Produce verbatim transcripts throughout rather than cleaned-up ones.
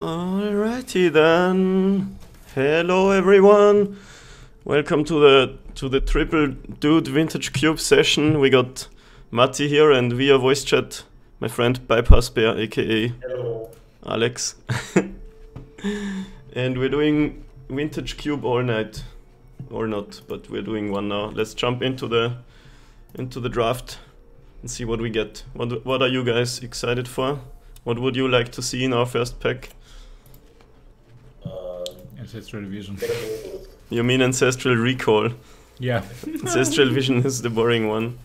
Alrighty then. Hello everyone. Welcome to the to the Triple Dude Vintage Cube session. We got Matti here and via voice chat my friend Bypass Bear, aka Hello. Alex. And we're doing Vintage Cube all night. Or not, but we're doing one now. Let's jump into the into the draft and see what we get. What what are you guys excited for? What would you like to see in our first pack? Um, Ancestral Vision. You mean Ancestral Recall? Yeah. Ancestral Vision is the boring one.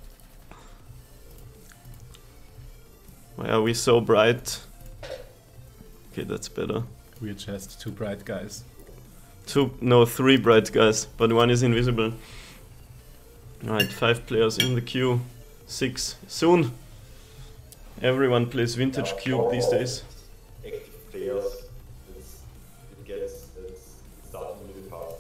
Why are we so bright? Okay, that's better. We're just two bright guys. Two, no, three bright guys, but one is invisible. Alright, five players in the queue. Six. Soon! Everyone plays Vintage Cube these days. Active players, it's, it gets it's starting really fast.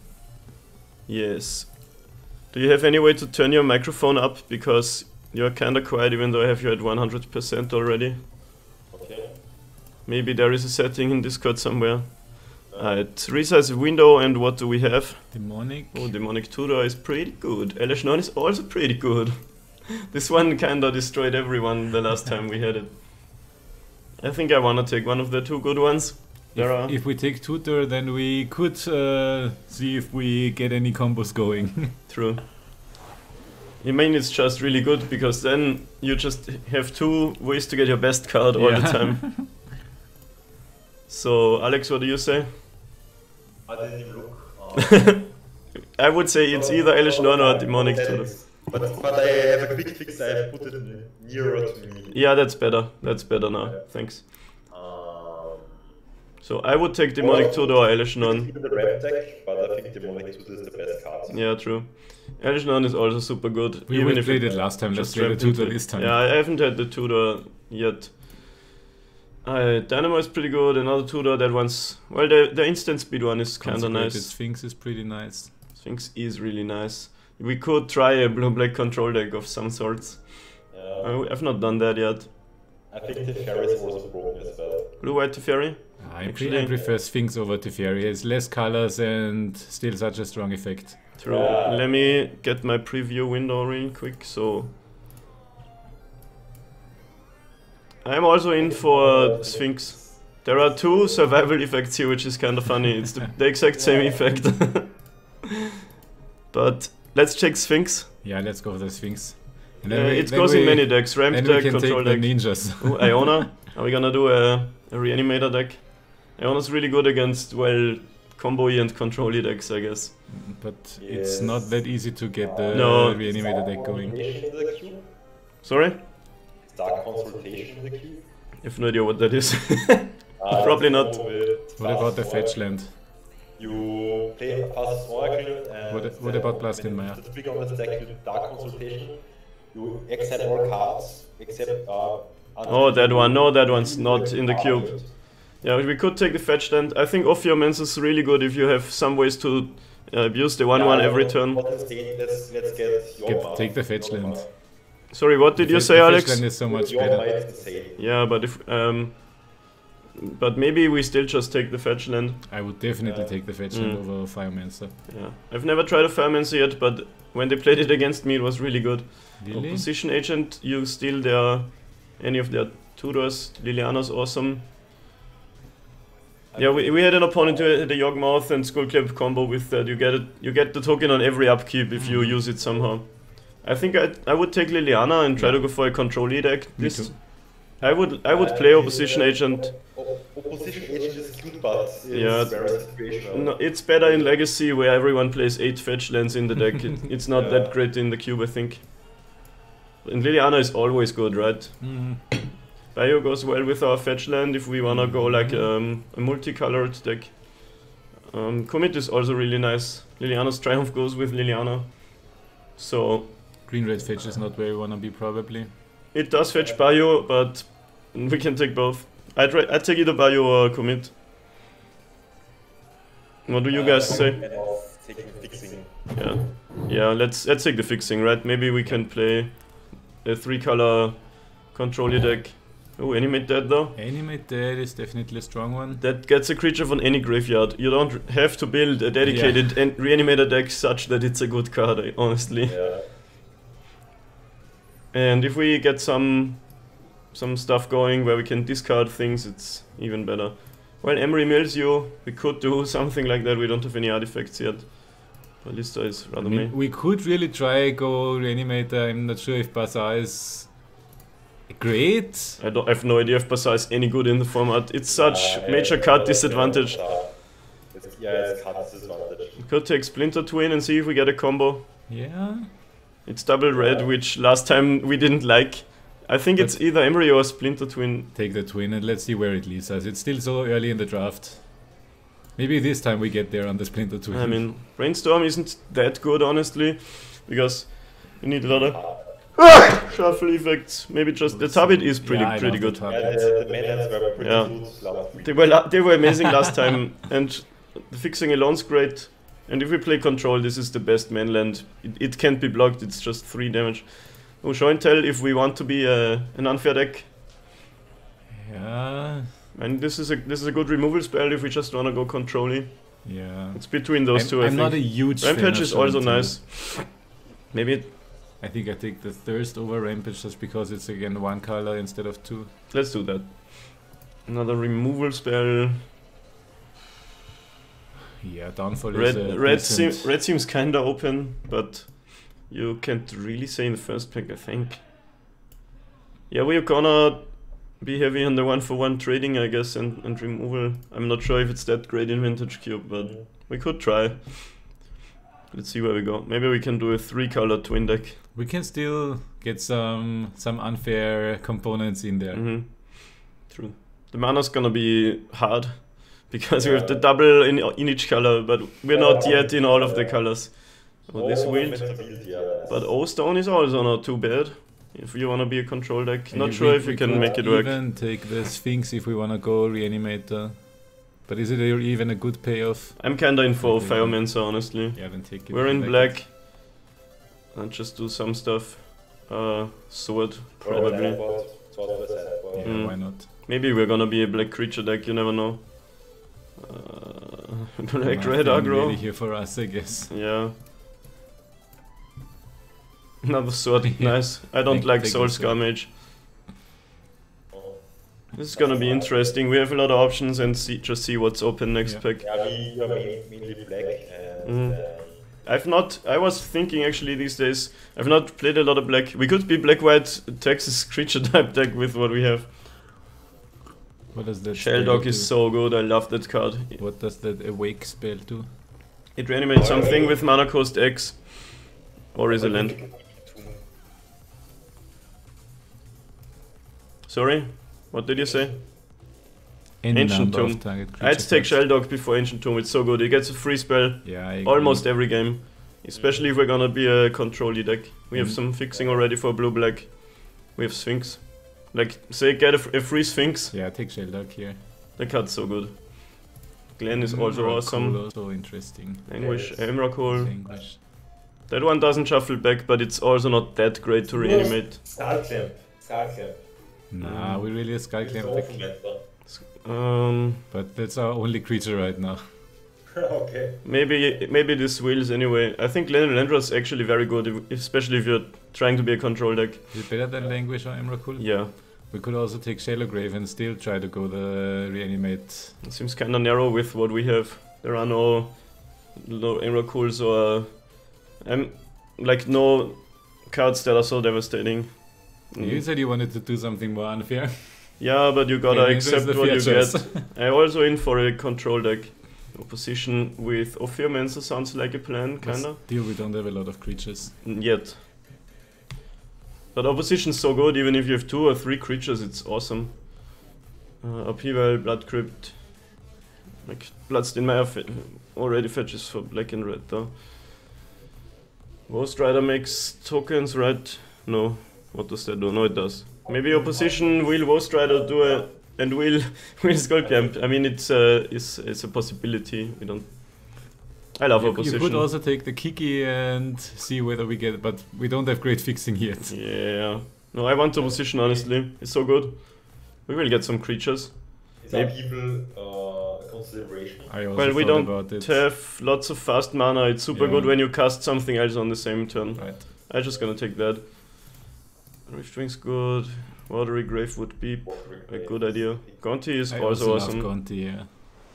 Yes. Do you have any way to turn your microphone up? Because you're kinda quiet even though I have you at one hundred percent already. Okay. Maybe there is a setting in Discord somewhere. Alright, resize window, and what do we have? Demonic. Oh, Demonic Tudor is pretty good. Elishnon is also pretty good. This one kinda destroyed everyone the last time we had it. I think I wanna take one of the two good ones. There If, are... if we take Tutor, then we could uh, see if we get any combos going. True. I mean, it's just really good because then you just have two ways to get your best card all Yeah. the time. So, Alex, what do you say? I didn't even look. Um, I would say it's either Elishnon or Demonic Tudor. But, but I have a quick fix, I put it nearer to me. Yeah, that's better. That's better now. Thanks. Um, So I would take Demonic Tudor or I Elishnon. keep the red deck, but I think Demonic Tudor is the best card. Yeah, true. Elishnon is also super good. We even we if played it last time, let's just play the ramped Tutor into it. this time. Yeah, I haven't had the Tudor yet. Uh, Dynamo is pretty good, another Tudor, that one's... Well, the, the instant speed one is kinda Consecrated nice. Sphinx is pretty nice. Sphinx is really nice. We could try a blue-black control deck of some sorts. Yeah. I- I've not done that yet. I think Teferi is also broken as well. Blue-white Teferi? I, Actually- pre I prefer Sphinx over Teferi. It's less colors and still such a strong effect. True. Yeah. Let me get my preview window real quick, so... I'm also in for Sphinx. There are two survival effects here, which is kind of funny. It's the, the exact same effect. But let's check Sphinx. Yeah, let's go for the Sphinx. And Uh, we- it then goes we- in many decks. Ramp Then we deck, can control take the deck. ninjas. Ooh, Iona. Are we gonna do a, a reanimator deck? Iona's really good against, well, combo-y and control-y decks, I guess. But Yes. it's not that easy to get the No. reanimator deck going. Consultation in the queue? Sorry? Dark Consultation in the queue? I have no idea what that is. Uh, Probably that's not. the one with What about the Fast fetch Oracle. land? You play Fast Oracle and... What- what about Blastinmaier? The trigger on the deck with Dark Consultation. You exile all cards except... Uh, Oh, that one. No, that one's not in the cube. Yeah, we could take the fetch land. I think Ophiomancer is really good if you have some ways to uh, abuse the one one every turn. What instead, let's, let's get your Get- card. take the fetch Your land. card. Sorry, what did The you fe- say, the fetch Alex? land is so much Your better. might is insane. Yeah, but if um, but maybe we still just take the fetch land. I would definitely Yeah. take the fetch Mm. land over Firemancer. Yeah, I've never tried a Firemancer yet, but when they played it against me, it was really good. Really? Opposition agent, you steal their any of their tutors. Liliana's awesome. Yeah, we, we had an opponent who had a Yawgmoth and Skullclap combo with that. You get it, you get the token on every upkeep if you Mhm. use it somehow. I think I I would take Liliana and try Yeah. to go for a control deck. Me This too. I would I would Uh, play the, opposition uh, agent. o- Opposition agent is good, but it's Yeah. very situational. No, it's better in Legacy where everyone plays eight fetch lands in the deck. It, it's not Yeah. that great in the cube, I think. And Liliana is always good, right? Mhm. Bio goes well with our fetch land if we wanna go like um, a multicolored deck. Um, Commit is also really nice. Liliana's Triumph goes with Liliana. So Green red fetch is not where you wanna be probably. it does fetch Bio, but we can take both. I'd, ra- I'd take either Bio or Commit. What do you guys Uh, say? and of taking fixing. Yeah, yeah. Let's let's take the fixing, right? Maybe we can play a three-color control deck. Oh, animate that though. Animate that is definitely a strong one. That gets a creature from any graveyard. You don't have to build a dedicated Yeah. and reanimator deck such that it's a good card, honestly. Yeah. And if we get some some stuff going where we can discard things, it's even better. Well, Emery Mills you, we could do something like that. We don't have any artifacts yet. Ballista is I rather mean, me. we could really try go Reanimator. I'm not sure if Bazaar is great. I don't I have no idea if Bazaar is any good in the format. It's such Uh, major yeah, card yeah, disadvantage. It's, yeah, it's card disadvantage. We could take Splinter Twin and see if we get a combo. Yeah. It's double red, Yeah. which last time we didn't like. I think it's But- either Emery or Splinter Twin. Take the twin and let's see where it leads us. It's still so early in the draft. Maybe this time we get there on the Splinter twin. I mean, Brainstorm isn't that good, honestly, because you need a lot of shuffle effects. Maybe just the Tabit is pretty Yeah, I pretty love the good. Yeah, Tabit. the, the mainlands were pretty Yeah. good last week. They were la they were amazing last time, and fixing alone's great. And if we play control, this is the best mainland. It, it can't be blocked. It's just three damage. Oh, show and tell if we want to be a, an unfair deck. Yeah. And this is a this is a good removal spell if we just wanna go controlly. Yeah. It's between those I'm, two. I I'm think. not a huge fan Rampage of is also Shonen Tell. nice. Maybe it, I think I take the Thirst over Rampage just because it's again one color instead of two. let's do that. Another removal spell. Yeah, Downfall Red is a red decent- seem, red seems kinda open, but you can't really say in the first pick, I think. Yeah, we're gonna be heavy on the one for one trading, I guess, and, and removal. I'm not sure if it's that great in Vintage Cube, but we could try. Let's see where we go. Maybe we can do a three color twin deck. We can still get some some unfair components in there. Mm-hmm. True. The mana's gonna be hard because we have the double in in each color, but we're not yet in all of the colors. Oh, this Oh, wield. Metal Wield, yeah. But O Stone is also not too bad if you wanna be a control deck. And Not we- sure if we you can could make it work. Even take the Sphinx if we wanna go Reanimator. But is it a, even a good payoff? I'm kinda in for Okay. Firemancer, honestly. Yeah, then take it. We're I in like black. I'll just do some stuff. Uh, sword, Or probably. sideboard, sword for it. sideboard. Yeah, Mm. why not? Maybe we're gonna be a black creature deck, you never know. Uh, black Nothing red aggro. really here for us, I guess. Yeah. Another sword, Yeah. nice. I don't Take- like take Soul the sword. Scar Mage. Oh. This is gonna be interesting. We have a lot of options and see, just see what's open next Yeah. pick. Yeah, we are main- mainly black and Mhm. um, I've not. I was thinking actually these days. I've not played a lot of black. We could be black-white Texas creature type deck with what we have. What does that Shell spell Dog is do? so good. I love that card. What does that Awake spell do? It reanimates something with mana cost X, or is a land. Sorry, what did you say? Any Ancient number of Tomb. target I'd creature take cards. Shell Dog before Ancient Tomb. It's so good. It gets a free spell Yeah, I agree. almost every game, especially if we're gonna be a control deck. We have Mhm. some fixing already for blue black. We have Sphinx. Like, say, get a, f- a free Sphinx. Yeah, take Shell Dog here. The card's so good. Glen is Mm, also Cool, awesome. Also interesting. Anguish, Yes. Emrakul. Anguish. That one doesn't shuffle back, but it's also not that great to reanimate. Skull Clamp. Skull Clamp. Nah, we really a Skull It's Clamp so deck. fundamental. Um, But that's our only creature right now. Okay. maybe maybe this wheels anyway. I think Lendra's actually very good, if- especially if you're trying to be a control deck. Is it better than Languish or Emrakul? Yeah, We could also take Shallow Grave and still try to go the reanimate. it seems kind of narrow with what we have. There are no no Emrakuls or um, like no cards that are so devastating. Mm. You said you wanted to do something more unfair. Yeah, but you gotta Maybe this is accept the what fair you choice. get. I also in for a control deck. Opposition with Ophiomancer sounds like a plan, But kinda. Still, we don't have a lot of creatures. Yet. But opposition's so good, even if you have two or three creatures, it's awesome. Uh, Upheaval, Blood Crypt. Like, Bloodstain Mire fe already fetches for black and red though. Ghost Rider makes tokens, right? No. What does that do? No, it does. Maybe opposition will Ghost Rider do a and will will Skull Clamp. I mean, it's a it's it's a possibility. We don't. I love You, you opposition. could also take the Kiki and see whether we get, but we don't have great fixing yet. Yeah. No, I want opposition honestly. It's so good. We will get some creatures. Is Maybe- upheaval uh, a consideration? I also Well, we thought don't about it. have lots of fast mana. It's super Yeah. good when you cast something else on the same turn. Right. I'm just gonna take that. Riftwing's good. Watery Grave would be a good idea. Gonti is I also, love awesome. Gonti, yeah.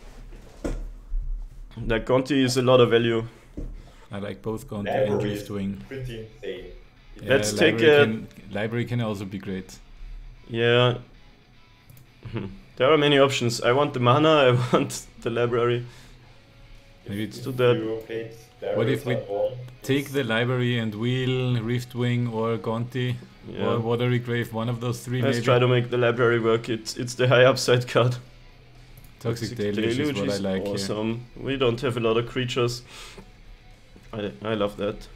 Like Gonti is a lot of value. I like both Gonti and Library is Riftwing. pretty insane. Yeah, Let's take library a- Can, library can also be great. Yeah. There are many options. I want the mana, I want the library. Maybe it's If do that. you played What if we Barrier Sun one, Take it's- the library and wheel Riftwing or Gonti Yeah. or Watery Grave, one of those three Let's maybe. try to make the library work. It's it's the high upside card. Toxic Deluge is what I like here. awesome. We don't have a lot of creatures. I I love that.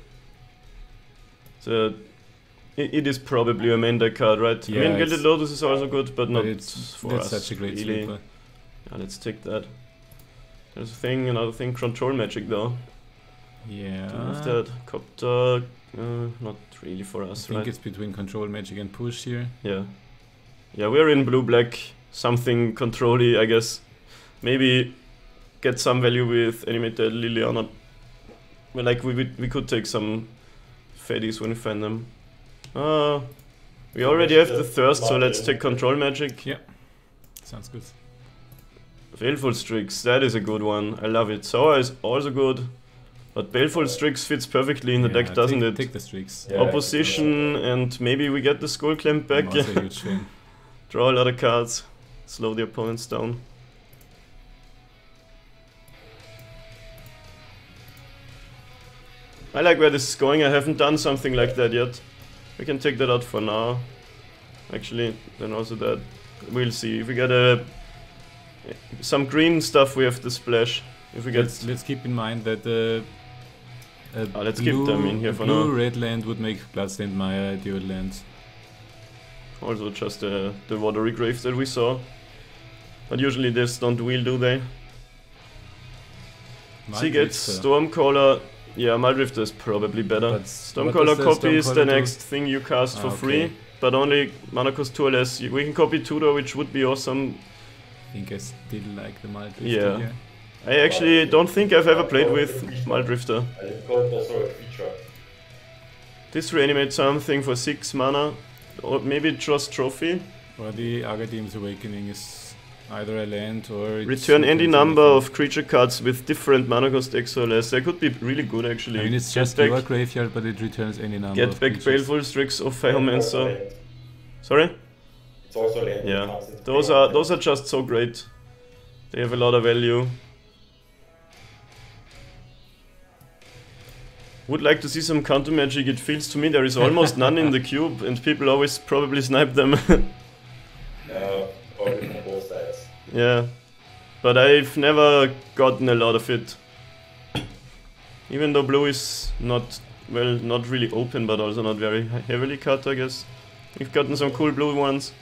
So it, it is probably a main deck card, right? I Yeah, mean, Gilded it's- Lotus is also good, but, not But it's, for it's us. such a great really. sleeper. Yeah, let's take that. There's a thing, another thing, control magic though. Yeah. Don't have that. Copter, uh, not really for I us, think right? it's between control magic and push here. Yeah. Yeah, we're in blue black, something control-y, I guess. Maybe get some value with animated Liliana. Well, like we we, we could take some faddies when we find them. Uh, we already have the thirst, so let's take control magic. Yeah. Sounds good. Baleful Strix, that is a good one. I love it. Sour is also good, but Baleful Strix fits perfectly in the Yeah, deck, doesn't take, it? Take the streaks. Yeah. Opposition, and maybe we get the Skull Clamp back. I'm also a huge fan. Draw a lot of cards, slow the opponents down. I like where this is going. I haven't done something like that yet. We can take that out for now. Actually, then also that. We'll see. If we get a some green stuff, we have the splash. If we get Let's, let's keep in mind that the uh, Ah, let's keep them in here for blue now. red land would make Bloodstained Maya dual lands. also just uh, the watery grave that we saw. But usually this don't wheel, do they? She gets Maldrifter. Stormcaller. Yeah, Maldrifter is probably better. But what Stormcaller does the copy is the Stormcaller do? next thing you cast for Ah, free, okay. but only mana cost two or less. You- We can copy Tudor, which would be awesome. I think I still like the Maldrifter Yeah. here. I actually don't think I've ever played with Maldrifter. And it's called also a creature. This reanimate something for six mana, or maybe just trophy. Or the Agadeem's Awakening is either a land or... it's Return any returns number anything. of creature cards with different mana cost X or less. That could be really good actually. I mean, it's Get just back, your graveyard, but it returns any number get of back creatures. Baleful Strix of It's also Firemancer. land. Sorry? It's also land. Yeah. It comes into Those play. are those are just so great. They have a lot of value. Would like to see some counter magic. It feels to me there is almost none in the cube, and people always probably snipe them. Uh, probably from both sides. Yeah, but I've never gotten a lot of it. Even though blue is not, well, not really open, but also not very heavily cut, I guess. We've gotten some cool blue ones.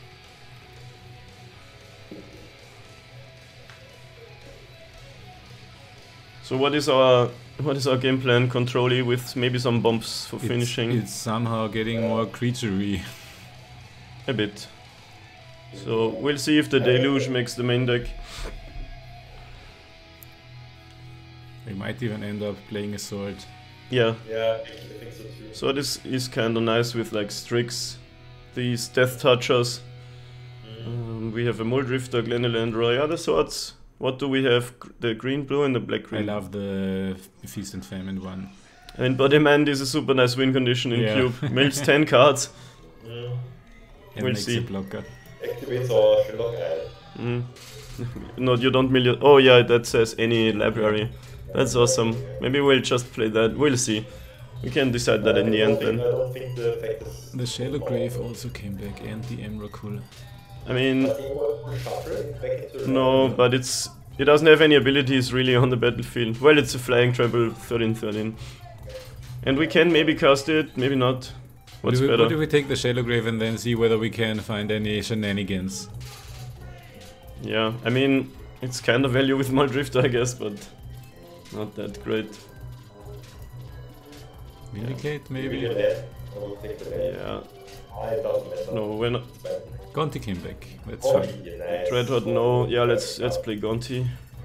So what is our what is our game plan? Control-y with maybe some bombs for It's- finishing It's somehow getting more creature-y. a bit. So we'll see if the deluge makes the main deck. We might even end up playing a sword. Yeah. Yeah, I think, I think so too. So this is kind of nice with like Strix, these Death Touchers. Mm. Um, we have a Muldrifter, Glenelandroy, other sorts. What do we have? Gr- The green, blue, and the black I green. love the Feast and Famine one. And Bodymand is a super nice win condition in Yeah. cube. Mills ten cards. Mm. And We'll makes see. a blocker. Activates our Sherlock Eye. Mm. No, you don't mill. Oh yeah, that says any library. That's awesome. Maybe we'll just play that. We'll see. We can decide that in the I end don't think- then. I don't think the effect is... The Shallow Grave also came back, and the Emrakul. I mean, I think we'll push Shuffle back into the no, but it's it doesn't have any abilities really on the battlefield. Well, it's a flying treble, thirteen thirteen. And we can maybe cast it, maybe not. What What's if, we, better? what if we take the Shallow Grave and then see whether we can find any shenanigans? Yeah, I mean, it's kind of value with Muldrifter, I guess, but not that great. Vindicate, Maybe maybe? the land. I will take the land. Yeah, Ah, it doesn't matter. no, we're not. It's bad. Gonti came back. That's Oh, fine. yeah, nice. Dreadhorde, no. Yeah, let's let's play Gonti.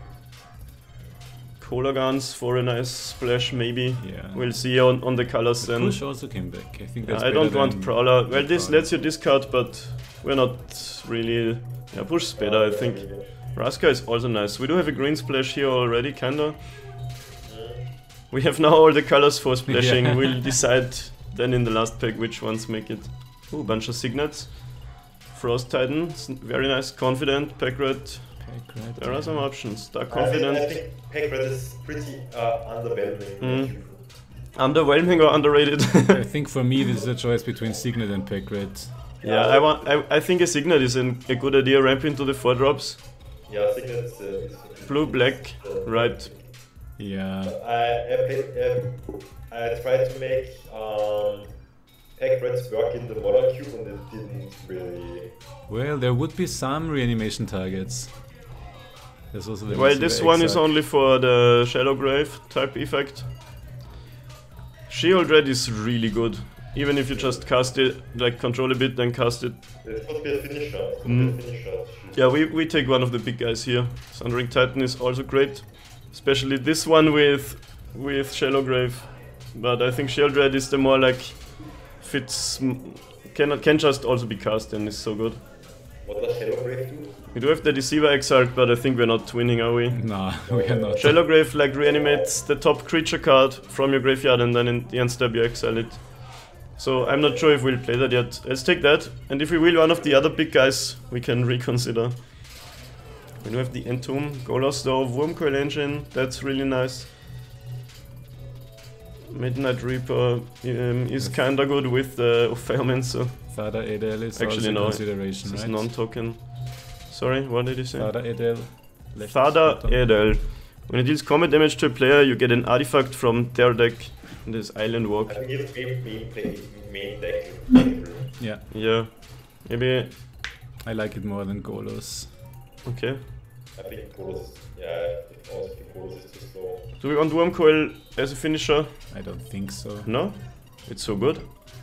Kolagans for a nice splash, maybe. Yeah. We'll see on, on the colors then. Push also came back. I think that's I better don't want than Prowler. Well, this Prowler. lets you discard, but we're not really... Yeah, push is better, I think. Raska is also nice. We do have a green splash here already, kinda. We have now all the colors for splashing. Yeah. We'll decide then in the last pack which ones make it. Ooh, bunch of signets. Frost Titan, s- very nice. Confident, pack red. Pack red, There are yeah. some options. Dark I think, Confident. I think Pack Red is pretty uh, underwhelming. Mm. Underwhelming or underrated? I think for me this is a choice between Signet and Pack Red. Yeah, I want. I, I think a Signet is an, a good idea. Ramp into the four drops. Yeah, Signet is, uh, is Blue, black, right. Yeah. I, I, pick- um, I tried to make um, Pack Reds work in the modern cube and it didn't really. Well, there would be some reanimation targets. There's also the Well, this one is Exarch. only for the Shallow Grave type effect. Shield Red is really good. Even if you just cast it, like control a bit, then cast it. It could be a finisher. It could Mm. be a finisher. Yeah, we, we take one of the big guys here. Sundering Titan is also great. Especially this one with with Shallow Grave. But I think Shield Red is the more like fits can can just also be cast and is so good. What does Shallow Grave do? We do have the Deceiver Exalt, but I think we're not winning, are we? Nah, we are not. Shallow Grave like reanimates the top creature card from your graveyard and then in the end step you exile it. So I'm not sure if we'll play that yet. Let's take that, and if we will one of the other big guys, we can reconsider. We do have the Entomb, Golos though, Wurmcoil Engine, that's really nice. Midnight Reaper um, is kinda good with the uh, Firemancer. Father Edel is Actually also no, consideration, this is right? non-token. Sorry, what did you say? Father Edel. left Thada bottom. Edel. When it deals combat damage to a player, you get an artifact from their deck in this Island Walk. I think it's main, main, play, main deck. Yeah, Yeah, maybe. I like it more than Golos. Okay. I think Golos, yeah, I also think Golos is too slow. Do we want Wurmcoil as a finisher? I don't think so. No? It's so good.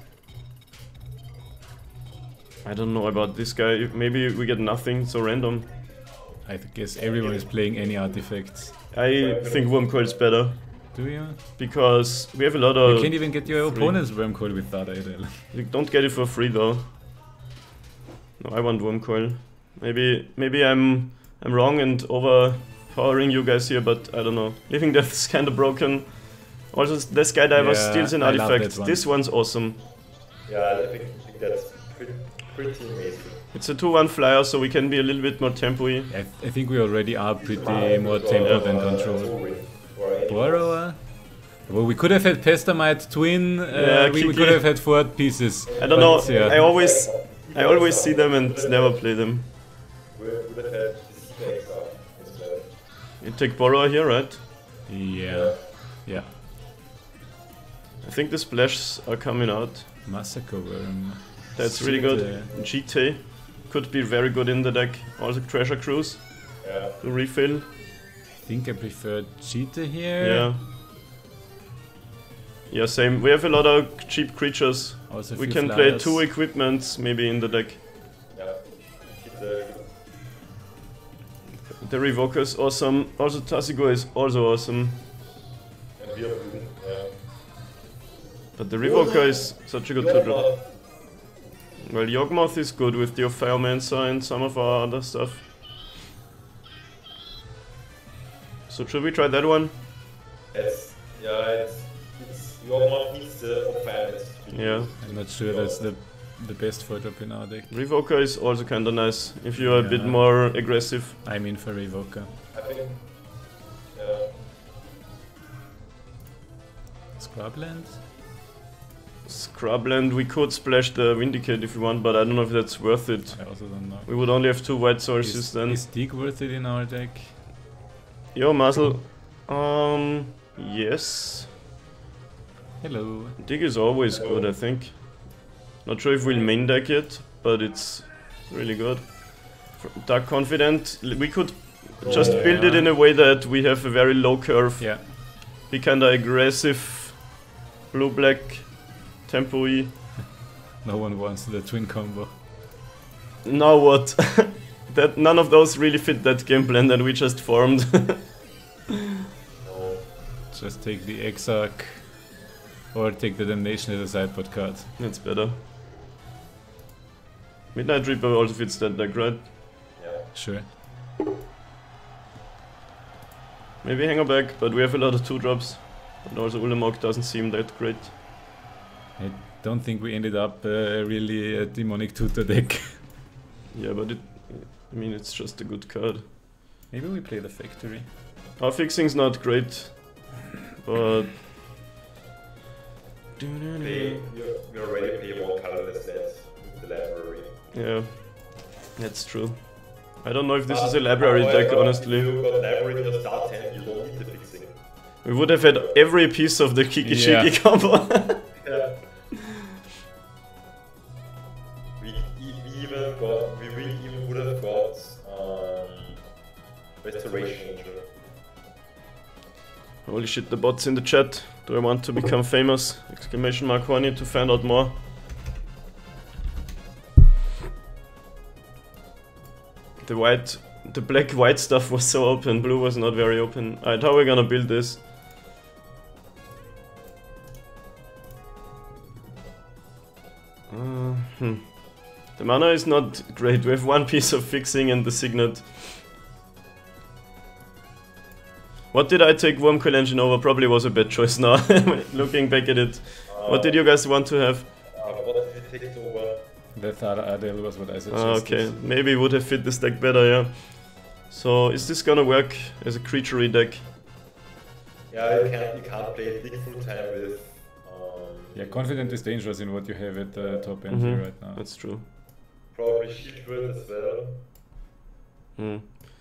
I don't know about this guy. Maybe we get nothing, so random. I guess everyone is playing any artifacts. I think Wurmcoil is better. Do you? Because we have a lot of... you can't even get your free. opponent's Wormcoil with Thada Edel. You don't get it for free though. No, I want Wurmcoil. Maybe maybe I'm I'm wrong and overpowering you guys here, but I don't know. Living Death is kinda broken. Also, the Skydiver Yeah, steals an I love artifact. that one. This one's awesome. Yeah, I think, I think that's pretty, pretty amazing. It's a two one flyer, so we can be a little bit more tempo-y. I, I think we already are pretty more tempo than control. Borrower? Well, we could have had Pestamite Twin, uh, Yeah, we, we Kiki. could have had four pieces. I don't know. but, yeah. I always I always see them and never play them. We would have had this extra instead. You take Borrower here, right? Yeah, yeah. I think the splashes are coming out. Massacre Worm. That's really good. Sweet, G T could be very good in the deck. Also Treasure Cruise Yeah. to refill. I think I prefer Cheetah here. Yeah. Yeah, same. We have a lot of cheap creatures. Also a We few can play flyers. two equipments maybe in the deck. Yeah. It's a, The Revoker is awesome. Also Tasigo is also awesome. and we are blue. Yeah. But the Revoker is such a good two drop. Yogmoth. Well, Yawgmoth is good with the Firemancer and some of our other stuff. So should we try that one? It's, yeah, it's, it's Yogmoth needs the firemancer to be Yeah. used. I'm not sure that's the the best four drop in our deck. Revoker is also kinda nice if you are a bit Yeah. more aggressive. I'm in for Revoker. I think, yeah. Scrubland? Scrubland, we could splash the Vindicate if you want, but I don't know if that's worth it. I also don't know. We would only have two white sources Is, then. is Dig worth it in our deck? Yo, Muzzle. Um, yes. Hello. Dig is always good, I think. Not sure if we'll main deck it, but it's really good. For Dark Confident, l- we could just Oh, build it yeah. in a way that we have a very low curve. Yeah. Be kinda aggressive. Blue-black. Tempo-y. No one wants the twin combo. Now what? That none of those really fit that game plan that we just formed. No. Just take the Exarch or take the Damnation as a sideboard card. That's better. Midnight Reaper also fits that deck, right? Yeah. Sure. Maybe Hanger back, but we have a lot of two drops. And also Ulamog doesn't seem that great. I don't think we ended up uh, really a Demonic Tutor deck. Yeah, but it, I mean, it's just a good card. Maybe we play the Factory. Our fixing's not great, but... Pay, you, you already pay one colorless lands with the library. Yeah, that's true. I don't know if this But is a library however, deck, honestly. If you got library in your start hand, you don't need the fixing. We would have had every piece of the Kiki Yeah. Shiki combo. Yeah. we, e- we even got, we really even would have got um, Restoration Angel. Holy shit, the bots in the chat. Do I want to become famous? Exclamation mark one, need to find out more. The white, the black white stuff was so open, blue was not very open. Alright, how are we gonna build this? Uh, hmm. The mana is not great, we have one piece of fixing and the Signet. What did I take Wormcoil Engine over? Probably was a bad choice now, looking back at it. Uh, What did you guys want to have? Uh, what did you take it over? The Thara Adel was what I suggested. Ah, okay, maybe it would have fit this deck better, yeah. So, is this gonna work as a creaturey deck? Yeah, you can't, you can't play it full time with. Um, Yeah, Confident is dangerous in what you have at the top end Mhm, here right now. That's true. probably Shield Word as well. Hmm.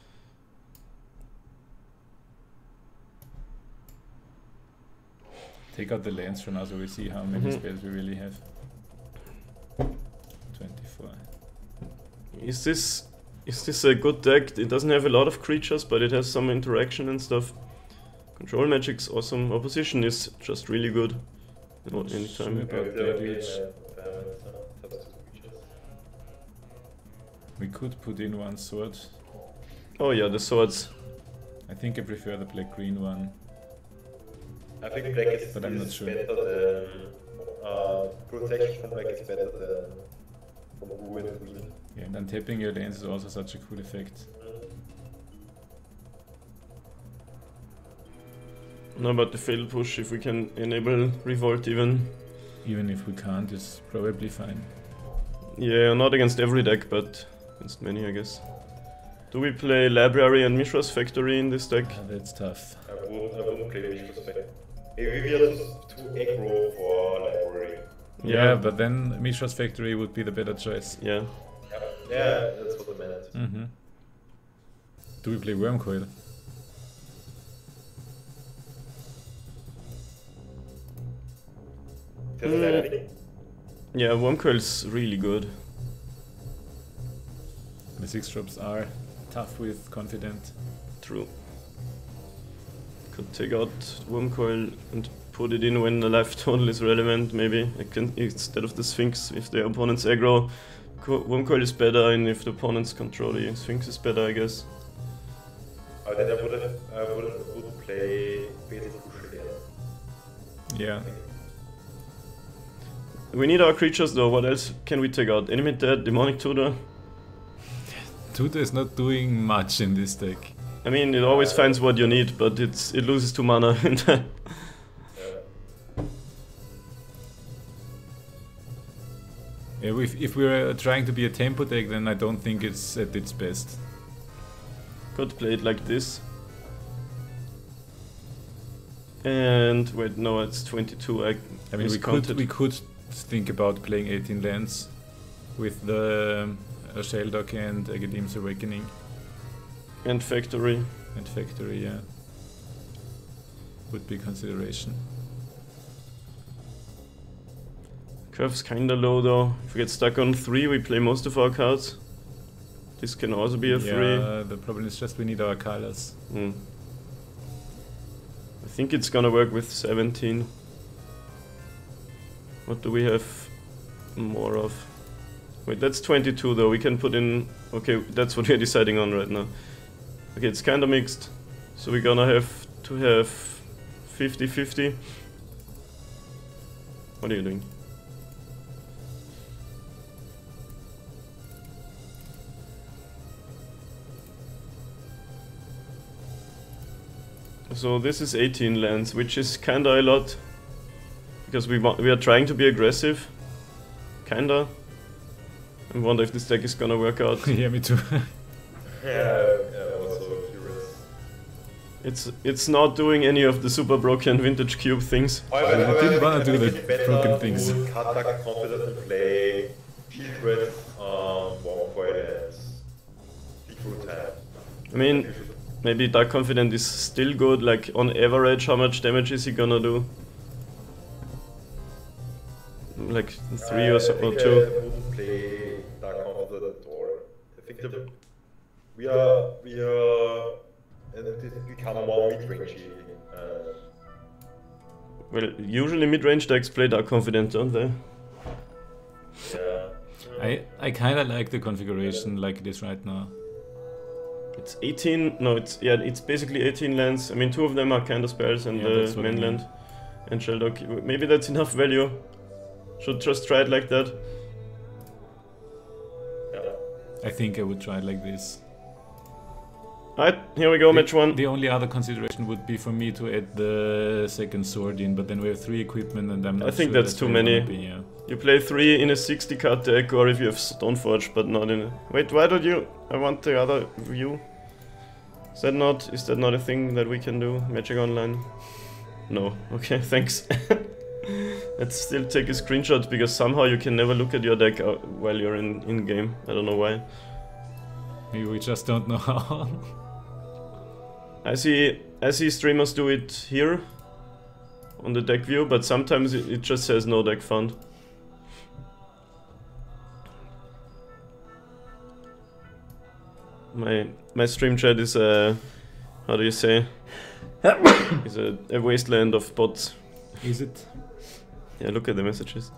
Take out the lands for now so we see how many Mhm. spells we really have. twenty-four. Is this is this a good deck? It doesn't have a lot of creatures, but it has some interaction and stuff. Control Magic's awesome. Opposition is just really good. Not Sure, anytime. but Yeah, that okay, is- uh, uh, substitute creatures. We could put in one sword. Oh yeah, the swords. I think I prefer the black-green one. I think black is, But I'm not is sure. better than uh, protection from black is better than from blue and green. Yeah, and untapping your lands is also such a cool effect. No, but the fatal push, if we can enable Revolt even. Even if we can't, it's probably fine. Yeah, not against every deck, but against many, I guess. Do we play Library and Mishra's Factory in this deck? Ah, that's tough. I wouldn't, I wouldn't play Mishra's Factory. Maybe we are just too aggro for library. Yeah, but then Mishra's Factory would be the better choice. Yeah. Yeah, yeah, that's what I meant. Mm-hmm. Do we play Wormcoil? That's Mm. anything. Yeah, Wormcoil's really good. The six drops are tough with Confident. True. Could take out Wormcoil and put it in when the life total is relevant, maybe. I can, instead of the Sphinx, if the opponent's aggro, Co- Wormcoil is better, and if the opponent's control the Sphinx is better, I guess. Uh, then I would have, I would have, would play Fatal Push again. Yeah. We need our creatures though, what else can we take out? Enemy Dead, Demonic Tutor? Tutor is not doing much in this deck. I mean, it always finds what you need, but it's it loses two mana in time. Yeah. Yeah, if, if we're trying to be a tempo deck, then I don't think it's at its best. Could play it like this. And wait, no, it's twenty-two. I, I mean, we could miscounted. we could think about playing eighteen lands with the um, uh, Sheldok and Aghalim's Awakening And Factory. and Factory. Yeah, would be consideration. Curve's kinda low though. If we get stuck on three, we play most of our cards. This can also be a three. Yeah, the problem is just we need our colors. Hmm. I think it's gonna work with seventeen. What do we have more of? Wait, that's twenty-two though, we can put in... Okay, that's what we're deciding on right now. Okay, it's kinda mixed. So we're gonna have to have fifty fifty. What are you doing? So this is eighteen lands, which is kinda a lot. Because we want, we are trying to be aggressive. Kinda. I wonder if this deck is gonna work out. Yeah, me too. Yeah, yeah, also curious. It's it's not doing any of the super broken vintage cube things. However, I didn't wanna I do think the it's better broken things. to Katak confidently play Shieldred, um, Warmpoint and Deep Time. I mean, maybe Dark Confident is still good, like on average how much damage is he gonna do? Like three or, so, or two. I wouldn't play Dark Confident at all. I think the, we are, we are, and it has become more mid-rangey. Uh, Well, usually mid-range decks play Dark Confident, don't they? yeah. I, I kinda like the configuration like it is right now. It's eighteen, no, it's, yeah, it's basically eighteen lands. I mean, two of them are kinda spells and Yeah, that's the what I mainland mean. and Sheldok. Maybe that's enough value. Should just try it like that. Yeah. I think I would try it like this. Alright, here we go, The- match one. The only other consideration would be for me to add the second sword in, but then we have three equipment and I'm not I think sure that's too where I many. wanna be, yeah. You play three in a sixty card deck, or if you have Stoneforge, but not in a... Wait, why don't you... I want the other view. Is that not... Is that not a thing that we can do? Magic Online? No. Okay, thanks. Let's still take a screenshot, because somehow you can never look at your deck uh, while you're in, in game. I don't know why. Maybe we just don't know how. I see... I see streamers do it here. On the deck view, but sometimes it, it just says no deck found. My my stream chat is a, how do you say? is a, a wasteland of bots. Is it? Yeah, look at the messages.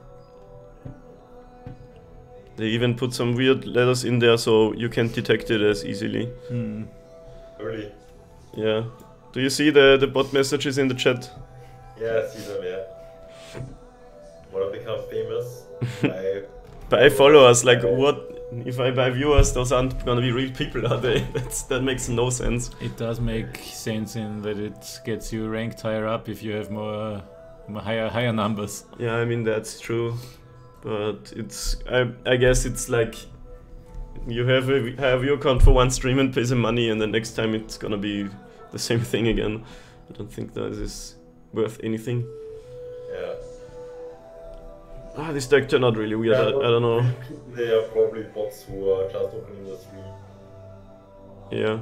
They even put some weird letters in there so you can't detect it as easily. Hmm. Early. Yeah. Do you see the, the bot messages in the chat? Yeah, I see them, yeah. Wanna become famous? I Buy followers, like what? If I buy viewers, those aren't gonna be real people, are they? That's, that makes no sense. It does make sense in that it gets you ranked higher up if you have more, more higher higher numbers. Yeah, I mean that's true, but it's I I guess it's like you have a have your account for one stream and pay some money, and the next time it's gonna be the same thing again. I don't think that is worth anything. yeah. Ah, this deck turned out really weird. I, I don't know. They are probably bots who are just opening the stream. Yeah.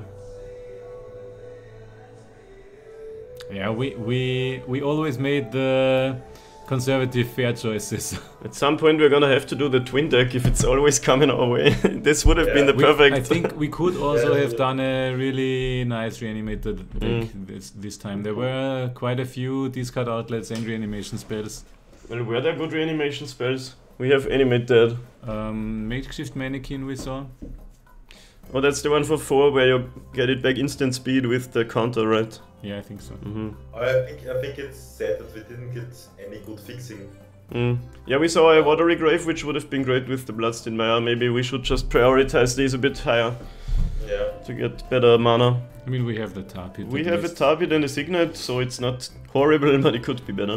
Yeah, we we we always made the conservative fair choices. At some point we're gonna have to do the twin deck if it's always coming our way. This would have been Yeah. the We- perfect. I think we could also Yeah. have done a really nice reanimated deck Mm. this this time. There were quite a few discard outlets and reanimation spells. Well, were there good reanimation spells? We have animate dead. Um, Makeshift Mannequin we saw. Oh, that's the one for four where you get it back instant speed with the counter, right? Yeah, I think so. Mm-hmm. I think I think it's sad that we didn't get any good fixing. Mm. Yeah, we saw a Watery Grave, which would have been great with the Bloodstained Mire. Maybe we should just prioritize these a bit higher Yeah. to get better mana. I mean, we have the Tarpit. We at have a least. Tarpit and a Signet, so it's not horrible, but it could be better.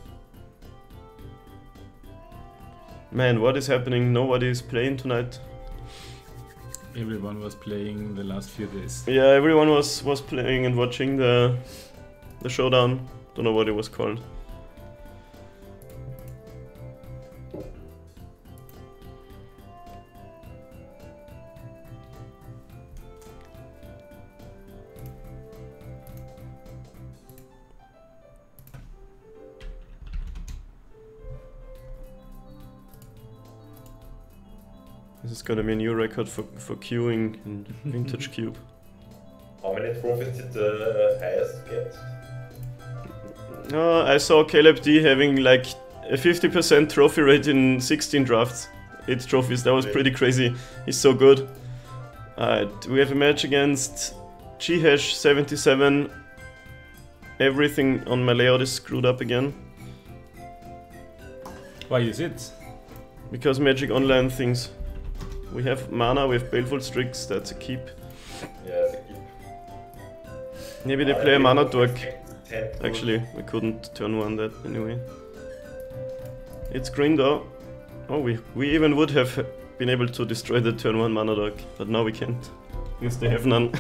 Man, what is happening? Nobody is playing tonight. Everyone was playing the last few days. Yeah, everyone was was playing and watching the the showdown. Don't know what it was called. This is gonna be a new record for, for queuing in Vintage Cube. How many trophies did the highest get? Uh, I saw Caleb D having like a fifty percent trophy rate in sixteen drafts. eight trophies. That was pretty crazy. He's so good. Alright, we have a match against G-Hash seventy-seven. Everything on my layout is screwed up again. Why is it? Because Magic Online things. We have mana, we have Baleful Strix, that's a keep. Yeah, it's a keep. Maybe they Uh, play a we mana would dork. expect ten to- Actually, we couldn't turn one that anyway. It's green though. Oh, we, we even would have been able to destroy the turn one mana dork, but now we can't. Because they have none.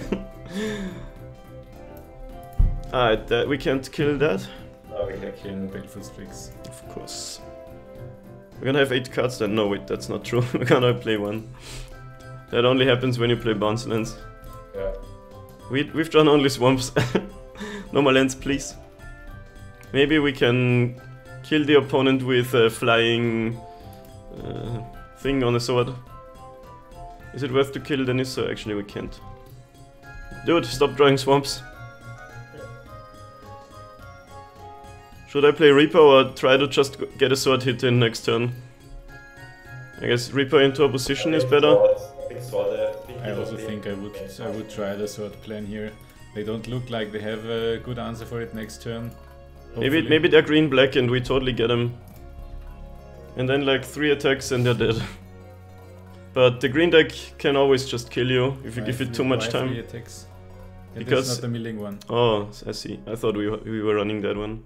Alright, that, we can't kill that. No, we can Kill Baleful Strix. Of course. We're gonna have eight cards then. No, wait, that's not true. We're gonna play one. That only happens when you play bounce lands. Yeah. We, we've drawn only swamps. No more lands, please. Maybe we can kill the opponent with a flying uh, thing on a sword. Is it worth to kill Denisa? Actually, we can't. Dude, stop drawing swamps. Should I play Reaper or try to just g- get a sword hit in next turn? I guess Reaper into a position is better. Big sword, I think I it also will be- think I would I would try the sword plan here. They don't look like they have a good answer for it next turn. Maybe Hopefully. maybe they're green black and we totally get them. And then like three attacks and they're dead. But the green deck can always just kill you if you Why give it three- too much why time. three attacks? Yeah, Because- that's not the milling one. Oh, I see. I thought we were, we were running that one.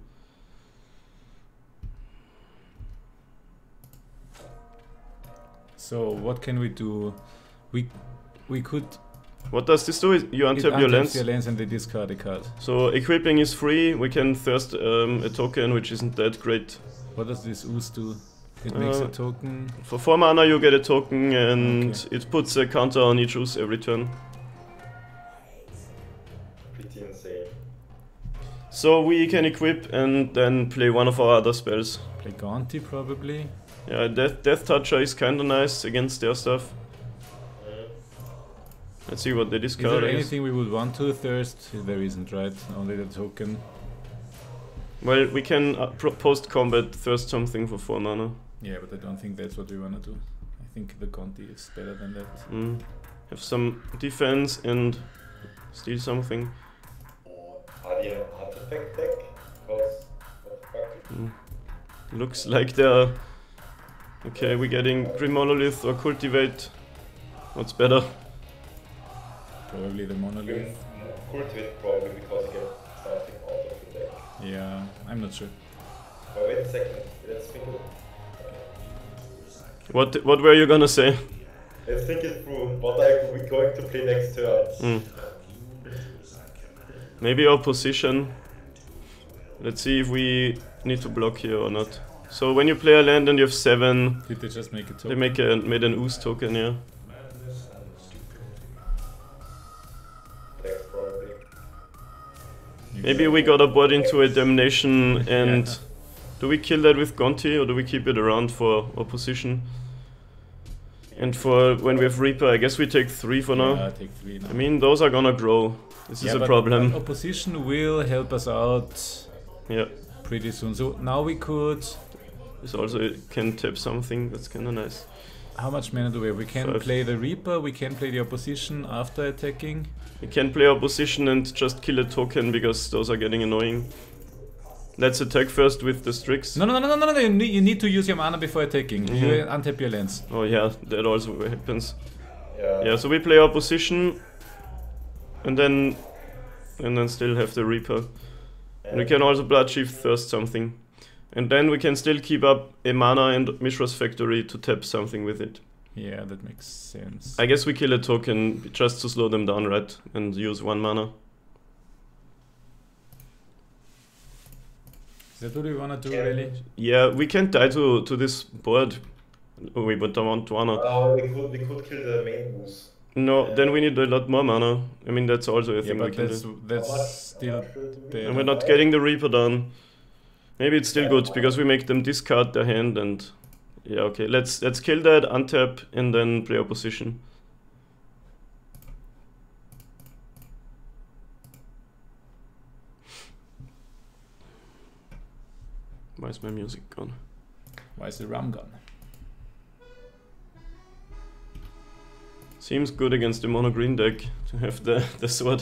So what can we do? We we could What does this do? You it untap your untaps lands. your lands and they discard a card. So equipping is free. We can thirst um, a token, which isn't that great. What does this ooze do? It makes Uh, a token. For four mana, you get a token, and Okay. it puts a counter on each ooze every turn. Pretty insane. So we can equip and then play one of our other spells. Play Gaunty probably. Yeah, Death, Death Toucher is kinda nice against their stuff. Let's see what they Is discard. there I guess. anything we would want to thirst? There isn't, right? Only the token. Well, we can uh, pro- post combat thirst something for four mana. Yeah, but I don't think that's what we wanna do. I think the Gaunty is better than that. Mm. Have some defense and steal something. Or are they an artifact deck? Because what the fuck? Mm. Looks like they're... Okay, we're getting Grim Monolith or Cultivate. What's better? Probably the monolith. Cultivate probably because you get something out of the deck. Yeah, I'm not sure. But wait a second, let's think it. What what were you gonna say? Let's think it through. What are we going to play next turn? Mm. Maybe our position. Let's see if we need to block here or not. So when you play a land and you have seven, Did they just make a token? they make a made an ooze token, yeah. Deck probably. Maybe we got a board into a damnation and Yeah. do we kill that with Gonti or do we keep it around for opposition? And for when we have Reaper, I guess we take three for now. Yeah, take three now. I mean, those are gonna grow. This Yeah, is a but- problem. but opposition will help us out Yeah, pretty soon. So now we could. this also can tap something. That's kinda nice. How much mana do we have? We can Five. play the Reaper, we can play the opposition after attacking. We can play opposition and just kill a token because those are getting annoying. Let's attack first with the Strix. No, no, no, no, no, no, you need, you need to use your mana before attacking. You Mhm. untap your lands. Oh yeah, that also happens. Yeah. Yeah, so we play opposition and then and then still have the Reaper. And we can also Bloodchief Thirst something. And then we can still keep up a mana and Mishra's Factory to tap something with it. Yeah, that makes sense. I guess we kill a token just to slow them down, right? And use one mana. Is that what we wanna do, Yeah. really? Yeah, we can't die to, to this board. Oh, we but don't want mana. Oh, we could we could kill the main boss. No, then we need a lot more mana. I mean, that's also a Yeah, thing we but can that's do. that's How much- still how much do we bad. And we're not getting the Reaper down. Maybe it's still good because we make them discard their hand and yeah, okay. Let's let's kill that, untap, and then play opposition. Why is my music gone? Why is the rum gone? Seems good against the mono green deck to have the, the sword.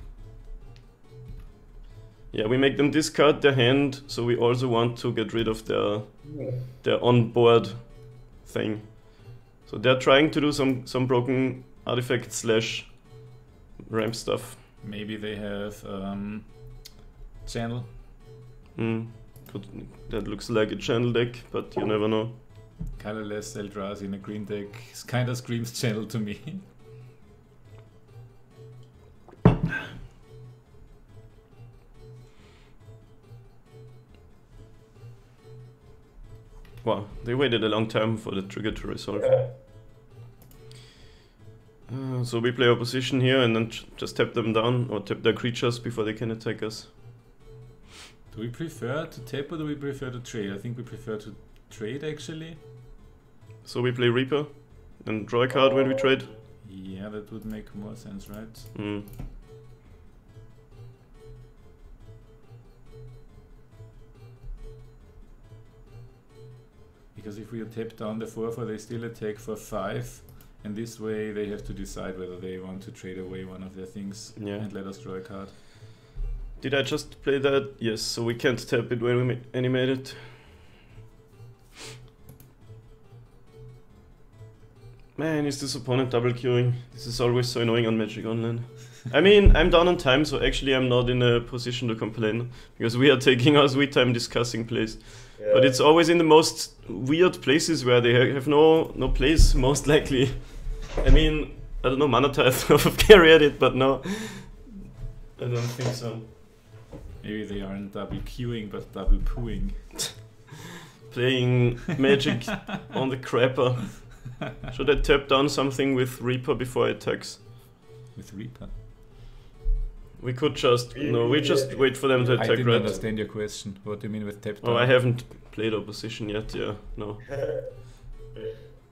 Yeah, we make them discard their hand, so we also want to get rid of their their on-board thing. So they're trying to do some, some broken artifact slash ramp stuff. Maybe they have um, channel. Mm. Could, that looks like a channel deck, but you never know. Colorless Eldrazi in a green deck kind of screams channel to me. Wow, they waited a long time for the trigger to resolve. Uh, so we play opposition here and then just tap them down or tap their creatures before they can attack us. Do we prefer to tap or do we prefer to trade? I think we prefer to trade actually. So we play Reaper and draw a card when we trade? Yeah, that would make more sense, right? Mm. Because if we tap down the four four, they still attack for five, and this way they have to decide whether they want to trade away one of their things Yeah. and let us draw a card. Did I just play that? Yes, so we can't tap it when we animate it. Man, is this opponent double queuing? This is always so annoying on Magic Online. I mean, I'm down on time, so actually I'm not in a position to complain, because we are taking our sweet time discussing plays. Yeah. But it's always in the most weird places where they ha have no no place, most likely. I mean, I don't know, Manatithe have carried it, but no. I don't think so. Maybe they aren't double queuing, but double pooing. Playing Magic on the crapper. Should I tap down something with Reaper before it attacks? With Reaper? We could just, no, we just wait for them to I attack, didn't right? understand your question. What do you mean with tap down? Oh, I haven't played opposition yet, yeah, no. Yeah.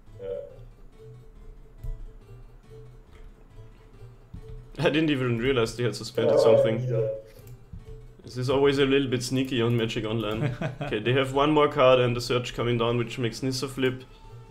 I didn't even realize they had suspended Uh, something. either. This is always a little bit sneaky on Magic Online. Okay, they have one more card and the search coming down, which makes Nissa flip.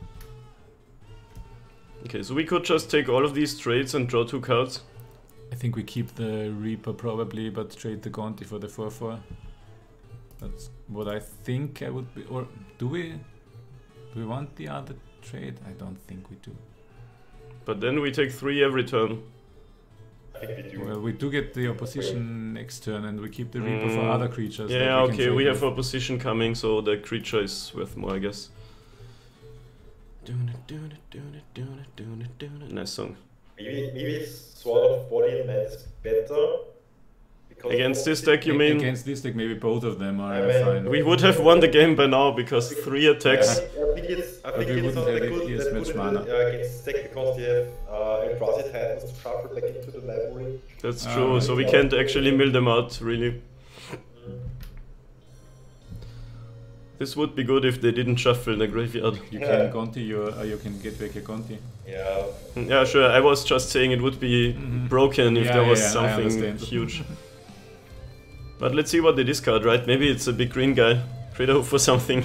Okay, so we could just take all of these trades and draw two cards. I think we keep the Reaper probably, but trade the Gonti for the four four. That's what I think I would be. Or do we? Do we want the other trade? I don't think we do. But then we take three every turn. I think we do. Well, we do get the opposition next turn, and we keep the Reaper for Mm, other creatures. that Yeah, we can okay, trade we have with. opposition coming, so the creature is worth more, I guess. Nice song. Maybe, maybe Sword of Body and Mind is better. Because Against of this the- deck, you A- mean? Against this deck, maybe both of them are I mean, fine. We would have won the game by now because three I attacks. think, I think it's, I But think we it's wouldn't not have that it good, as that much good mana. uh, against this deck because they have uh, Eldrazi Titans to shuffle back into the library. That's Ah, true, right. so we can't actually mill them out, really. This would be good if they didn't shuffle in the graveyard. You can Gonti your, uh, you can get back a Gonti. Yeah. Yeah, sure, I was just saying it would be Mhm. broken if Yeah, there was yeah, I something understand. huge. But let's see what they discard, right? Maybe it's a big green guy. Trade out for something.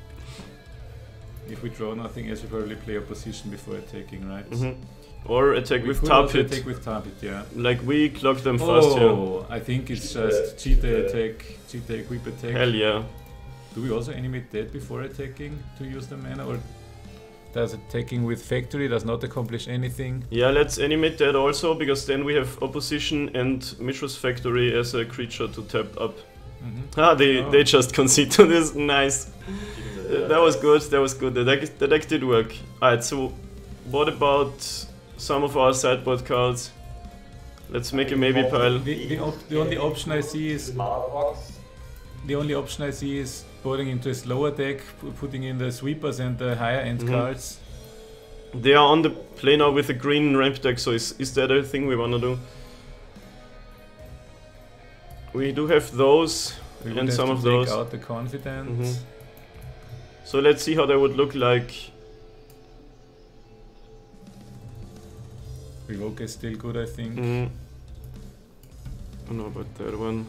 If we draw nothing else, we probably play opposition before attacking, right? Mhm. Or attack We with could Tar also Pit. attack with Tar Pit, yeah. Like we clock them fast here. Oh, I think it's just cheetah attack, cheetah equip attack. Hell yeah. Do we also animate that before attacking to use the mana, or does attacking with factory does not accomplish anything? Yeah, let's animate that also, because then we have opposition and Mishra's Factory as a creature to tap up. Mm-hmm. Ah, they, Oh. they just concede to this. Nice. Uh, that was good, that was good. The deck, the deck did work. Alright, so what about some of our sideboard cards? Let's make a maybe pile. The, the, op the only option I see is Mana box. the only option I see is putting into a slower deck, pu- putting in the sweepers and the higher end Mhm. cards. They are on the play now with a green ramp deck, so is, is that a thing we wanna do? We do have those, We would and have some to of take those. out the confident. Mhm. So let's see how they would look like. Revoke is still good, I think. Mm. I don't know about that one.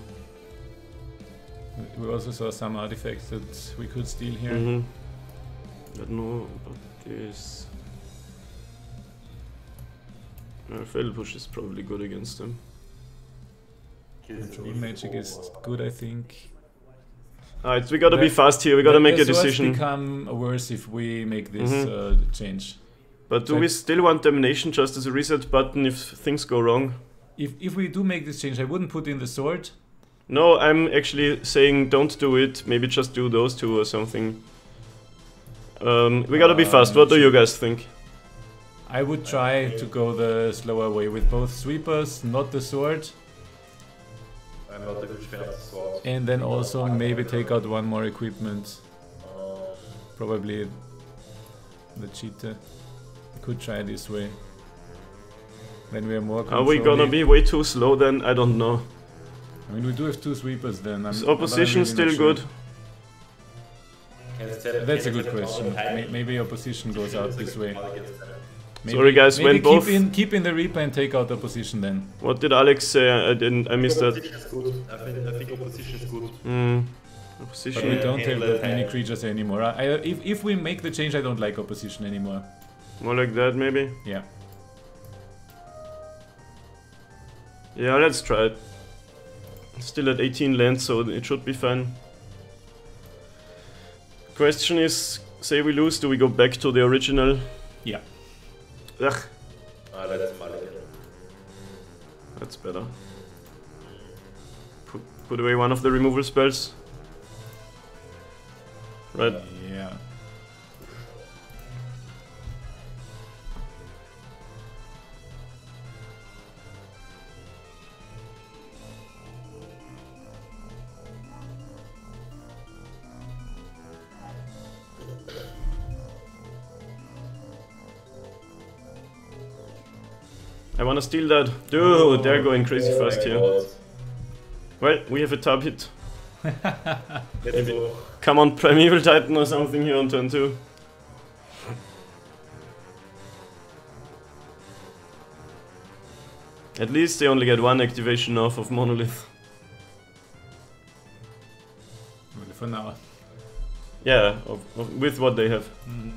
We also saw some artifacts that we could steal here. Mhm. I don't know about this. Uh, Fatal Push is probably good against them. Control magic is good, I think. Alright, we gotta The- be fast here, we gotta The- make the a swords decision. become worse if we make this Mhm. uh, change. But do so we I- still want Domination just as a reset button if things go wrong? If if we do make this change, I wouldn't put in the sword. No, I'm actually saying don't do it, maybe just do those two or something. Um, we gotta be Uh, fast, what do you guys think? I would try to go the slower way with both sweepers, not the sword, I'm not a huge fan of the sword. and then also maybe take out one more equipment. Uh, Probably the cheetah. Could try this way. Then we are more Are we gonna controlling. be way too slow then? I don't know. I mean, we do have two sweepers then. I'm, Is but I'm opposition really still not sure. good? That's a good question. May- Maybe opposition goes out this way. Maybe, Sorry, guys, maybe when keep both- in keep in the Reaper and take out opposition then. What did Alex say? I didn't, I missed that. Opposition is good. I think, I think opposition is good. Hmm. But Opposition. we Yeah, don't have handle that it. many creatures anymore. I, I, if if we make the change, I don't like opposition anymore. More like that maybe? Yeah. Yeah, let's try it. Still at eighteen lands, so it should be fine. Question is, say we lose, do we go back to the original? Yeah. Ugh, Ah, that's Mulligan. that's better. Put, put away one of the removal spells. Right. Yeah. I wanna steal that. Dude, they're going crazy Oh fast my here. God. Well, we have a tab hit. Let's go. Come on, Primeval Titan or something here on turn two. At least they only get one activation off of Monolith. Well, for now. Yeah, of, of, with what they have. Mhm.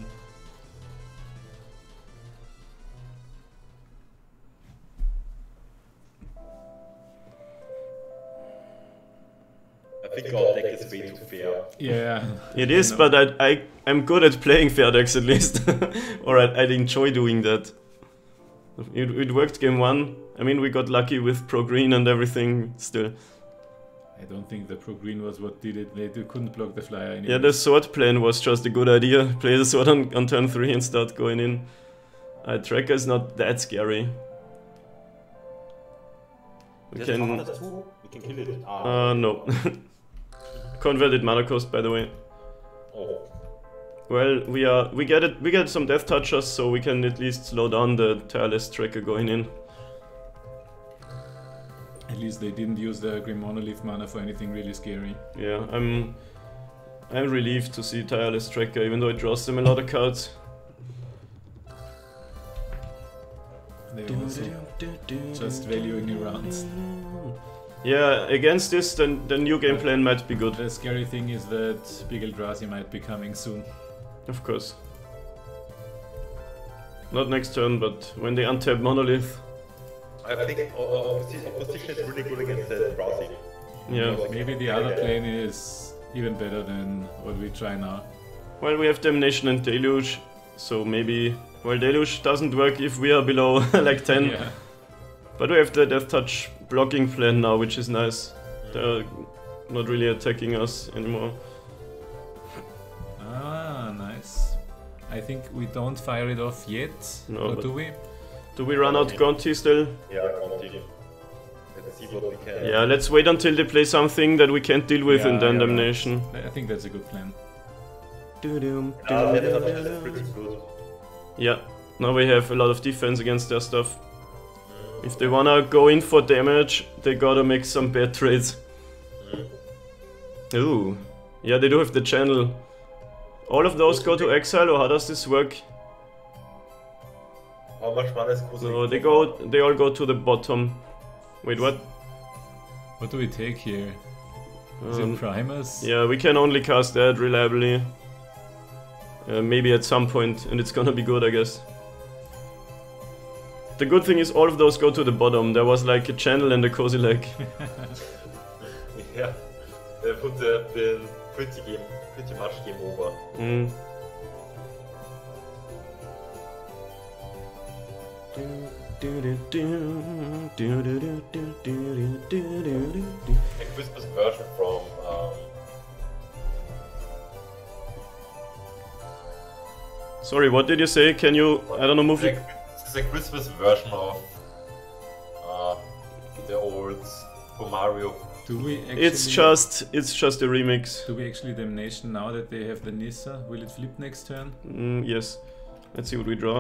I think our deck is way too fair. Yeah. It is, No. but I, I, I'm good at playing fair decks at least. Or I, I enjoy doing that. It, it worked game one. I mean, we got lucky with Pro Green and everything still. I don't think the pro green was what did it. They did- couldn't block the flyer anyway. Yeah, the sword plan was just a good idea. Play the sword on, on turn three and start going in. Uh, Tracker is not that scary. We Just can... after two, we can kill it. Ah, Uh, no. Converted mana cost, by the way. oh. Well, we are we get it. We get some death touchers, so we can at least slow down the tireless tracker going in. At least they didn't use the Grim Monolith mana for anything really scary. Yeah, I'm I'm relieved to see tireless tracker, even though it draws them a lot of cards. They also just valuing your rounds. Yeah, against this, then the new game plan might be good. The scary thing is that Big Eldrazi might be coming soon. Of course. Not next turn, but when they untap Monolith. I think uh, opposi- opposition is really good against the Drowsy. Yeah. Maybe the other plane is even better than what we try now. Well, we have Damnation and Deluge, so maybe... Well, Deluge doesn't work if we are below like ten. Yeah. But we have the Death Touch blocking plan now, which is nice. They're not really attacking us anymore. Ah, nice. I think we don't fire it off yet, No, or but- do we? Do we run out Gonti still? Yeah, Conti. Let's see what we can. Yeah, let's wait until they play something that we can't deal with in Yeah, then yeah. Damnation. I think that's a good plan. Ah, that's not pretty good. Yeah, now we have a lot of defense against their stuff. If they wanna go in for damage, they gotta make some bad trades. Ooh. Yeah, they do have the channel. All of those go to exile, or how does this work? How much mana is Kozilek? So they go, they all go to the bottom. Wait, what? What do we take here? Is Um, it Primus? yeah, we can only cast that reliably. Uh, maybe at some point, and it's gonna be good, I guess. the good thing is all of those go to the bottom. There was like a channel and a cozy leg. Yeah, that would have been pretty game, pretty much game over. Mm. A Christmas version from um, Sorry, what did you say? Can you, I don't know, move like, it? it's a Christmas version of uh, the old Super Mario. Do we actually... It's just, it's just a remix. Do we actually Damnation now that they have the Nissa? Will it flip next turn? Mm, yes. Let's see what we draw.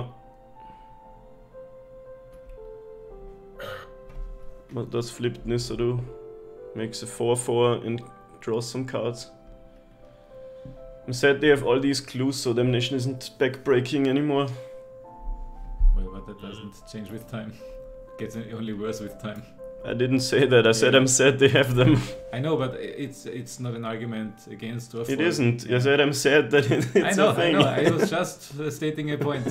What does flipped Nissa do? Makes a four four and draws some cards. I'm sad they have all these clues, so Damnation isn't backbreaking anymore. Well, but that doesn't change with time. Gets only worse with time. I didn't say that, I said I'm sad they have them. I know, but it's it's not an argument against or for. It isn't. I said I'm sad that it, it's I know, a thing. I know, I was just uh, stating a point.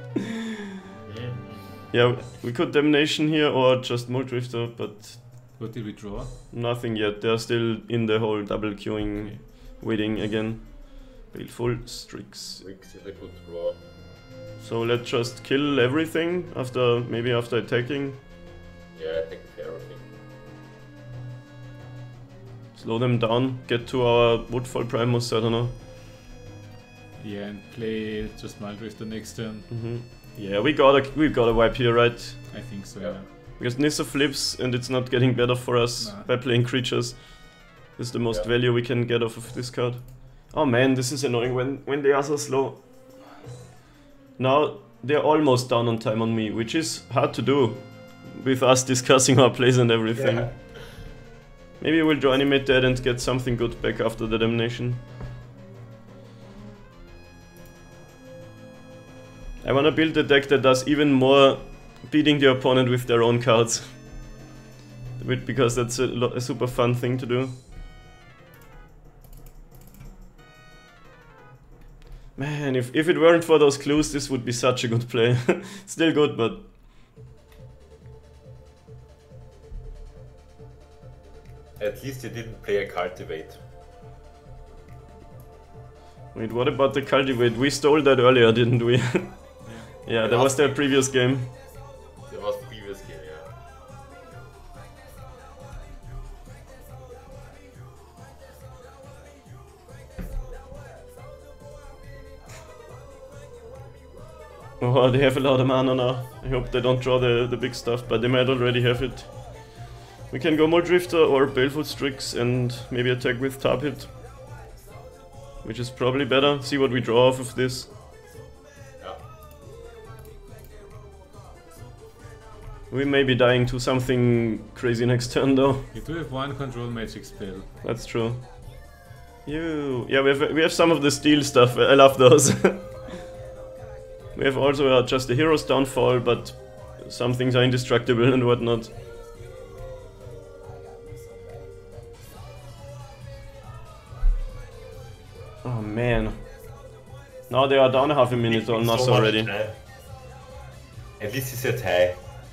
Yeah, we could Damnation here or just Muldrifter, but What did we draw? nothing yet. They're still in the whole double queuing, Okay. waiting again. Baleful Strix. Weeks in a good draw. So let's just kill everything after, maybe after attacking. Yeah, take care of it. Slow them down, get to our Woodfall Primus, I don't know. Yeah, and play just Muldrifter next turn. Mm-hmm. Yeah, we gotta, we gotta wipe here, right? I think so, Yeah. yeah. Because Nissa flips and it's not getting better for us Nah. by playing creatures. This is the most Yeah. value we can get off of this card. Oh man, this is annoying when, when they are so slow. Now they're almost down on time on me, which is hard to do with us discussing our plays and everything. Yeah. Maybe we'll draw Animate Dead and get something good back after the Damnation. I wanna build a deck that does even more beating the opponent with their own cards. With- Because that's a, lo- a super fun thing to do. Man, if, if it weren't for those clues, this would be such a good play. Still good, but... At least you didn't play a Cultivate. Wait, what about the Cultivate? We stole that earlier, didn't we? Yeah, that was their previous game. That was previous game, yeah. Oh, they have a lot of mana now. I hope they don't draw the, the big stuff, but they might already have it. We can go Muldrifter or Baleful Strix and maybe attack with Tar Pit. Which is probably better. See what we draw off of this. Yeah. We may be dying to something crazy next turn though. You do have one control magic spell. That's true. You, yeah, we have we have some of the steel stuff. I love those. We have also uh, just the hero's downfall, but some things are indestructible and whatnot. Oh man. Now they are down half a minute on us So much already. time. At least he's at high.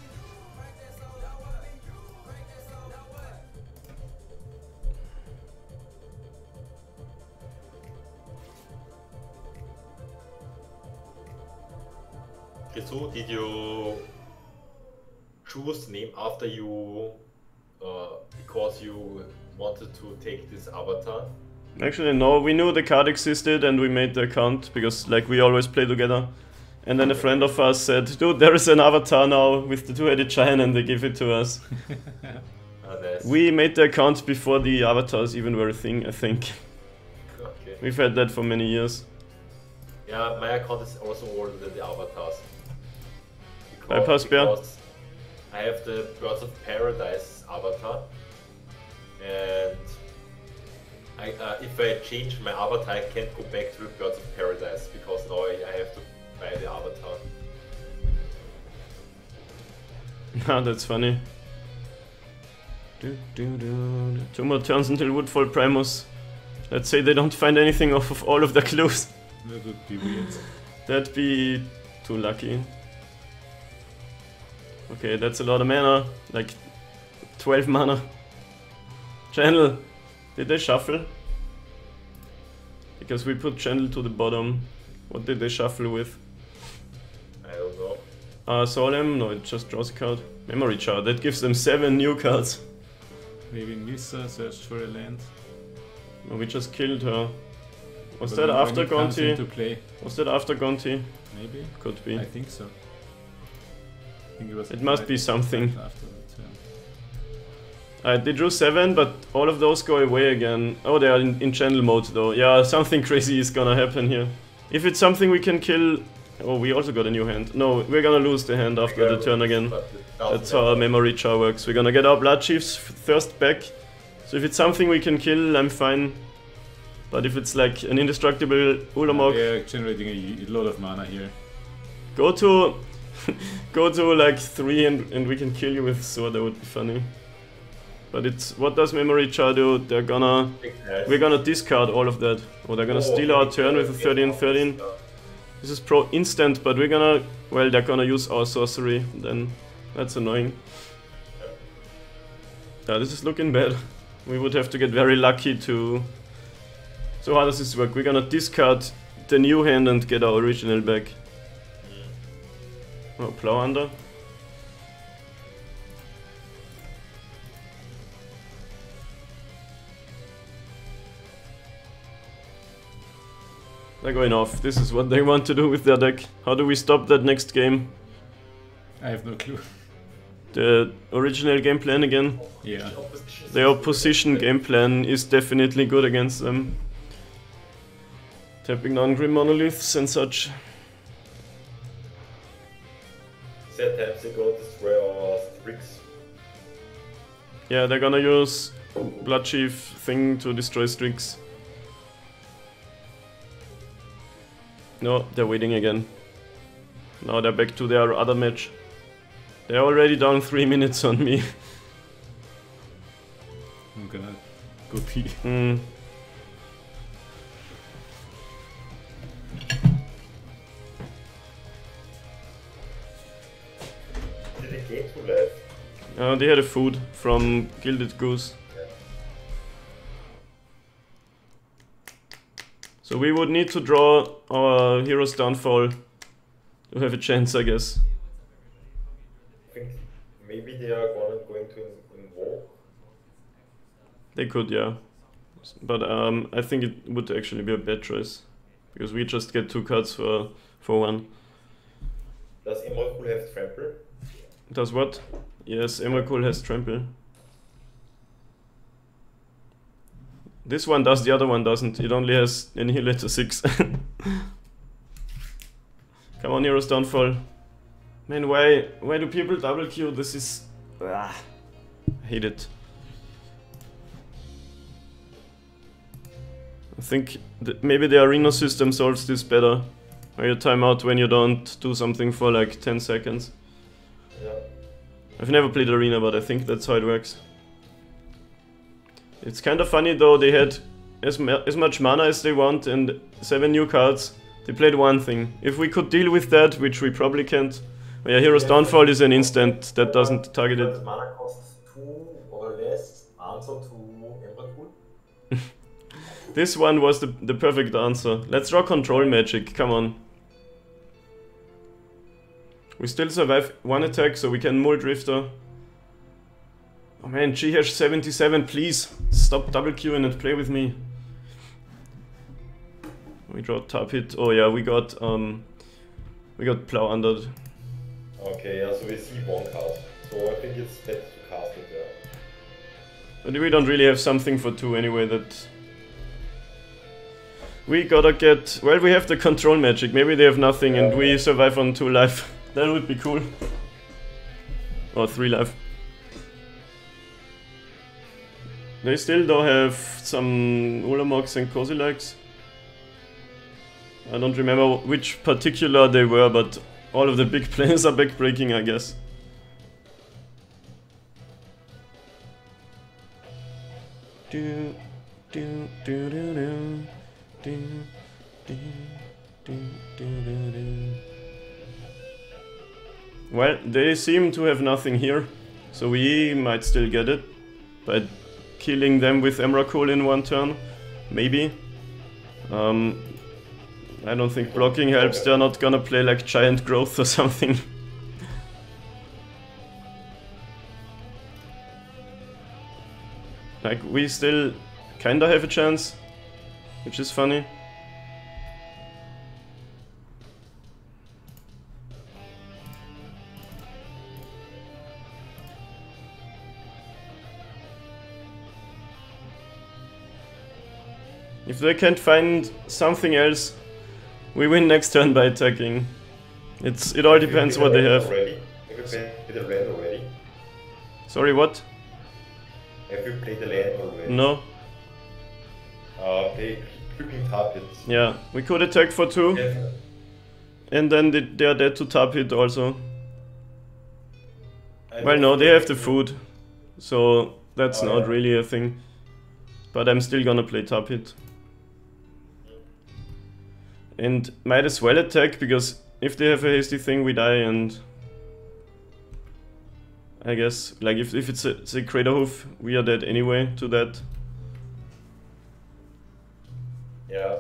Okay, so did you choose the name after you, uh, because you wanted to take this avatar? Actually, no, we knew the card existed and we made the account because, like, we always play together. And then a friend of ours said, dude, there is an avatar now with the two-headed giant and they give it to us. Ah, nice. We made the account before the avatars even were a thing, I think. Okay. We've had that for many years. Yeah, my account is also older than the avatars. Bypass Bear. because I have the Birds of Paradise avatar, and I, uh, if I change my avatar, I can't go back to the Birds of Paradise because now I, I have to buy the avatar. Ah, that's funny. Do, do, do. Two more turns until Woodfall Primus. Let's say they don't find anything off of all of their clues. That would be weird. That'd be too lucky. Okay, that's a lot of mana. Like twelve mana. Channel. Did they shuffle? Because we put Channel to the bottom. What did they shuffle with? I don't know. Uh, Solemn? No, it just draws a card. Memory Chart. That gives them seven new cards. Maybe Nissa searched for a land. No, we just killed her. Was But that when after it comes Gonti? into play, Was that after Gonti? maybe? Could be. I think so. I think it was It must right be something. after the turn. Alright, they drew seven, but all of those go away again. Oh, they are in, in channel mode though. Yeah, something crazy is gonna happen here. If it's something we can kill... Oh, we also got a new hand. No, we're gonna lose the hand after the turn again. That's how our memory char works. We're gonna get our Blood Chief's first back. So if it's something we can kill, I'm fine. But if it's like an indestructible Ulamog... They're generating a, a lot of mana here. Go to... go to like three and, and we can kill you with sword, that would be funny. But it's... What does memory char do? They're gonna... We're gonna discard all of that. Or they're gonna steal our turn with a thirteen thirteen. This is pro instant, but we're gonna... Well, they're gonna use our sorcery, then that's annoying. Yeah, this is looking bad. We would have to get very lucky to... So how does this work? We're gonna discard the new hand and get our original back. Oh, Plow Under. They're going off. This is what they want to do with their deck. How do we stop that next game? I have no clue. The original game plan again? Yeah. The opposition game plan is definitely good against them. Tapping down Grim Monoliths and such. Set times they go destroy our Strix. Yeah, they're gonna use Blood Chief thing to destroy Strix. No, they're waiting again. Now they're back to their other match. They're already down three minutes on me. I'm gonna go pee. Mm. Did they gain two life? Uh, they had a food from Gilded Goose. So we would need to draw our Hero's Downfall to have a chance, I guess. I think maybe they are gonna, going to invoke. They could, yeah. But um, I think it would actually be a bad choice. Because we just get two cards for, for one. Does Emrakul have trample? Does what? Yes, Emrakul has Trample. This one does, the other one doesn't. It only has Annihilator six. Come on, Hero's Downfall. Man, why why do people double queue? This is... Ah, I hate it. I think that maybe the arena system solves this better. Where you time out when you don't do something for like ten seconds. Yeah. I've never played arena, but I think that's how it works. It's kind of funny though, they had as, as much mana as they want and seven new cards. They played one thing. If we could deal with that, which we probably can't. Oh yeah, Hero's Downfall is an instant that doesn't target it. Mana costs two or less. Answer to Emrakul. This one was the, the perfect answer. Let's draw Control Magic, come on. We still survive one attack, so we can Mull Drifter. Oh man, G seventy-seven, please stop double queuing and play with me. We draw Tap Hit. Oh yeah, we got um, we got Plow Under. Okay, yeah, so we see one card. So I think it's better to cast it there. But we don't really have something for two anyway. That we gotta get. Well, we have the Control Magic. Maybe they have nothing, and we survive on two life. That would be cool. Or three life. They still don't have some Ulamogs and Kozileks. I don't remember which particular they were, but all of the big players are backbreaking, I guess. Do, do, do, do, do, do, do, do, do, do, do. Well, they seem to have nothing here, so we might still get it by killing them with Emrakul in one turn, maybe. Um, I don't think blocking helps, they're not gonna play like Giant Growth or something. Like, we still kinda have a chance, which is funny. If they can't find something else, we win next turn by attacking. It's it all depends what they have. Already? Have you played the land already? Sorry, what? Have you played the land already? No. Uh, play creeping targets. Yeah, we could attack for two, Yeah. and then they, they are dead to tap it also. I Well, don't no, they think have the food, so that's Oh, not yeah. really a thing. But I'm still gonna play tap it. And might as well attack, because if they have a hasty thing, we die, and I guess, like, if, if it's a, say, Craterhoof, we are dead anyway to that. Yeah.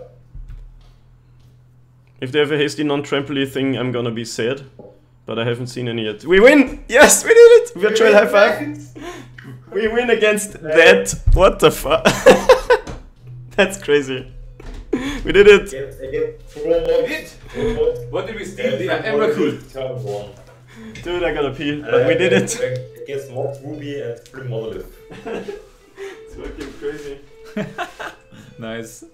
If they have a hasty non-trampoline thing, I'm gonna be sad, but I haven't seen any yet. We win! Yes, we did it! Virtual high five! We win against that! What the fuck? That's crazy. We did it! Against, against Fromod. What did we steal? The Yeah, Emrakul. Turn one. Dude, I gotta pee, but we did it! Uh, Against Mock Ruby and Flip Monolith. It's fucking crazy. Nice.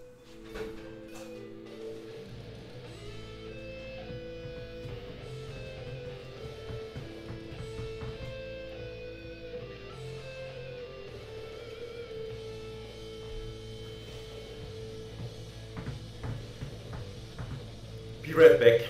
Be right back.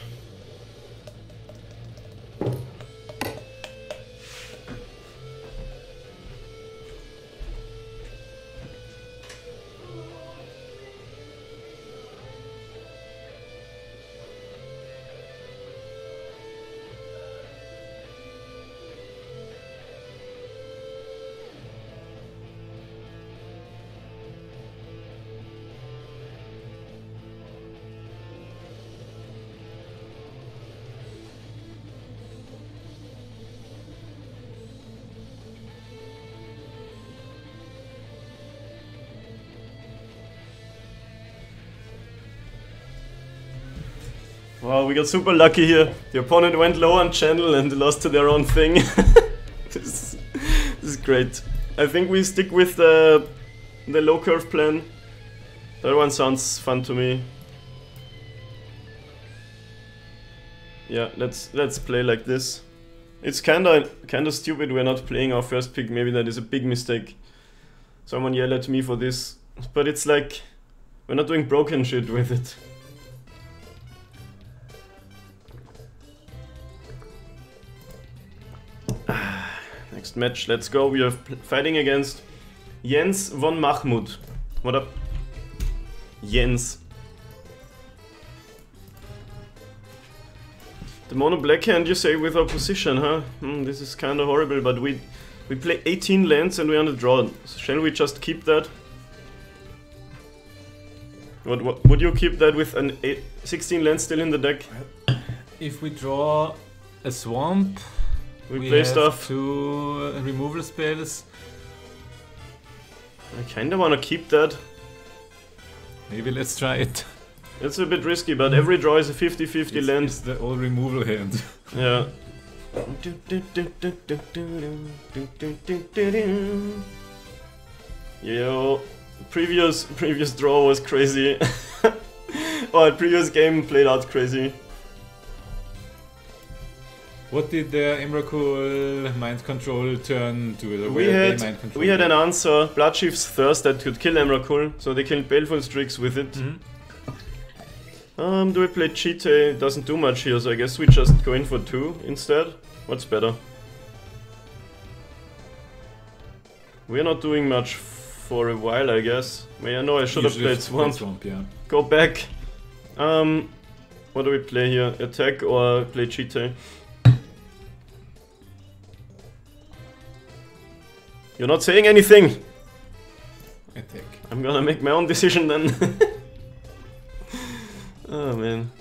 Wow, we got super lucky here. The opponent went low on channel and lost to their own thing. this, is, this is great. I think we stick with the, the low curve plan. That one sounds fun to me. Yeah, let's let's play like this. It's kinda kinda stupid we're not playing our first pick. Maybe that is a big mistake. Someone yell at me for this. But it's like we're not doing broken shit with it. Next match, let's go. We are fighting against Jens von Mahmud. What up? Jens. The mono black hand, you say, with our position, huh? Hmm, this is kinda horrible, but we we play eighteen lands and we're on the draw. So shall we just keep that? What, what would you keep that with an eight, sixteen lands still in the deck? If we draw a swamp, We, we play have stuff. two uh, removal spells. I kinda wanna keep that. Maybe let's try it. It's a bit risky, but every draw is a fifty fifty It's, land. it's the all removal hand. Yeah. Yo, previous previous draw was crazy. Oh, previous game played out crazy. What did the Emrakul mind control turn to? Or We were they had mind control? we had an answer, Bloodchief's Thirst, that could kill Emrakul, so they killed Baleful Strix with it. Mhm. Um, do we play Cheat? It doesn't do much here, so I guess we just go in for two instead. What's better? We're not doing much for a while, I guess. Well, I know I should have Usually played it's Swamp. swamp, yeah. Go back. Um, what do we play here? Attack or play Cheat? You're not saying anything! Attack. I'm gonna make my own decision then. Oh man.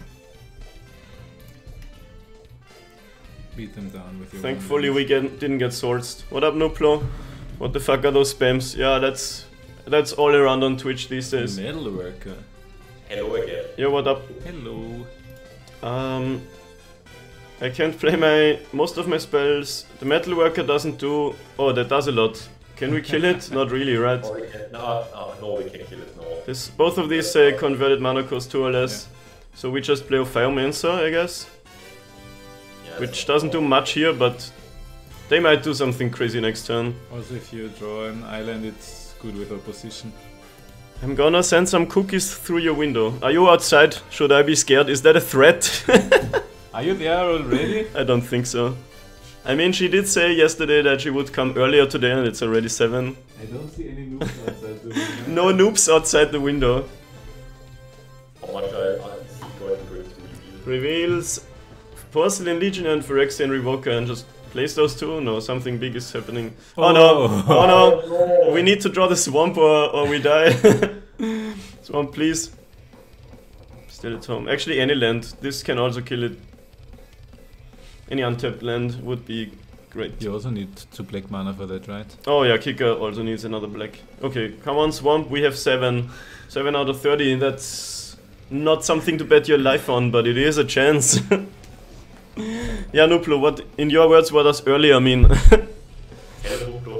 Beat them down with your Thankfully one we get, didn't get sourced. What up, Nuplo? What the fuck are those spams? Yeah, that's that's all around on Twitch these days. Metal worker. Hello again. Yeah, what up? Hello. Um, I can't play my most of my spells. The metal worker doesn't do. Oh, that does a lot. Can we kill it? Not really, right? Oh, we can, no, no, no, we can kill it. No. This both of these say converted mana cost two or less. So we just play Ophiumencer, I guess. Yeah, Which so- doesn't do much here, but they might do something crazy next turn. Also, if you draw an island, it's good with opposition. I'm gonna send some cookies through your window. Are you outside? Should I be scared? Is that a threat? Are you there already? I don't think so. I mean, she did say yesterday that she would come earlier today and it's already seven. I don't see any noobs outside the window. No noobs outside the window. How much I, I is going to reveal? Reveals Porcelain Legion and Phyrexian Revoker and just place those two? No, something big is happening. Oh, no! Oh. Oh no! no! We need to draw the swamp or, or we die. Swamp, please. Still at home. Actually, any land. This can also kill it. Any untapped land would be great. You also need two black mana for that, right? Oh yeah, Kicker also needs another black. Okay, come on Swamp, we have seven. seven out of thirty, that's not something to bet your life on, but it is a chance. Yeah, Nuplo, what, in your words, what does earlier mean? Hello, Nuplo.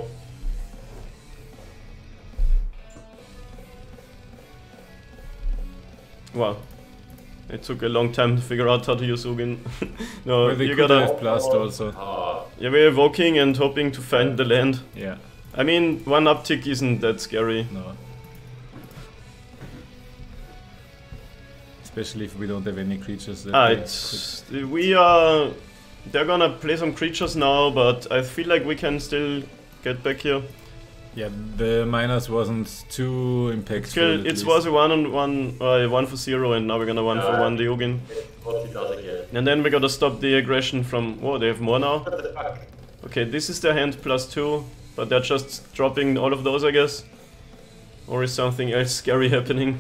Wow. It took a long time to figure out how to use Ugin. No, Well, they you could gotta... have blast also. Ah, Yeah, we're evoking and hoping to find the land. Yeah, I mean, one uptick isn't that scary. no. Especially if we don't have any creatures that Ah, they it's... We are... They're gonna play some creatures now, but I feel like we can still get back here. could- Yeah, the minus wasn't too impactful. Still, at it least. was a one on one, uh, one for zero, and now we're gonna one for Yeah. one the Ugin. what he does again. And then we gotta stop the aggression from... Whoa, they have more now? What the fuck? Okay, this is their hand plus two, but they're just dropping all of those, I guess. Or is something else scary happening?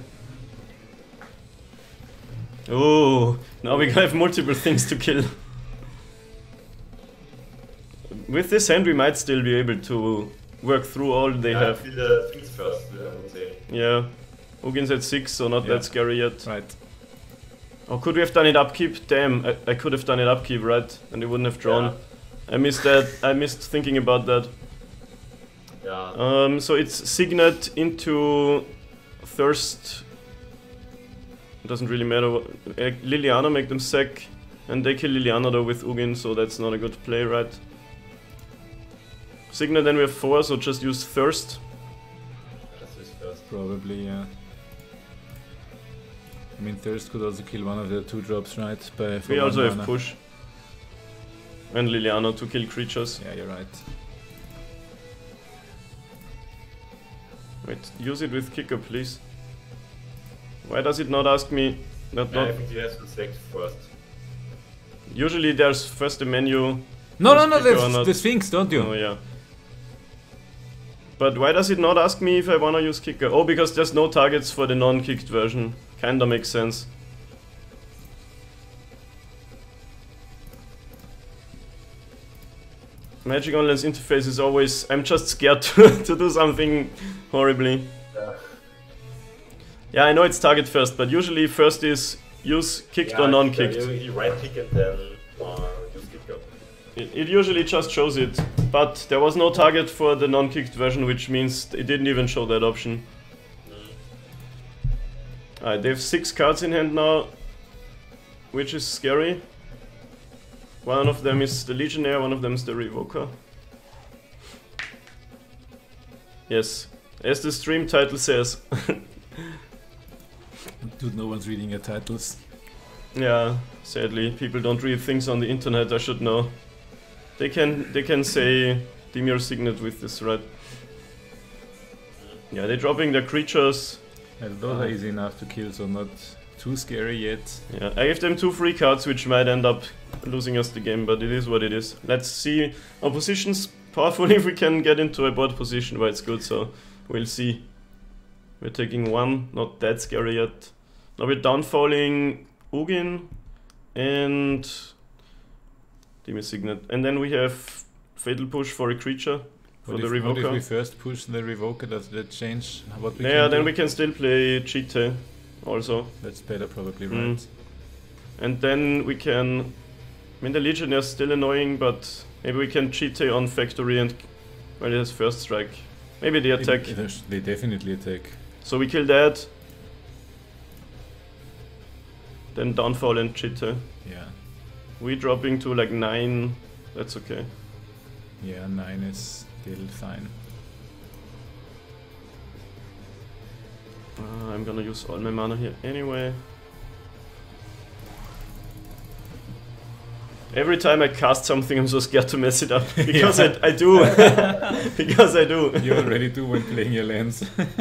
Oh, now we have multiple things to kill. With this hand we might still be able to work through all they Yeah, have. kill the things first, I would say. Yeah. Ugin's at six, so not Yeah. that scary yet. Right. Oh, could we have done it upkeep? Damn, I, I could have done it upkeep, right? And they wouldn't have drawn. I missed that. I missed thinking about that. Yeah. Um, so it's Signet into Thirst. It doesn't really matter. What, uh, Liliana make them sack, and they kill Liliana though with Ugin, so that's not a good play, right? Signet, then we have four, so just use Thirst. That's his first. Probably, yeah. I mean, Thirst could also kill one of the two drops, right? By for We one also have mana. Push. And Liliana to kill creatures. Yeah, you're right. Wait, use it with Kicker, please. Why does it not ask me? That Yeah, I not. think he has to select first. Usually there's first a menu. No, no, Use no, Kicker or that's not. the Sphinx, don't you? Oh yeah. But why does it not ask me if I wanna use Kicker? Oh, because there's no targets for the non-kicked version. Kinda makes sense. Magic Online's interface is always... I'm just scared to, to do something horribly. Yeah. Yeah, I know it's target first, but usually first is use kicked Yeah, or non-kicked. You, you right click and then uh, use kick up. It, it usually just shows it, but there was no target for the non-kicked version, which means it didn't even show that option. Alright, they have six cards in hand now, which is scary. One of them is the Legionnaire, one of them is the Revoker. Yes, as the stream title says. Dude, no one's reading your titles. Yeah, sadly, people don't read things on the internet, I should know. They can they can say Dimir Signet with this, right? Yeah, they're dropping their creatures. Well, those are easy enough to kill, so not too scary yet. Yeah, I gave them two free cards, which might end up losing us the game, but it is what it is. Let's see. Opposition's powerful if we can get into a board position where it's good, so we'll see. We're taking one, not that scary yet. Now we're downfalling Ugin and Demon Signet. And then we have Fatal Push for a creature for What the if, what if we Revoker. first push the Revoker? Does that change what we Yeah, can then do? we can still play Cheetah also. That's better probably, Mm. right? And then we can... I mean, the Legionnaire is still annoying, but maybe we can Cheetah on Factory and... Well, it has first strike. Maybe the attack. It, it, they definitely attack. So we kill that. Then downfall and Cheetah. Yeah. We dropping to like nine. That's okay. Yeah, nine is still fine. Uh, I'm gonna use all my mana here anyway. Every time I cast something, I'm so scared to mess it up because I, I do. Because I do. You already do when playing your lands.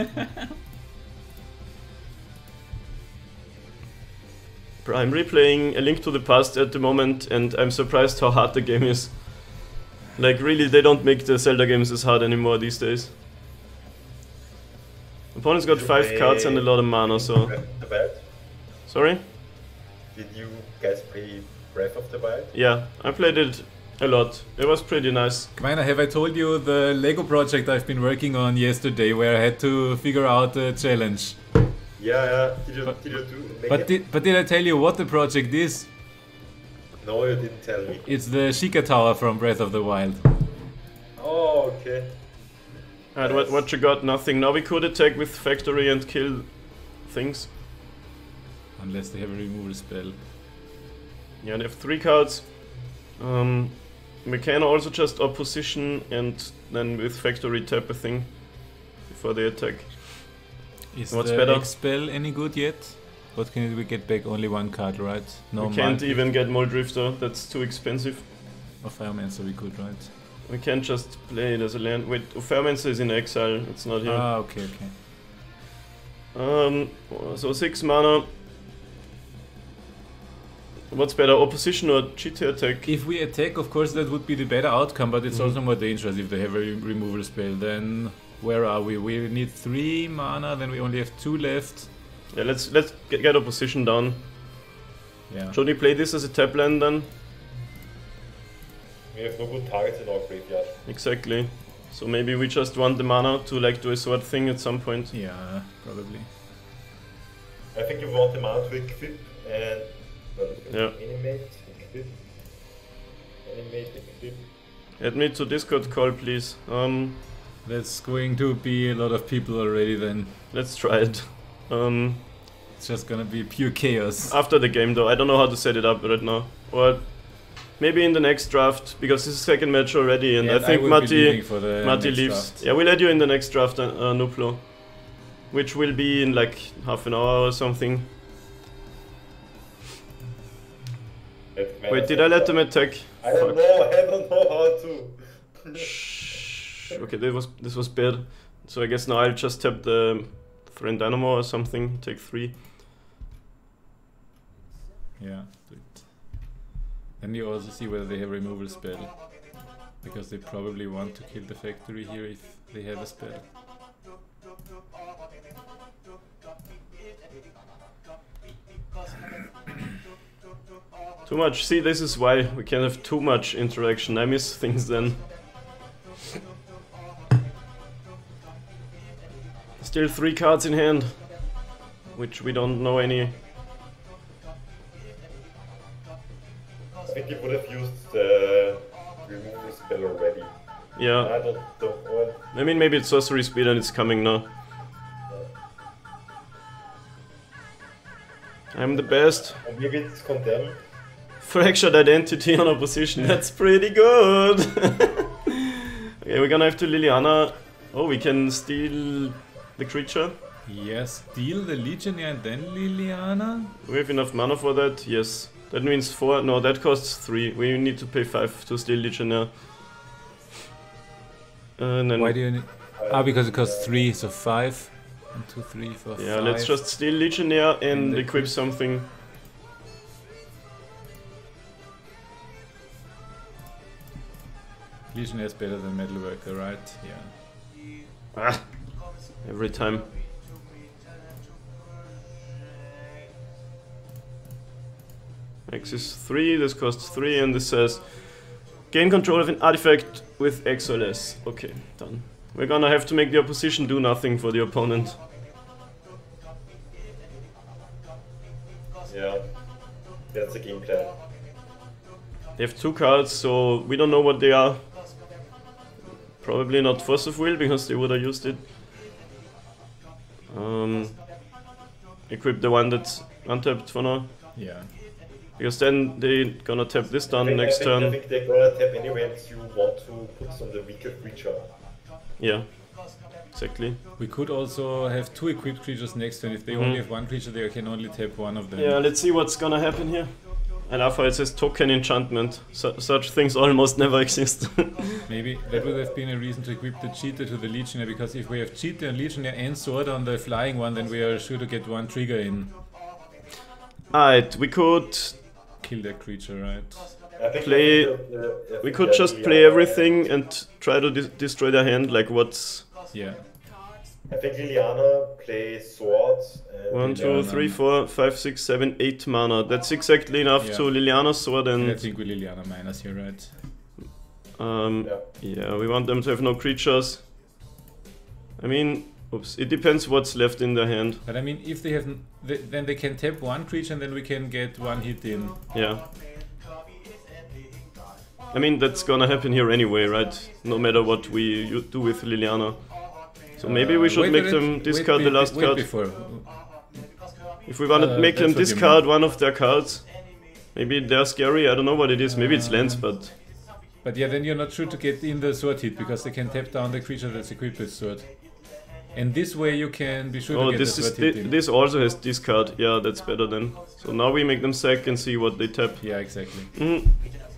I'm replaying A Link to the Past at the moment, and I'm surprised how hard the game is. Like, really, they don't make the Zelda games as hard anymore these days. Opponent's got You five play cards and a lot of mana, so... Breath of the Wild? Sorry? Did you guys play Breath of the Wild? Yeah, I played it a lot. It was pretty nice. Gmeiner, have I told you the Lego project I've been working on yesterday, where I had to figure out a challenge? Yeah, yeah. Did you, But- did you do make But it? did, but did I tell you what the project is? No, you didn't tell me. It's the Sheikah Tower from Breath of the Wild. Oh, okay. And what, what you got? Nothing. Now we could attack with Factory and kill things. Unless they have a removal spell. Yeah, they have three cards. Um, we can also just opposition and then with Factory tap a thing before they attack. Is What's the better? X-Spell any good yet? What can we get back? Only one card, right? No, we can't multi- even get Moldrifter, that's too expensive. Or Firemancer we could, right? We can't just play it as a land. Wait, Firemancer is in exile, it's not here. Ah, okay, okay. Um, so six mana. What's better, opposition or Cheetah attack? If we attack, of course, that would be the better outcome, but it's Mhm. also more dangerous if they have a re- removal spell. Then where are we? We need three mana, then we only have two left. Yeah, let's let's get, get opposition down. Yeah. Should we play this as a tap land then? We have no good targets in our graveyard. Exactly. So maybe we just want the mana to like do a sword thing at some point. Yeah, probably. I think you want the mana to equip and... Well, Yeah. Animate, equip. Animate, equip. Add me to Discord call, please. Um, That's going to be a lot of people already then. let's try it. Um, It's just gonna be pure chaos. after the game though, I don't know how to set it up right now. Or maybe in the next draft, because this is second match already, and Yeah, I think will be Matti leaving for the Matti next leaves. draft. Yeah, we'll add you in the next draft, uh, uh, Nuplo, which will be in like half an hour or something. Let me Wait, did I let them understand. attack? I don't Fuck. know, I don't know how to. Shh. Okay, this was this was bad. So I guess now I'll just tap the Friend Dynamo or something. Take three. Yeah, do it. Then you also see whether they have removal spell. Because they probably want to kill the factory here if they have a spell. Too much. See, this is why we can have too much interaction. I miss things then. Still three cards in hand, which we don't know any. I think you would have used the removal spell already. Yeah, I don't know. I mean maybe it's sorcery speed and it's coming now. I'm the best. Or maybe it's condemned. Fractured identity on opposition. That's pretty good. Okay, we're gonna have to Liliana. Oh, we can steal the creature. Yes, steal the Legionnaire and then Liliana? We have enough mana for that. Yes, that means four. No, that costs three. We need to pay five to steal Legionnaire. And then Why do you need... Ah, because it costs three, so five. One, two, three, four, yeah, five. let's just steal Legionnaire and, And equip equip. something. Legionnaire is better than Metalworker, right? Yeah. Ah, every time. X is three, this costs three, and this says gain control of an artifact with X or less. Okay, done. We're gonna have to make the opposition do nothing for the opponent. Yeah, that's the game plan. They have two cards, so we don't know what they are. Probably not Force of Will, because they would have used it. Um, equip the one that's untapped for now. Yeah. Because then they're gonna tap this down I think, next I think, turn. I think they're gonna tap anyway, and you want to put some of the weaker creature. Yeah, exactly. We could also have two equipped creatures next turn. If they Mhm. only have one creature, they can only tap one of them. Yeah, let's see what's gonna happen here. I love how it says token enchantment. Su such things almost never exist. Maybe that would have been a reason to equip the cheater to the Legionnaire, because if we have cheater and Legionnaire and sword on the flying one, then we are sure to get one trigger in. Alright, we could Kill that creature, right? I think Play- I think the- the- I we think could they're just really play are- everything and try to dis destroy their hand. Like what's Yeah. I think Liliana plays sword. And one, two, Liliana. three, four, five, six, seven, eight mana. That's exactly enough Yeah. to Liliana's sword And I and think with Liliana minus here, right? um, Yeah. yeah, we want them to have no creatures. I mean, oops, it depends what's left in their hand. But I mean, if they have, n- th then they can tap one creature and then we can get one hit in. Yeah. I mean, that's gonna happen here anyway, right? No matter what we u- do with Liliana. So maybe we Uh, should wait, make wait, them wait discard be- the last wait card. Before. If we wanna Uh, make them that's what you discard one of their cards, maybe they're scary, I don't know what it is, maybe it's lands, Uh, but... But yeah, then you're not sure to get in the sword hit, because they can tap down the creature that's equipped with sword. And this way you can be sure Oh, to get this the is sword thi hit in. this also has discard, yeah, that's better then. So now we make them sack and see what they tap. Yeah, exactly. Mhm.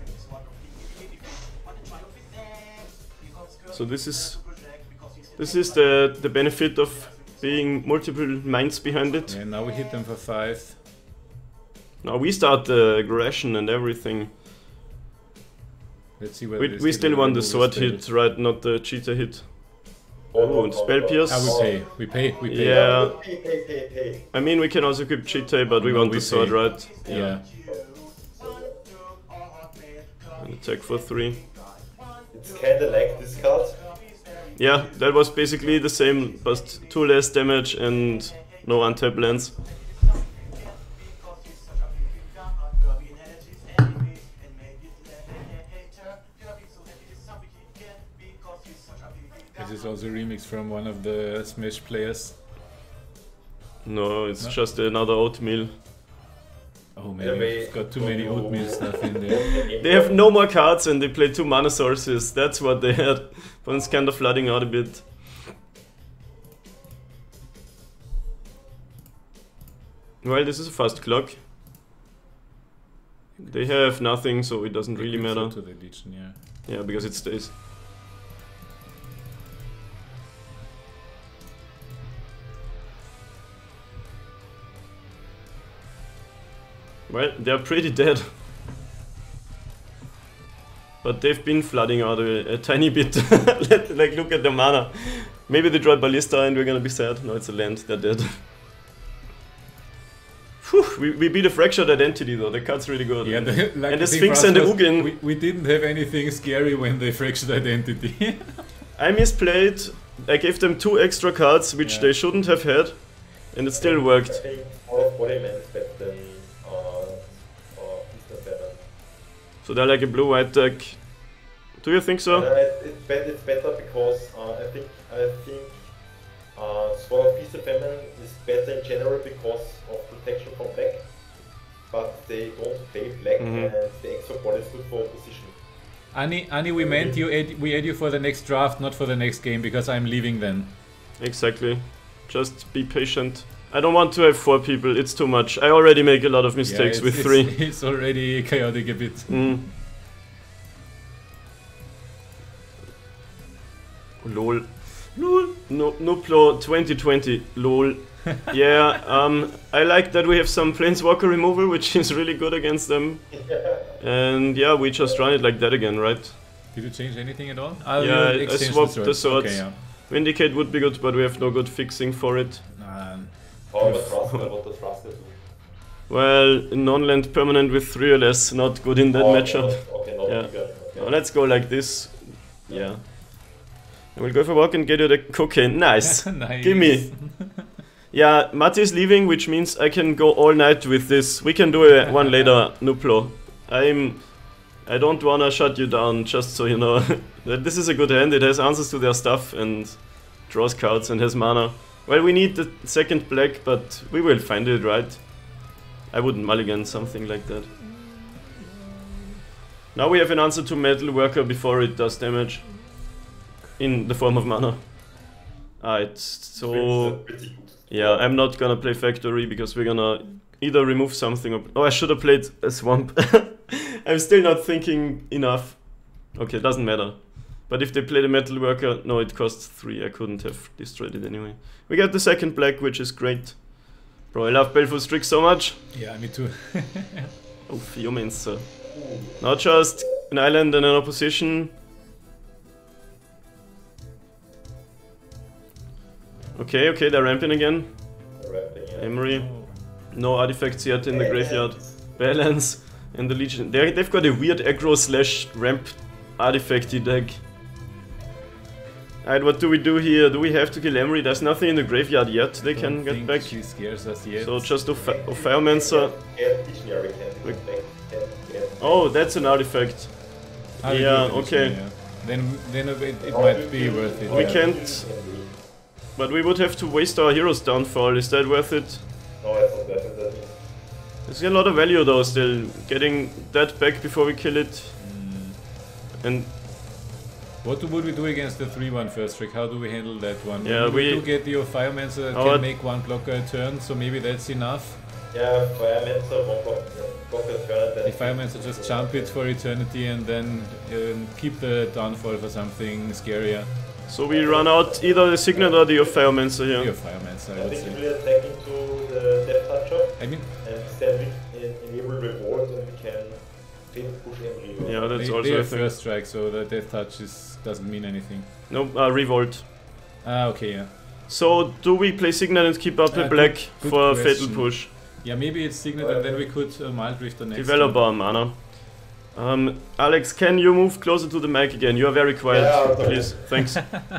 So this is... This is the, the benefit of being multiple minds behind it. Yeah, now we hit them for five. Now we start the aggression and everything. Let's see whether We, this we can still want the remove a sword spell. hit, right? Not the cheater hit. Hold Oh, on, and hold spell on. pierce. Ah, we pay. We pay. We pay. Yeah. Pay, pay, pay, pay. I mean, we can also equip cheater, but we No, want we the sword, pay. right? Yeah. And attack for three. It's kinda like this card. Yeah, that was basically the same, but two less damage and no untap lands. This is also a remix from one of the Smash players. No, it's No? just another oatmeal. Oh Yeah, man, we- we've got too many Oh. oatmeal stuff in there. They have no more cards and they play two mana sources. That's what they had. But it's kind of flooding out a bit. Well, this is a fast clock. They have nothing, so it doesn't really Equip matter. sword to the Legion, yeah. Yeah, because it stays. Well, they're pretty dead. But they've been flooding out a, a tiny bit. Let, like, look at the mana. Maybe they draw Ballista and we're gonna be sad. No, it's a land, they're dead. Whew, we, we beat a Fractured Identity though, the card's really good. Yeah, the, like And the thing Sphinx for us and the was Ugin. We, we didn't have anything scary when they fractured identity. I misplayed. I gave them two extra cards, which Yeah. they shouldn't have had, and it still worked. I think all body man is better than uh, uh, Eastern Seven. So they're like a blue-white deck. Do you think so? Uh, it, it's, be it's better because uh, I think I think uh, Sword of Eastern Famine is better in general because of protection from black, but they don't play black Mhm. and the extra body is good for position. Annie, Annie, we meant you. Add, we add you for the next draft, not for the next game, because I'm leaving then. Exactly. Just be patient. I don't want to have four people, it's too much. I already make a lot of mistakes Yeah, with it's, three. It's, it's already chaotic a bit. Mm. Lol. Lol. No, Nuplo twenty twenty. Lol. Yeah, um, I like that we have some Planeswalker removal, which is really good against them. And yeah, we just run it like that again, right? Did you change anything at all? Ah, Yeah, you I exchanged swapped the the swords. swords. Okay, yeah. Vindicate would be good, but we have no good fixing for it. Um, How about Thruster? What does Thruster do? Well, non-land permanent with three or less, not good in that Oh, matchup. not- Okay, not Yeah. bigger. Okay. Now let's go like this. Yeah. I will go for a walk and get you the cocaine. Nice. nice. Gimme. Yeah, Matti is leaving, which means I can go all night with this. We can do a one later, Nuplo. I'm... I don't wanna shut you down, just so you know. That this is a good hand, it has answers to their stuff and draws cards and has mana. Well, we need the second black, but we will find it, right? I wouldn't mulligan something like that. Now we have an answer to Metal Worker before it does damage. In the form of mana. Ah, it's so... Pretty good. Yeah, I'm not gonna play Factory because we're gonna either remove something or... Oh, I should have played a Swamp. I'm still not thinking enough. Okay, doesn't matter. But if they play the Metal Worker... No, it costs three. I couldn't have destroyed it anyway. We got the second black, which is great. Bro, I love Baleful Strix so much. Yeah, me too. Oh, Fiomancer. Not just an island and an opposition. Okay, okay, they're ramping again. Ramping, yeah. Emery. No artifacts yet in the graveyard. Balance and the Legion. They they've got a weird aggro slash ramp artifacty deck. Alright, what do we do here? Do we have to kill Emery? There's nothing in the graveyard yet. They Don't can get think back. She scares us yet. So just of Firemancer. And Dictionary can We- get back. Can get Oh, that's an artifact. Ah, we yeah, do have okay. yeah. Then, then it, it Oh, might we- be worth it. We yeah. can't. But we would have to waste our hero's downfall. Is that worth it? No, it's not worth it. There's a lot of value though still. Getting that back before we kill it. Mm. And What would we do against the three one first trick? How do we handle that one? Yeah, we, we- do get the Firemancer that Our- can make one blocker a turn, so maybe that's enough. Yeah, Firemancer, one block, block a turn and then... The Firemancer just jump it for eternity and then um, keep the downfall for something scarier. so we run out either the Signet or the Firemancer Your here. Firemancer, I I would think say. we'll attack into the Death Toucher I mean, and then we en- enable reward and we can fail push Emery. Yeah, that's they, also they a have thing. first strike, so the death touch is, doesn't mean anything. No, uh, Revolt. Ah, okay, yeah. So do we play Signet and keep up the Uh, black good- good for question. Fatal Push? Yeah, maybe it's Signet and then we could uh, Mild Rift the next Develop turn. our mana. Um, Alex, can you move closer to the mic again? You are very quiet, Yeah, okay. please. Thanks.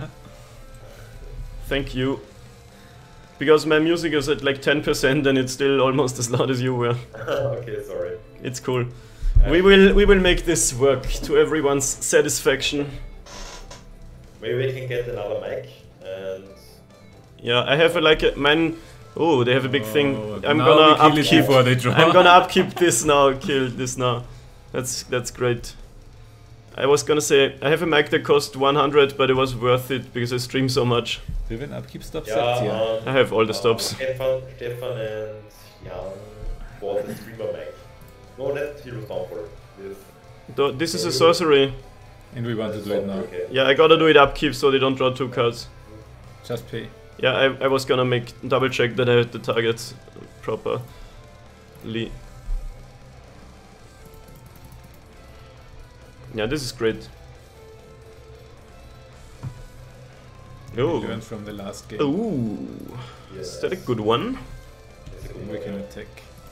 Thank you. Because my music is at like ten percent and it's still almost as loud as you were. Okay, sorry. It's cool. We will we will make this work to everyone's satisfaction. Maybe we can get another mic and... Yeah, I have a, like a mine. Oh, they have a big thing. Oh, I'm now gonna we kill it upkeep. before they draw. I'm gonna upkeep this now. Kill this now. That's that's great. I was gonna say I have a mic that cost one hundred, but it was worth it because I stream so much. Do you have an upkeep stop Yeah, set? Yeah. um, I have all the uh, stops. Stefan, Stefan and Jan bought the streamer mic. No, that's Hero's Downfall. This, Though this is a sorcery. And we want to do it now. Okay. Yeah, I gotta do it upkeep so they don't draw two cards. Just pay. Yeah, I, I was gonna make double check that I had the targets properly. Yeah, this is great. We Oh. learned from the last game. Ooh. Yes. Is that a good one? That's a good And we one, can yeah. attack.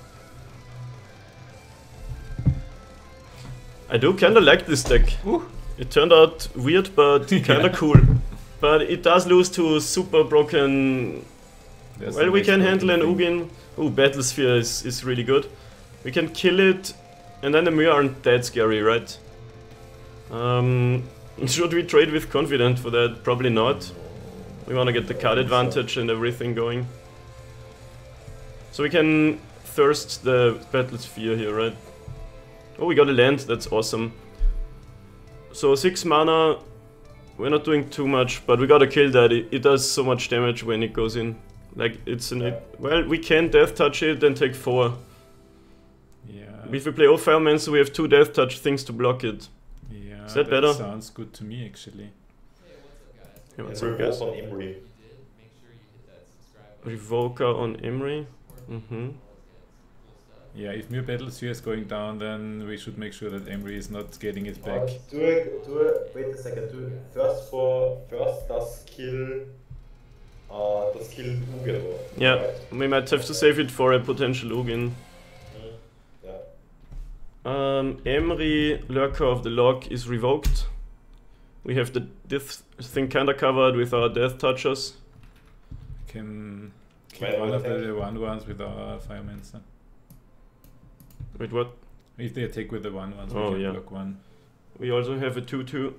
I do kinda like this deck. It turned out weird, but kinda cool. But it does lose to super broken. There's Well, the we next can one handle an thing. Ugin. Ooh, Battlesphere is, is really good. We can kill it, and then the Myr aren't that scary, right? Um, should we trade with Confident for that? Probably not. We wanna get the card advantage and everything going. So we can thirst the Battlesphere here, right? Oh, we got a land, that's awesome. So six mana, we're not doing too much, but we gotta kill that. It, it does so much damage when it goes in. Like, it's an... It, well, we can Death Touch it and take four. Yeah. If we play Firemancer, we have two Death Touch things to block it. Yeah, Is that better? Sounds good to me actually. Yeah, what's And up, guys? revolt on Emery. Revoker on Emery. Mm-hmm. Yeah, if Mere Battlesphere is going down, then we should make sure that Emry is not getting it back. Uh, do a, do a, wait a second, do first for, first das Kill, uh, das Kill Ugin. Yeah, Right. we might have to save it for a potential Ugin. Mm, yeah. Um, Emry, Lurker of the Log, is revoked. We have the this thing kinda covered with our Death Touchers. Can kill Well, one of attack. the one ones with our Firemancer. Wait, what? If they attack with the one ones, we Oh, can yeah. block one. We also have a two two.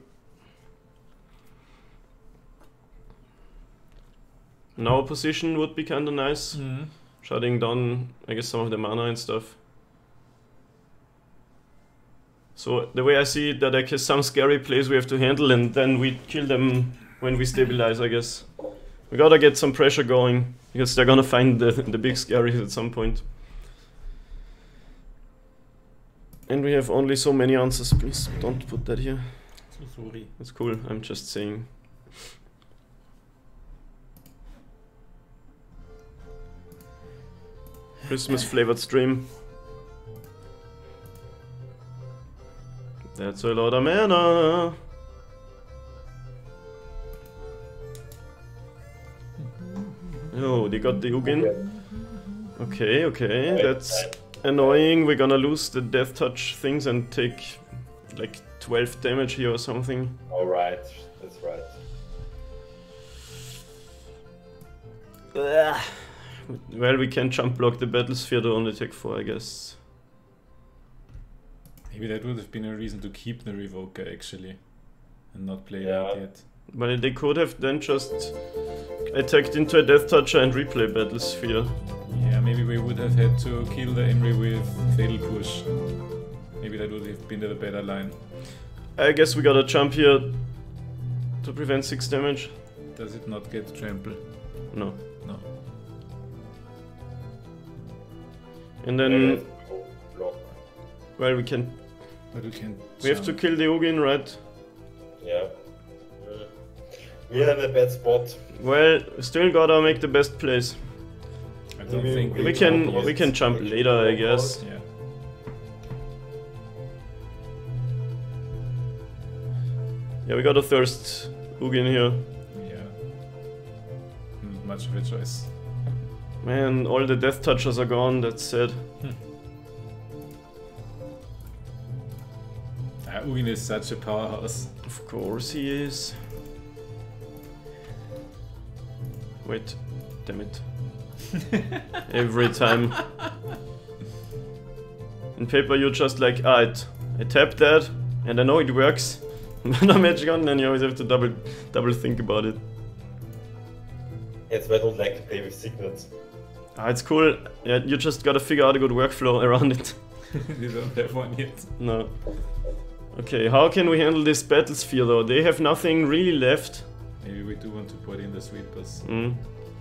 Now position would be kinda nice. Mm-hmm. Shutting down, I guess, some of the mana and stuff. So the way I see it, that like some scary plays we have to handle, and then we kill them when we stabilize, I guess. We gotta get some pressure going, because they're gonna find the, the big scaries at some point. And we have only so many answers, please don't put that here. So sorry. That's cool, I'm just saying. Christmas flavored stream. That's a lot of mana. Oh, they got the Ugin. Okay, okay, that's annoying. We're gonna lose the death touch things and take like twelve damage here or something. Alright, that's right. Ugh. Well, we can jump block the Battlesphere to only take four, I guess. Maybe that would have been a reason to keep the Revoker actually, and not play Yeah. that yet. But they could have then just attacked into a Death Toucher and replay Battlesphere. Yeah, maybe we would have had to kill the Emry with Fatal Push. Maybe that would have been the better line. I guess we gotta jump here to prevent six damage. Does it not get trample? No. No. And then, Maybe let's go block. well, we can. But we can. We have to kill the Ugin, right? Yeah. Mm. We're in a bad spot. Well, still gotta make the best plays. I don't We- think We jump can yet. we can jump later, I guess. Yeah. Yeah, we got a thirst Ugin here. Yeah. Not much of a choice. Man, all the Death Touchers are gone. That's sad. Ah, Ugin is such a powerhouse. Of course he is. Wait, damn it. Every time. In paper you're just like, ah, it, I tapped that, and I know it works. When I'm Magic on, then you always have to double double think about it. That's why I don't like to play with signets. Ah, it's cool. Yeah, you just gotta figure out a good workflow around it. You don't have one yet. No. Okay, how can we handle this Battlesphere though? They have nothing really left. Maybe we do want to put in the sweepers. Mm.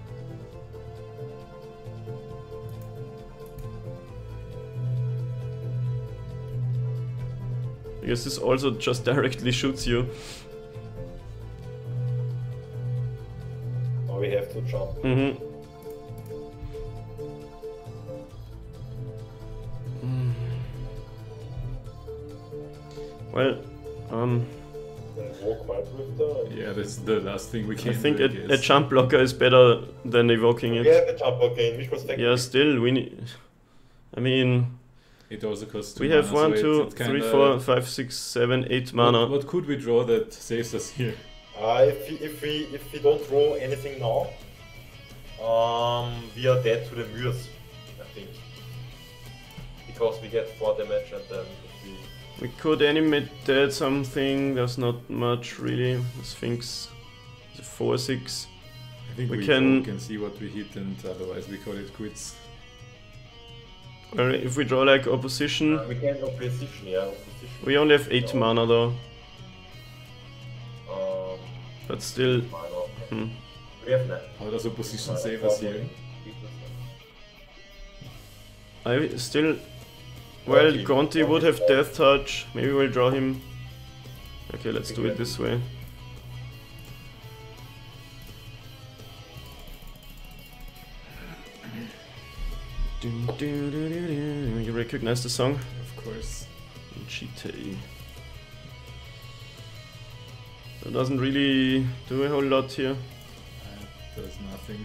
Because this also just directly shoots you. Or we have to jump. Mm-hmm. Mm. Well, um, And walk wild with the... Yeah, that's the last thing we can I think do, I a, a guess. jump blocker is better than evoking We it. have a jump again, which was like... Yeah, still, we need... I mean, It also costs two we have mana, one, so it- two, it three, kinda- four, five, six, seven, eight mana. What, what could we draw that saves us here? Uh, if, we, if we if we don't draw anything now, um, we are dead to the Mures, I think. Because we get four damage and then if we... We could animate that something, there's not much really. The Sphinx is a four six. I think We we, can- can... can see what we hit and otherwise we call it quits. Well, if we draw like opposition, Uh, we can opposition, yeah, opposition. we only have eight mana though, Um, but still. mana. Hmm. We have nine. How does opposition Uh, save four us here? more. I still. Well, Okay. Gonti would have Death Touch. Maybe we'll draw him. Okay, let's do it this way. You recognize the song? Of course. G T A. That doesn't really do a whole lot here. Uh, does nothing.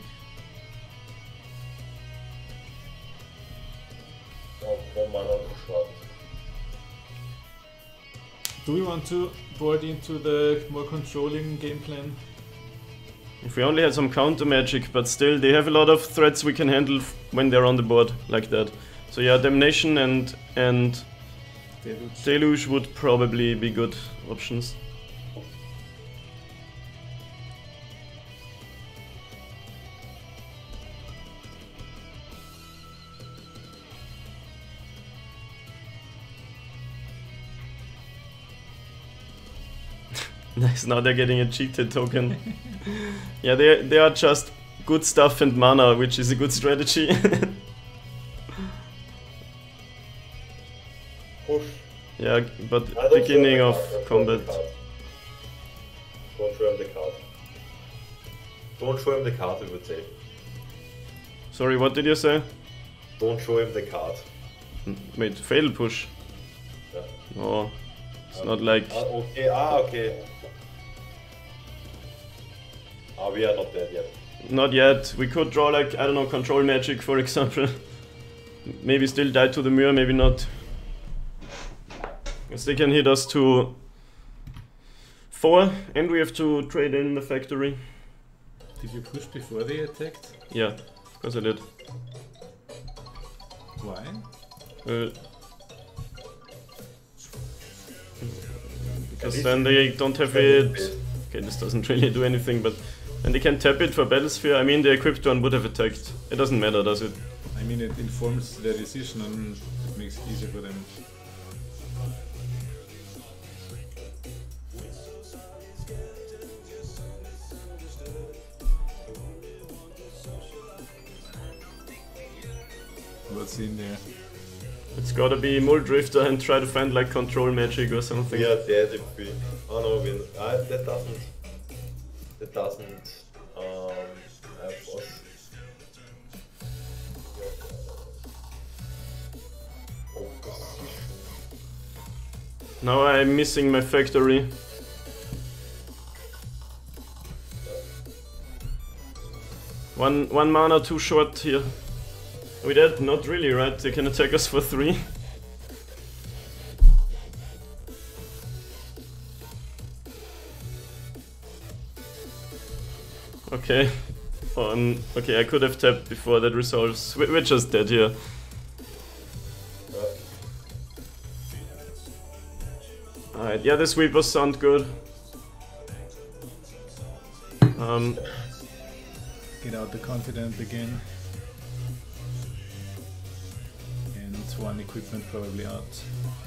One, one mana too short. Do we want to board into the more controlling game plan? If we only had some counter magic, but still they have a lot of threats we can handle f when they're on the board like that. So yeah, Damnation and and Deluge. Deluge would probably be good options. Nice, now they're getting a cheated token. Yeah, they they are just good stuff and mana, which is a good strategy. Push. Yeah, but I don't beginning show of the card, don't combat. show him the card. Don't show him the card. Don't show him the card, I would say. Sorry, what did you say? Don't show him the card. Wait, fatal push. Yeah. No, it's not like... Ah, okay, ah, okay. Ah, we are not dead yet. Not yet. We could draw like, I don't know, control magic for example. Maybe still die to the mirror, maybe not. Because they can hit us to four, and we have to trade in the factory. Did you push before they attacked? Yeah, of course I did. Why? Uh, because then they don't have it. Okay, this doesn't really do anything, but and they can tap it for Battlesphere. I mean, the equipped one would have attacked. It doesn't matter, does it? I mean, it informs their decision and it makes it easier for them. What's in there? It's gotta be Muldrifter and try to find like control magic or something. We are dead if we. Oh no, we. Ah, that doesn't. That doesn't. Um. Have us. Now I'm missing my factory. One one mana too short here. We dead? Not really, right? They can attack us for three. Okay. Um, okay, I could have tapped before that resolves. We- We're just dead here. Alright, yeah, the sweepers sound good. Um, Get out the confident again. And one equipment probably out.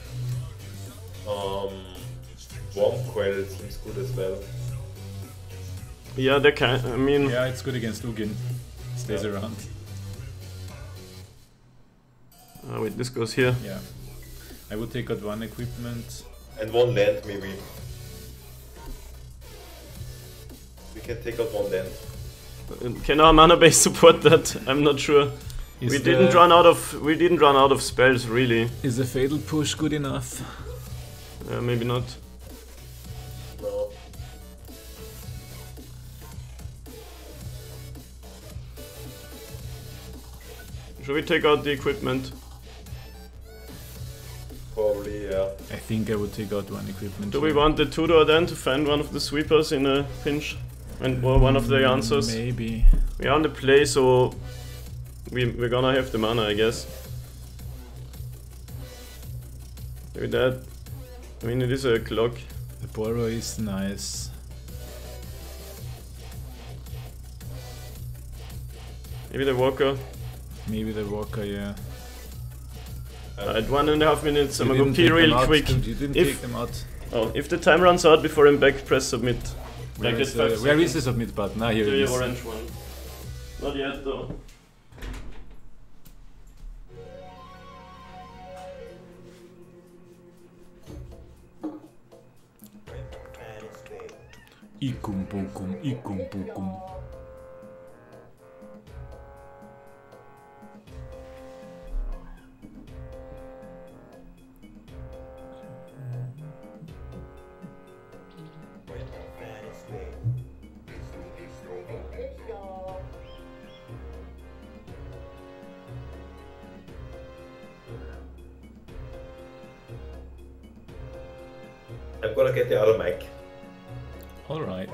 Um. Warm Coil seems good as well. yeah, they can. I mean, Yeah, it's good against Ugin. Stays Yeah. around. oh, wait, this goes here. Yeah. I would take out one equipment. And one land, maybe. We can take out one land. Can our mana base support that? I'm not sure. Is we the, didn't run out of we didn't run out of spells really. Is the fatal push good enough? Uh, maybe not. No. Should we take out the equipment? Probably, yeah. I think I would take out one equipment. Do we here. want the tutor then to find one of the sweepers in a pinch? And or one of the answers? Maybe. We are on the play, so we we're gonna have the mana, I guess. Maybe that. I mean, it is a clock. The borrow is nice. Maybe the walker. Maybe the walker, yeah. Alright, one and a half minutes. I'm You gonna go didn't pee take them real out, quick. You didn't If- take them out. Oh, if the time runs out before I'm back, press submit. Where, Like is, at five the, where is the seconds. submit button? Ah, here To it the is. orange one. Not yet though. Ikum pukum, ikum pukum. I'm gonna get the other mic. Alright.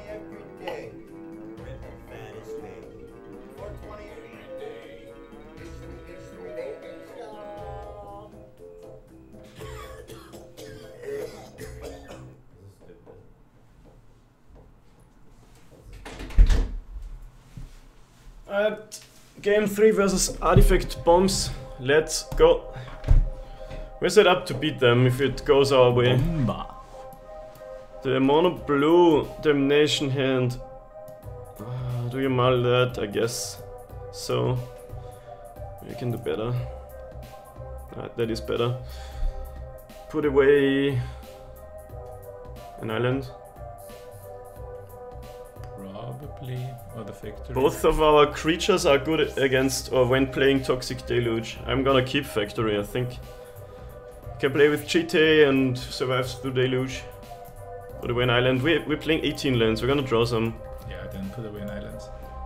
Alright, game three versus Artifact Bombs. Let's go. We're set up to beat them if it goes our way. Bomba. The mono blue damnation hand. Uh, do you mull that? I guess so. We can do better. Alright, that is better. Put away an island. Probably. Or the factory. Both of our creatures are good against or when playing Toxic Deluge. I'm gonna keep Factory, I think. Can play with Cheetah and survive through Deluge. Put away an island. We, we're playing eighteen lands, we're gonna draw some. Yeah, then put away an island.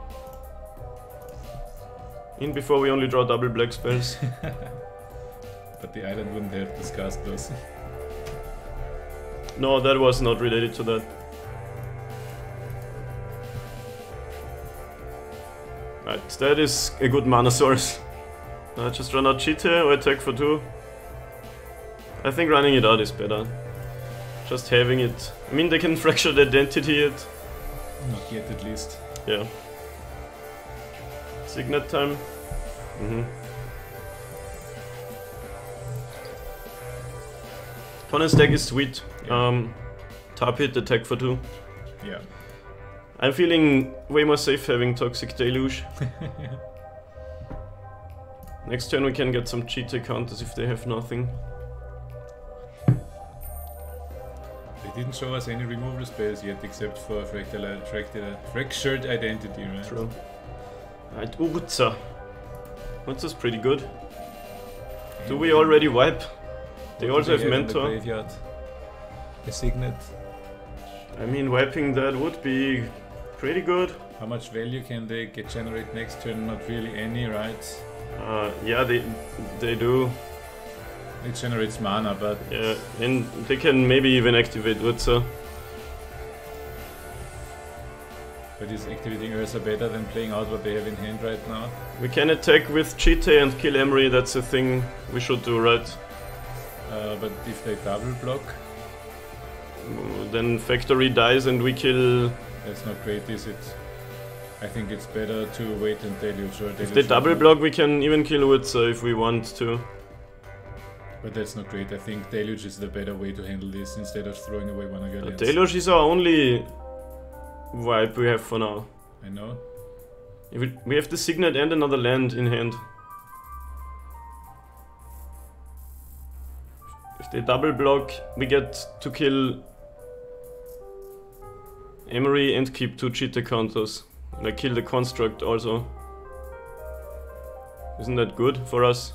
In before we only draw double black spells. But the island wouldn't have discussed those. No, that was not related to that. Right, that is a good mana source. Uh, just run out Cheetah or attack for two. I think running it out is better. Just having it. I mean, they can fracture the identity it. Not yet, at least. Yeah. Signet time. Mm-hmm. Opponent's deck is sweet. Yeah. Um, tap hit, attack for two. Yeah. I'm feeling way more safe having Toxic Deluge. Next turn we can get some Cheetah counters if they have nothing. They didn't show us any removal spells yet except for fractal, fractal, fractured identity, right? True. Right, Urza. Urza's pretty good. Do we already wipe? They What do also have in the Mentor. graveyard? A Signet. I mean, wiping that would be pretty good. How much value can they get generate next turn? Not really any, right? Uh, yeah, they they do. It generates mana, but Yeah, and they can maybe even activate Urza. but is activating Urza better than playing out what they have in hand right now? We can attack with Cheetah and kill Emery. That's a thing we should do, right? Uh, but if they double block, Then Factory dies and we kill. that's not great, is it? I think it's better to wait and Deluge or If Deluge they double will- block, we can even kill Urza if we want to. But that's not great. I think Deluge is the better way to handle this instead of throwing away one of your lands. Deluge is our only wipe we have for now. I know. If we, we have the Signet and another land in hand. If they double block, we get to kill Emery and keep two Cheetah counters. Like kill the construct also. Isn't that good for us?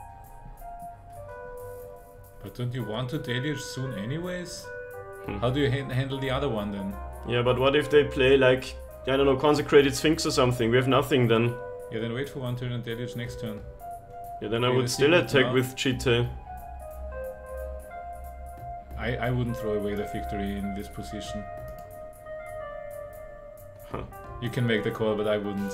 But don't you want to Deluge soon anyways? Hmm. How do you han handle the other one then? Yeah, but what if they play like, I don't know, Consecrated Sphinx or something? We have nothing then. Yeah, then wait for one turn and Deluge next turn. Yeah, then I Play would the still Signet attack now. with Cheetah. I, I wouldn't throw away the victory in this position. Huh. You can make the call, but I wouldn't.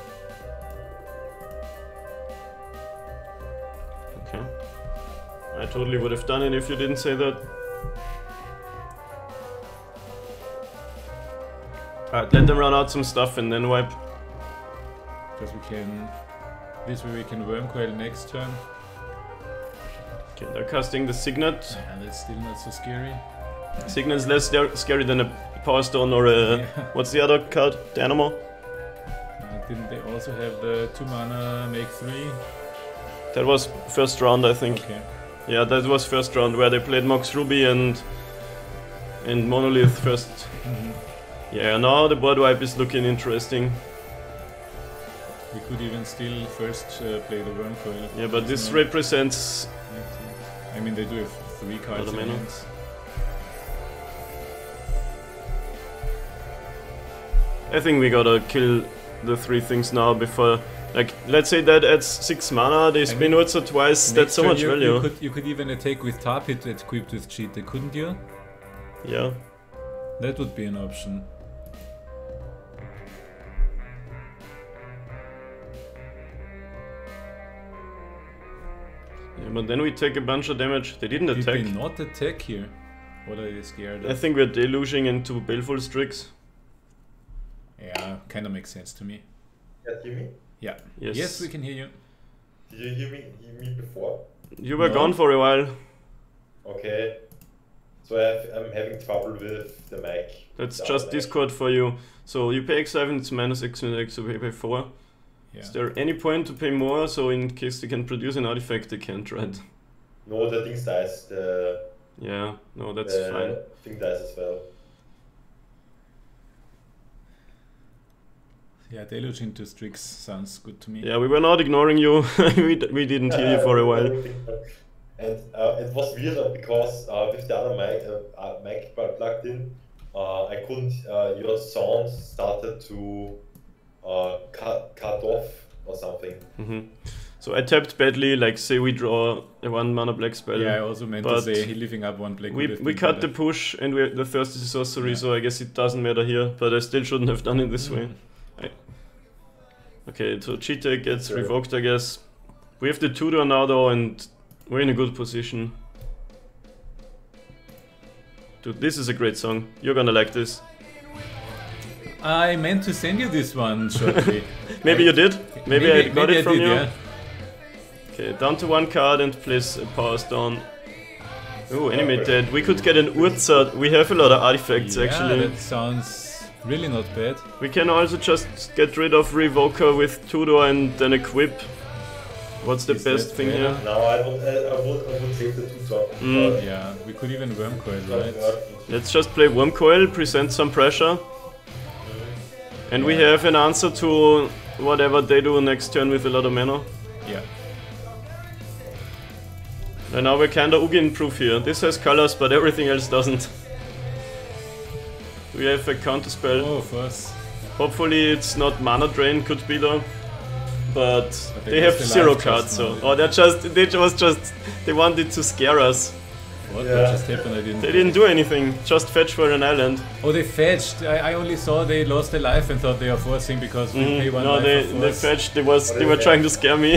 Okay. I totally would have done it if you didn't say that. Alright, let them run out some stuff and then wipe. Because we can... This way we can Wormcoil next turn. Okay, they're casting the Signet. Yeah, that's still not so scary. Signet's less scar- scary than a Power Stone or a... Yeah. What's the other card? Dynamo? Uh, didn't they also have the two mana make three? That was first round, I think. Okay. Yeah, that was first round where they played Mox Ruby and... and Monolith first. Mhm. Yeah, now the board wipe is looking interesting. We could even still first uh, play the Wormcoil. Yeah, but It's this not- represents... I mean, they do have three cards Lot of in mana. hands. I think we gotta kill the three things now before... Like, let's say that adds six mana, they spin mean, Urza twice, Next that's so turn much you, value. You could, you could even attack with Tar Pit equipped with Cheetah, couldn't you? Yeah. That would be an option. Yeah, but then we take a bunch of damage. They didn't Did attack. they not attack here? What are they scared I of? think we're deluging into Baleful Strix. Yeah, kind of makes sense to me. Can you hear me? Yeah. Yes. Yes, we can hear you. Did you hear me, hear me before? You were No. gone for a while. Okay. So I have, I'm having trouble with the mic. That's The just other mic. Discord for you. So you pay X seven, it's minus X minus X, so we pay four. Yeah. Is there any point to pay more, so in case they can produce an artifact, they can't, right? No, the thing dies. The, Yeah, no, that's the fine. thing dies as well. Yeah, Deluge into Strix sounds good to me. Yeah, we were not ignoring you. we, d- we didn't hear you for a while. And uh, it was weird because uh, with the other mic, uh, uh, mic plugged in, uh, I couldn't. Uh, your sound started to uh, cut cut off or something. hmm So I tapped badly, like say we draw a one mana black spell. Yeah, I also meant to but say he living up one black. we would have we been cut the better. push and we the first is a sorcery, Yeah. so I guess it doesn't matter here. But I still shouldn't have done it this way. Mm. Okay, so Cheetah gets Sure. revoked, I guess. We have the tutor now though, and we're in a good position. Dude, this is a great song. You're gonna like this. I meant to send you this one shortly. Maybe I- you did. Maybe, I got maybe it I from did, you. Yeah. Okay, down to one card and place a Power Stone. Oh, animate that. We could get an Urza. We have a lot of artifacts Yeah, actually. that sounds really not bad. We can also just get rid of Revoker with Tudor and then equip. What's the Is best that thing better? here? Now I would I, I would I would save the tutor. Mm. Uh, Yeah, we could even worm coil, not right? worth it. Let's just play Wormcoil, present some pressure. And we Yeah. have an answer to whatever they do next turn with a lot of mana. Yeah. And now we're kinda Ugin proof here. This has colors, but everything else doesn't. We have a counter spell. Oh, first. Hopefully it's not mana drain, could be though. But, But they they have lost the zero life cards, just so now. oh, they're just they was just they wanted to scare us. What, Yeah. what just happened? I didn't. They didn't do anything, just fetch for an island. Oh, they fetched. I, I only saw they lost their life and thought they are forcing because we pay Mm, one no, life they for they force. fetched. They was What they is were that? trying to scare me.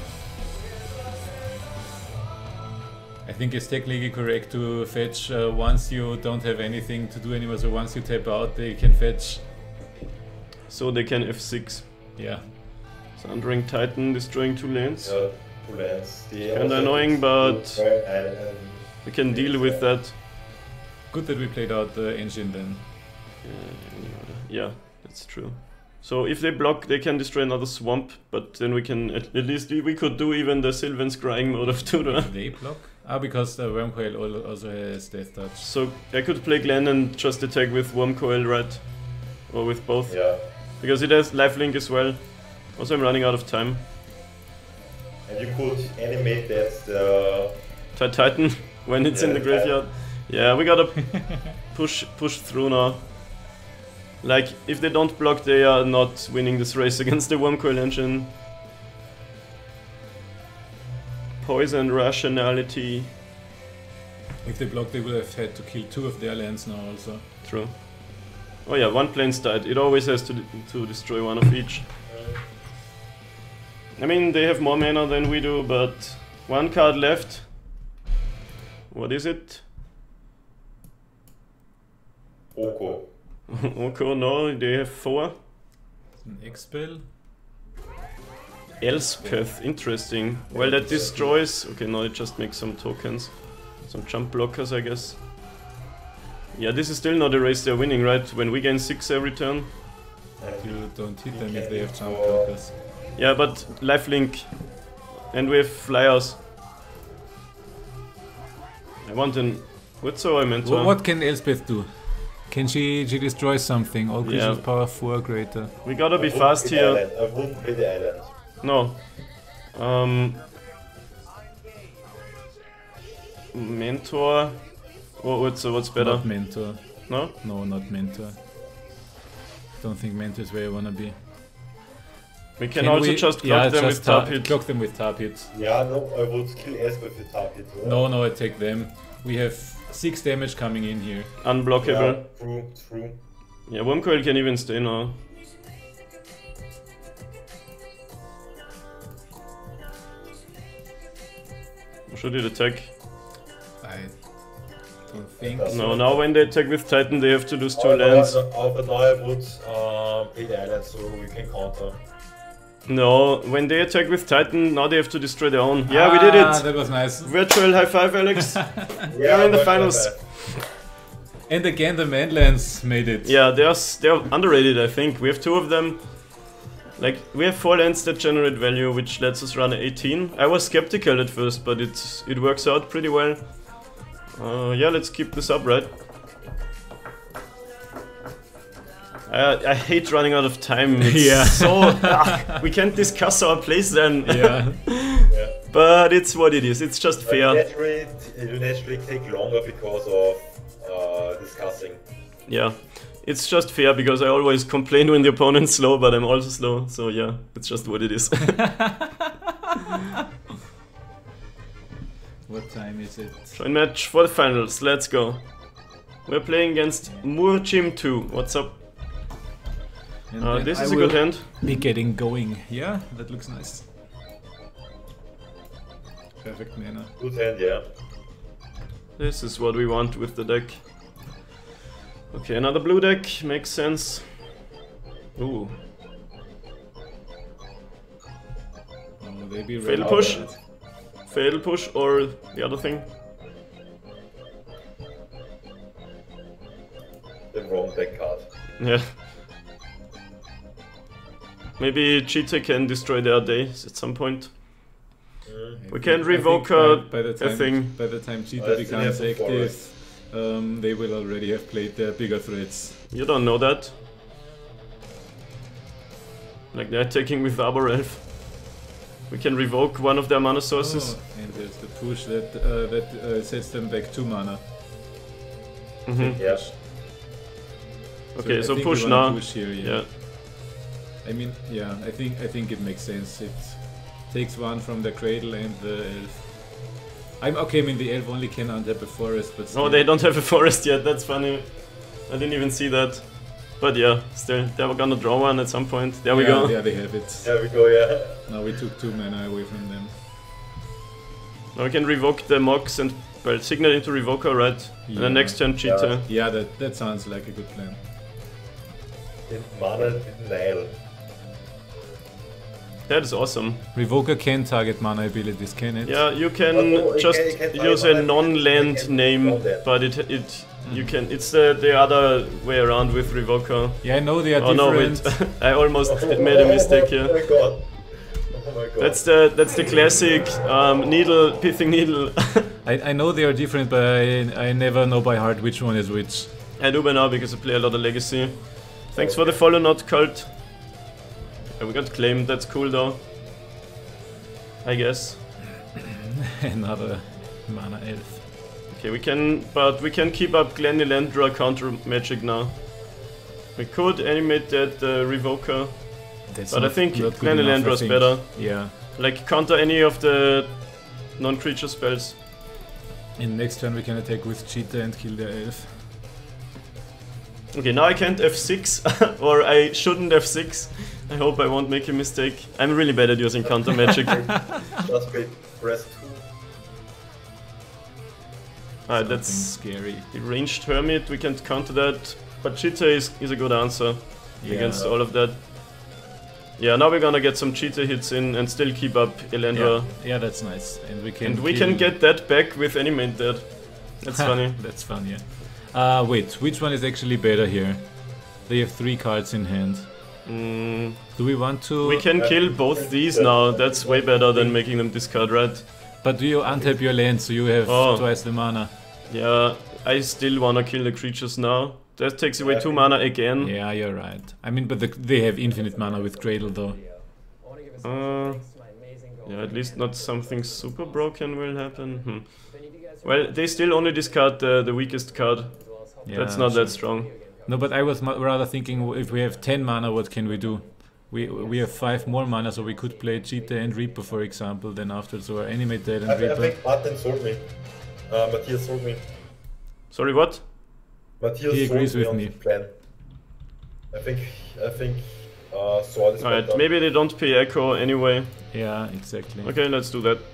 I think it's technically correct to fetch uh, once you don't have anything to do anymore. So once you tap out, they can fetch. So they can F six. Yeah. Sundering Titan, destroying two lanes. Yeah, two lands. The Kinda also annoying, fix but the current island and We can deal with that. Good that we played out the engine then. Yeah, that's true. So if they block, they can destroy another swamp, but then we can at, at least we could do even the Sylvan Scrying mode of Tudor. They block? Ah, because the worm coil al- also has death touch. So I could play Glen and just attack with Wormcoil, right? Or with both. yeah. Because it has lifelink as well. Also, I'm running out of time. And you could animate that the Ti- Titan when it's in Yeah, the graveyard. Yeah, we gotta push push through now. Like, if they don't block, they are not winning this race against the Wormcoil engine. Poison, rationality. If they block, they would have had to kill two of their lands now also. True. Oh yeah, one plane's died. It always has to to destroy one of each. I mean, they have more mana than we do, but one card left. What is it? Oko. Oko, no, they have four. It's an X-Spell. Elspeth, interesting. Well, that destroys... Okay, now it just makes some tokens. Some jump blockers, I guess. Yeah, this is still not a race they're winning, right? When we gain six every turn. You don't hit them if they have jump Oh. blockers. Yeah, but lifelink. And we have flyers. I want an... What's our mentor? What, what can Elspeth do? Can she, she destroy something? All creatures Yeah. power four greater. We gotta be I wouldn't fast play the here. island. I wouldn't play the island. No. Um... Mentor... What, what's, what's better? Not mentor. No? No, not mentor. Don't think mentor is where you wanna be. We can, also we- just yeah, block them just with tar- Tar Pit. Block them with tar pit. Yeah, no, I would kill Elspeth with Target. No, no, attack them. We have six damage coming in here. Unblockable. Yeah, true, true. Yeah, Wormcoil can even stay now. Should it attack? I don't think That's so. No, now when they attack with Titan, they have to lose two Oh, lands. no, oh, but now I would um, pay the island so we can counter. No, when they attack with Titan, now they have to destroy their own. Yeah, we did Ah, it! that was nice. Virtual high five, Alex. Yeah, in the but- finals. And again, the Manlands made it. Yeah, they're, s- they're underrated, I think. We have two of them. Like, we have four lands that generate value, which lets us run eighteen. I was skeptical at first, but it's, it works out pretty well. Uh, yeah, let's keep this up, right? I, I hate running out of time. It's Yeah. so... ah, we can't discuss our plays then. Yeah. Yeah. But it's what it is. It's just But fair. naturally, it will naturally take longer because of uh, discussing. Yeah. It's just fair because I always complain when the opponent's slow, but I'm also slow. So yeah, it's just what it is. What time is it? Join match for the finals. Let's go. We're playing against Murjim two. What's up? And Uh, then this I is a will good hand. Be getting going. Yeah, that looks nice. Perfect mana. Good hand, yeah. This is what we want with the deck. Okay, another blue deck. Makes sense. Ooh. Oh, they be Fatal ready push. for that. Fatal push or the other thing. The wrong deck card. Yeah. Maybe Cheetah can destroy their days at some point. Mm. We I can think- revoke I uh, think by, by the a time, thing. By the time Cheetah Oh, that's the becomes Apple active, um, they will already have played their bigger threats. You don't know that. Like they're attacking with Arbor Elf. We can revoke one of their mana sources. Oh, and there's the push that uh, that uh, sets them back two mana. Mhm. Yeah. Okay, I so think push we wanna now. Push here, yeah. Yeah. I mean, yeah, I think I think it makes sense. It takes one from the cradle and the elf. I'm okay. I mean, the elf only can untap a forest, but still. Oh, they don't have a forest yet. That's funny. I didn't even see that. But yeah, still, they were gonna draw one at some point. There we Yeah, go. Yeah, they have it. There we go, yeah. Now we took two mana away from them. Now we can revoke the Mox and well, signal into Revoker, right? And Yeah. then next turn Cheetah. Yeah, that that sounds like a good plan. In mana denial. That is awesome. Revoker can target mana abilities, can it? Yeah, you can Oh, no, it just can- it can target use a mana, it non-land can name, non-land. but it it you can. It's the the other way around with Revoker. Yeah, I know they are Oh no, different. wait! I almost made a mistake here. Oh my god. Oh my god. That's the that's the classic um, needle pithing needle. I, I know they are different, but I, I never know by heart which one is which. I do by now because I play a lot of Legacy. Thanks for the follow, not cult. Yeah, we got claimed. That's cool though. I guess. Another mana elf. Okay, we can, but we can keep up Glennylandra counter magic now. We could animate that uh, Revoker, That's but I not- think not good enough, I Glennylandra's think. better. Yeah. Like counter any of the non-creature spells. In next turn we can attack with Cheetah and kill their elf. Okay, now I can't F six, or I shouldn't F six. I hope I won't make a mistake. I'm really bad at using counter magic. Just wait, press two. Alright, Something that's scary. the ranged hermit. We can counter that, but Cheetah is, is a good answer Yeah. against all of that. Yeah, now we're gonna get some Cheetah hits in and still keep up Elandra. Yeah. yeah, that's nice. And we can And we kill- can get that back with Animate that. That's funny. That's fun, yeah. Uh, wait, which one is actually better here? They have three cards in hand. Mm, Do we want to... we can kill both these now. That's way better than making them discard, right? But do you untap your land so you have Oh. twice the mana? Yeah, I still wanna kill the creatures now. That takes away Yeah. two mana again. Yeah, you're right. I mean, but the, they have infinite mana with Cradle though. Uh, yeah, at least not something super broken will happen. Hmm. Well, they still only discard the, the weakest card. Yeah, That's not sure. that strong. No, but I was ma- rather thinking if we have ten mana, what can we do? We we have five more mana, so we could play Cheetah and Reaper, for example, then after, so animate that and I, thi- I Reaper. think Martin sold me. Uh, Matthias told me. Sorry, what? Matthias He agrees told with on me. the plan. I think I think uh, Sword is Alright, better. maybe they don't pay Echo anyway. Yeah, exactly. Okay, let's do that.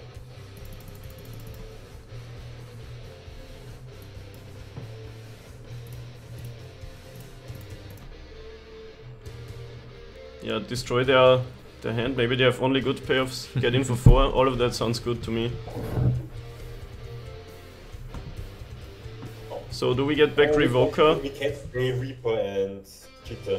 Yeah, destroy their, their hand. Maybe they have only good payoffs. Get in for four. All of that sounds good to me. So do we get back Oh, we Revoker? can't- We can't play Reaper and Cheetah.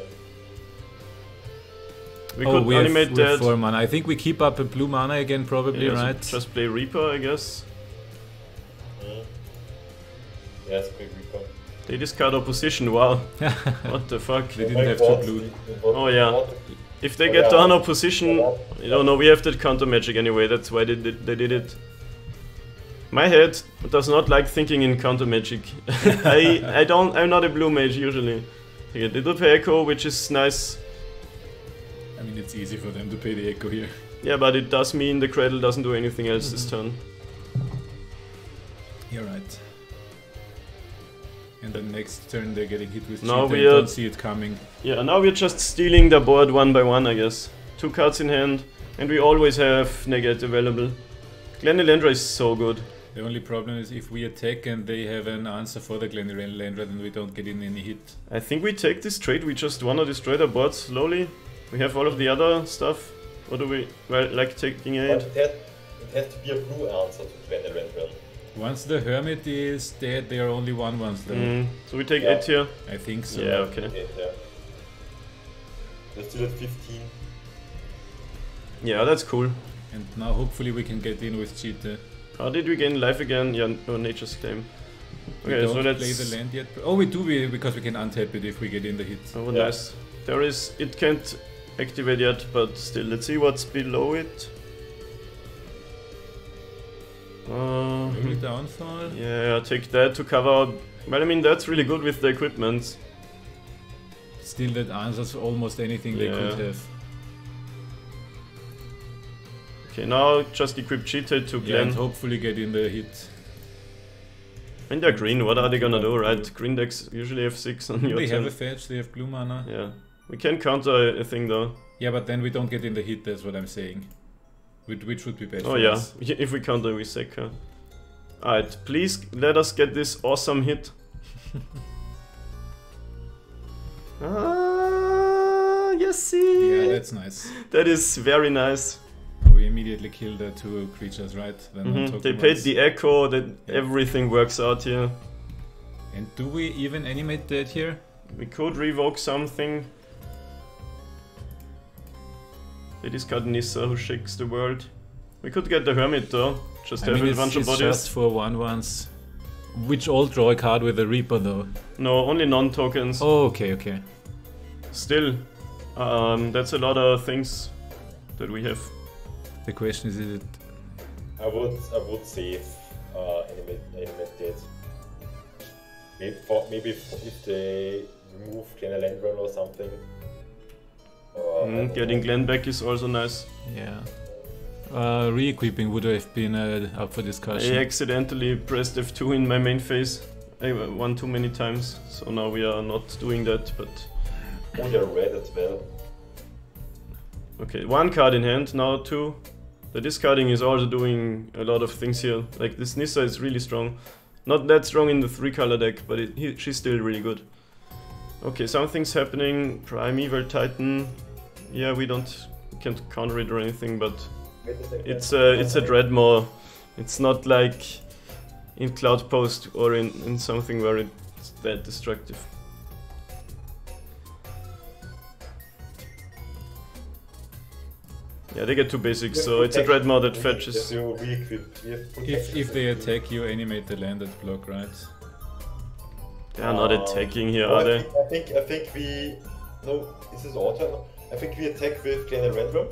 We oh, could we have, animate we have that. four mana. I think we keep up a blue mana again, probably, Yeah, so right? just play Reaper, I guess. Mm. Yes, play Reaper. They discard opposition, wow. What the fuck? They didn't My have to God, blue. the- the- Oh, yeah. what- If they Oh, get yeah. down opposition, Yeah. you don't know, we have that counter magic anyway, that's why they did, they did it. My head does not like thinking in counter magic. I I don't I'm not a blue mage usually. Okay, they do pay Echo, which is nice. I mean, it's easy for them to pay the Echo here. Yeah, but it does mean the Cradle doesn't do anything else this turn. You're right. And the next turn they're getting hit with Now Cheetah we and are- don't see it coming. Yeah, now we're just stealing the board one by one, I guess. Two cards in hand, and we always have negate available. Glenelandra is so good. The only problem is if we attack and they have an answer for the Glenelandra, then we don't get in any hit. I think we take this trade, we just wanna destroy the board slowly. We have all of the other stuff. What do we, well, like taking But aid? it has, it has to be a blue answer to Glenelandra. Once the Hermit is dead, there are only one ones though. Mm, so we take Yeah. eight here. I think so. Yeah, okay. Okay, yeah. Let's do that fifteen. Yeah, that's cool. And now hopefully we can get in with Cheetah. How did we gain life again? Yeah, no, Nature's Claim. We Okay, don't so play let's... the land yet. Oh, we do we, because we can untap it if we get in the hit. Oh, Yeah. nice. There is... It can't activate yet, but still, let's see what's below it. Uh, Early downfall. yeah, take that to cover... Well, I mean, that's really good with the equipment. Still, that answers almost anything they could Yeah. have. Okay, now just equip Cheetah to Yeah, and Glen. hopefully get in the hit. And they're green, what are they gonna do, right? Green decks usually have six on your They have turn. a fetch, they have blue mana. Yeah. We can counter a thing though. Yeah, but then we don't get in the hit, that's what I'm saying. Which, which would be bad Oh for yeah, us. if we counter we sack her. Alright, please let us get this awesome hit. Ah, yes, see. Yeah, that's nice. That is very nice. We immediately kill the two creatures, right? Then Mhm, on They token paid ones. the echo, that Yeah. everything works out here. And do we even animate that here? We could revoke something. They discard Nissa, who shakes the world. We could get the Hermit though, just I have mean, a it's, bunch of it's bodies. just for one ones. Which all draw a card with a Reaper though. No, only non-tokens. Oh, okay, okay. Still, um, that's a lot of things that we have. The question is, is it... I would I would save uh, animate animate dead. Maybe for, maybe if, if they remove Glenelandra or something. Or, I Mm, don't getting know. Glen back is also nice. Yeah. Uh, re-equipping would have been uh, up for I discussion. accidentally pressed F two in my main phase. I won too many times, so now we are not doing that, but... Oh, you're red as well. Okay, one card in hand, now two. The discarding is also doing a lot of things here. Like, this Nissa is really strong. Not that strong in the three color deck, but it, he, she's still really good. Okay, something's happening. Primeval Titan. Yeah, we don't... can't counter it or anything, but... Wait a second. It's a, it's a Dreadmaw. It's not like in Cloud Post or in, in something where it's that destructive. Yeah, they get two basics, so it's a Dreadmaw that fetches. You re-equip. We have If, protection. if they attack you, animate the landed block, right? They are not Um, attacking here, no, are I they? think, I think I think we no. This is our turn. I think we attack with Glenelandra.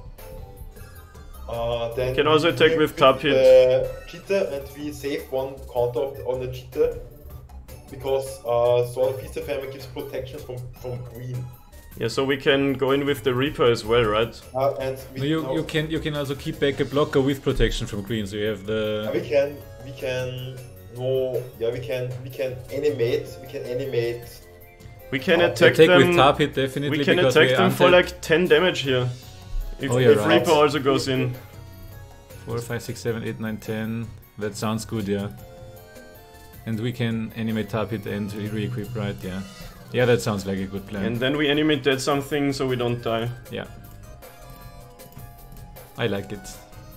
Uh, then Can also we attack re-equip with Tar Pit. the Cheetah, and we save one counter of the- on the Cheetah because uh, Sword of Feast of Famine gives protection from from green. Yeah, so we can go in with the Reaper as well, right? Uh, and we, No, you no, you can you can also keep back a blocker with protection from green, so you have uh, the. we can we can no yeah we can we can animate we can animate We can Oh, attack Attack them. with Tar Pit definitely. We can because attack we them for untap like ten damage here. If, Oh, yeah, if right. Reaper also goes in. four, five, six, seven, eight, nine, ten. That sounds good, yeah. And we can animate Tar Pit and re- re-equip, right? Yeah. Yeah, that sounds like a good plan. And then we animate that something so we don't die. Yeah. I like it.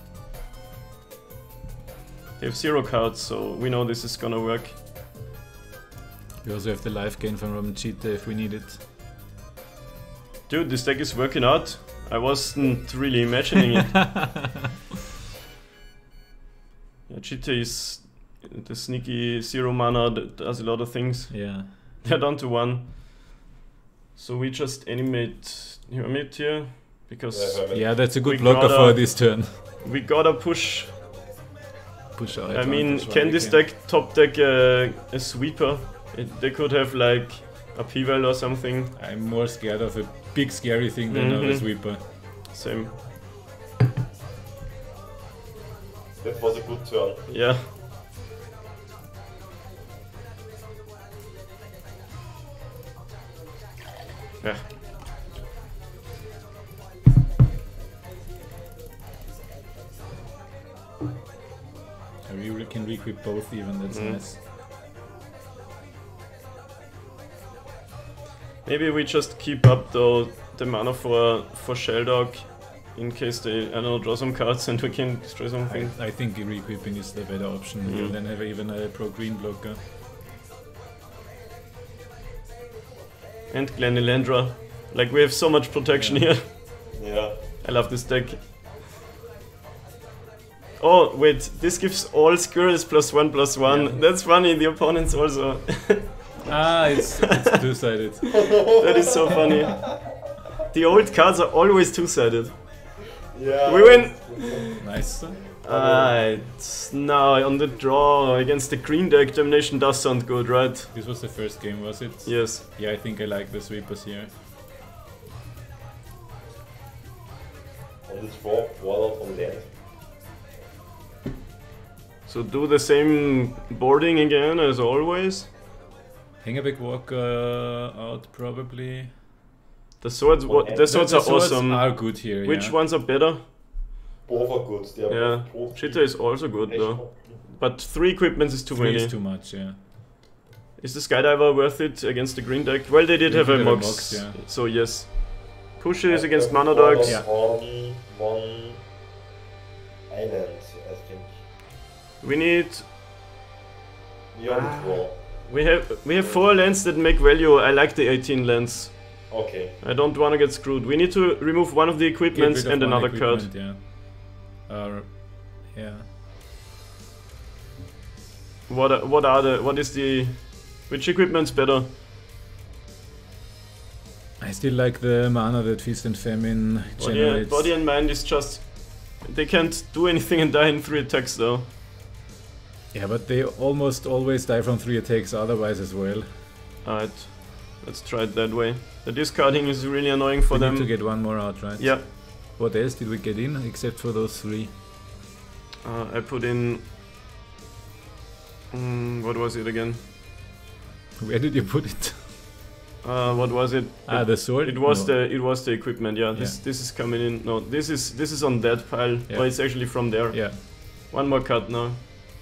They have zero cards, so we know this is gonna work. We also have the life gain from Roman Cheetah if we need it. Dude, this deck is working out. I wasn't really imagining it. Yeah, Cheetah is the sneaky zero mana that does a lot of things. Yeah. They're down to one. So we just animate Hermit here, because Yeah, Yeah, that's a good We blocker gotta- for this turn. we gotta push. Push out. I mean, advantage can while this we deck top deck uh, a sweeper? It, they could have like a P-Val or something. I'm more scared of a big scary thing than of Mhm. a sweeper. Same. that was a good turn. Yeah. Yeah. We re- can re-equip both even, that's Mm. nice. Maybe we just keep up though the mana for for Sheldog in case they I don't know draw some cards and we can destroy I, something. I think re-equipping is the better option Mhm. here than have even a pro-green blocker. And Glenelandra. Like we have so much protection Yeah. here. Yeah. I love this deck. Oh wait, this gives all squirrels plus one plus one. Yeah. That's funny. The opponents also. Ah, it's, it's two-sided. That is so funny. The old cards are always two-sided. Yeah. We win. Nice. Alright, now on the draw against the green deck, Domination does sound good, right? This was the first game, was it? Yes. Yeah, I think I like the sweepers here. On the draw, Warlord on land. So do the same boarding again as always. Hangerback Walker out probably. The swords, Well, the the- swords The are swords awesome. are good here. Which yeah. ones are better? Both are good. They are Yeah, both Cheetah is also good though. But three equipments is too Three many. is too much, yeah. Is the Skydiver worth it against the green deck? Well, they did They have a did have a Mox, Mox, yeah. so yes. Pushes Uh, against uh, Mana Warlord Dogs. Yeah. On one island, I think. We need. You're on Ah. the draw. We have we have four lands that make value. I like the eighteen lands. Okay. I don't want to get screwed. We need to remove one of the Get equipments rid of and one another card. equipment, Yeah. Uh, yeah. What are, what are the what is the which equipment's better? I still like the mana that Feast and Famine Body, generates. body and mind is just they can't do anything and die in three attacks though. Yeah, but they almost always die from three attacks otherwise as well. Alright, let's try it that way. The discarding is really annoying for we them. need to get one more out, right? Yeah, What else did we get in except for those three? uh, I put in. Mm, what was it again? Where did you put it? Uh, what was it? Ah, it, the sword. it was No. the it was the equipment. Yeah, this Yeah. this is coming in. No, this is this is on that pile. Yeah. Or it's actually from there. Yeah. One more cut now.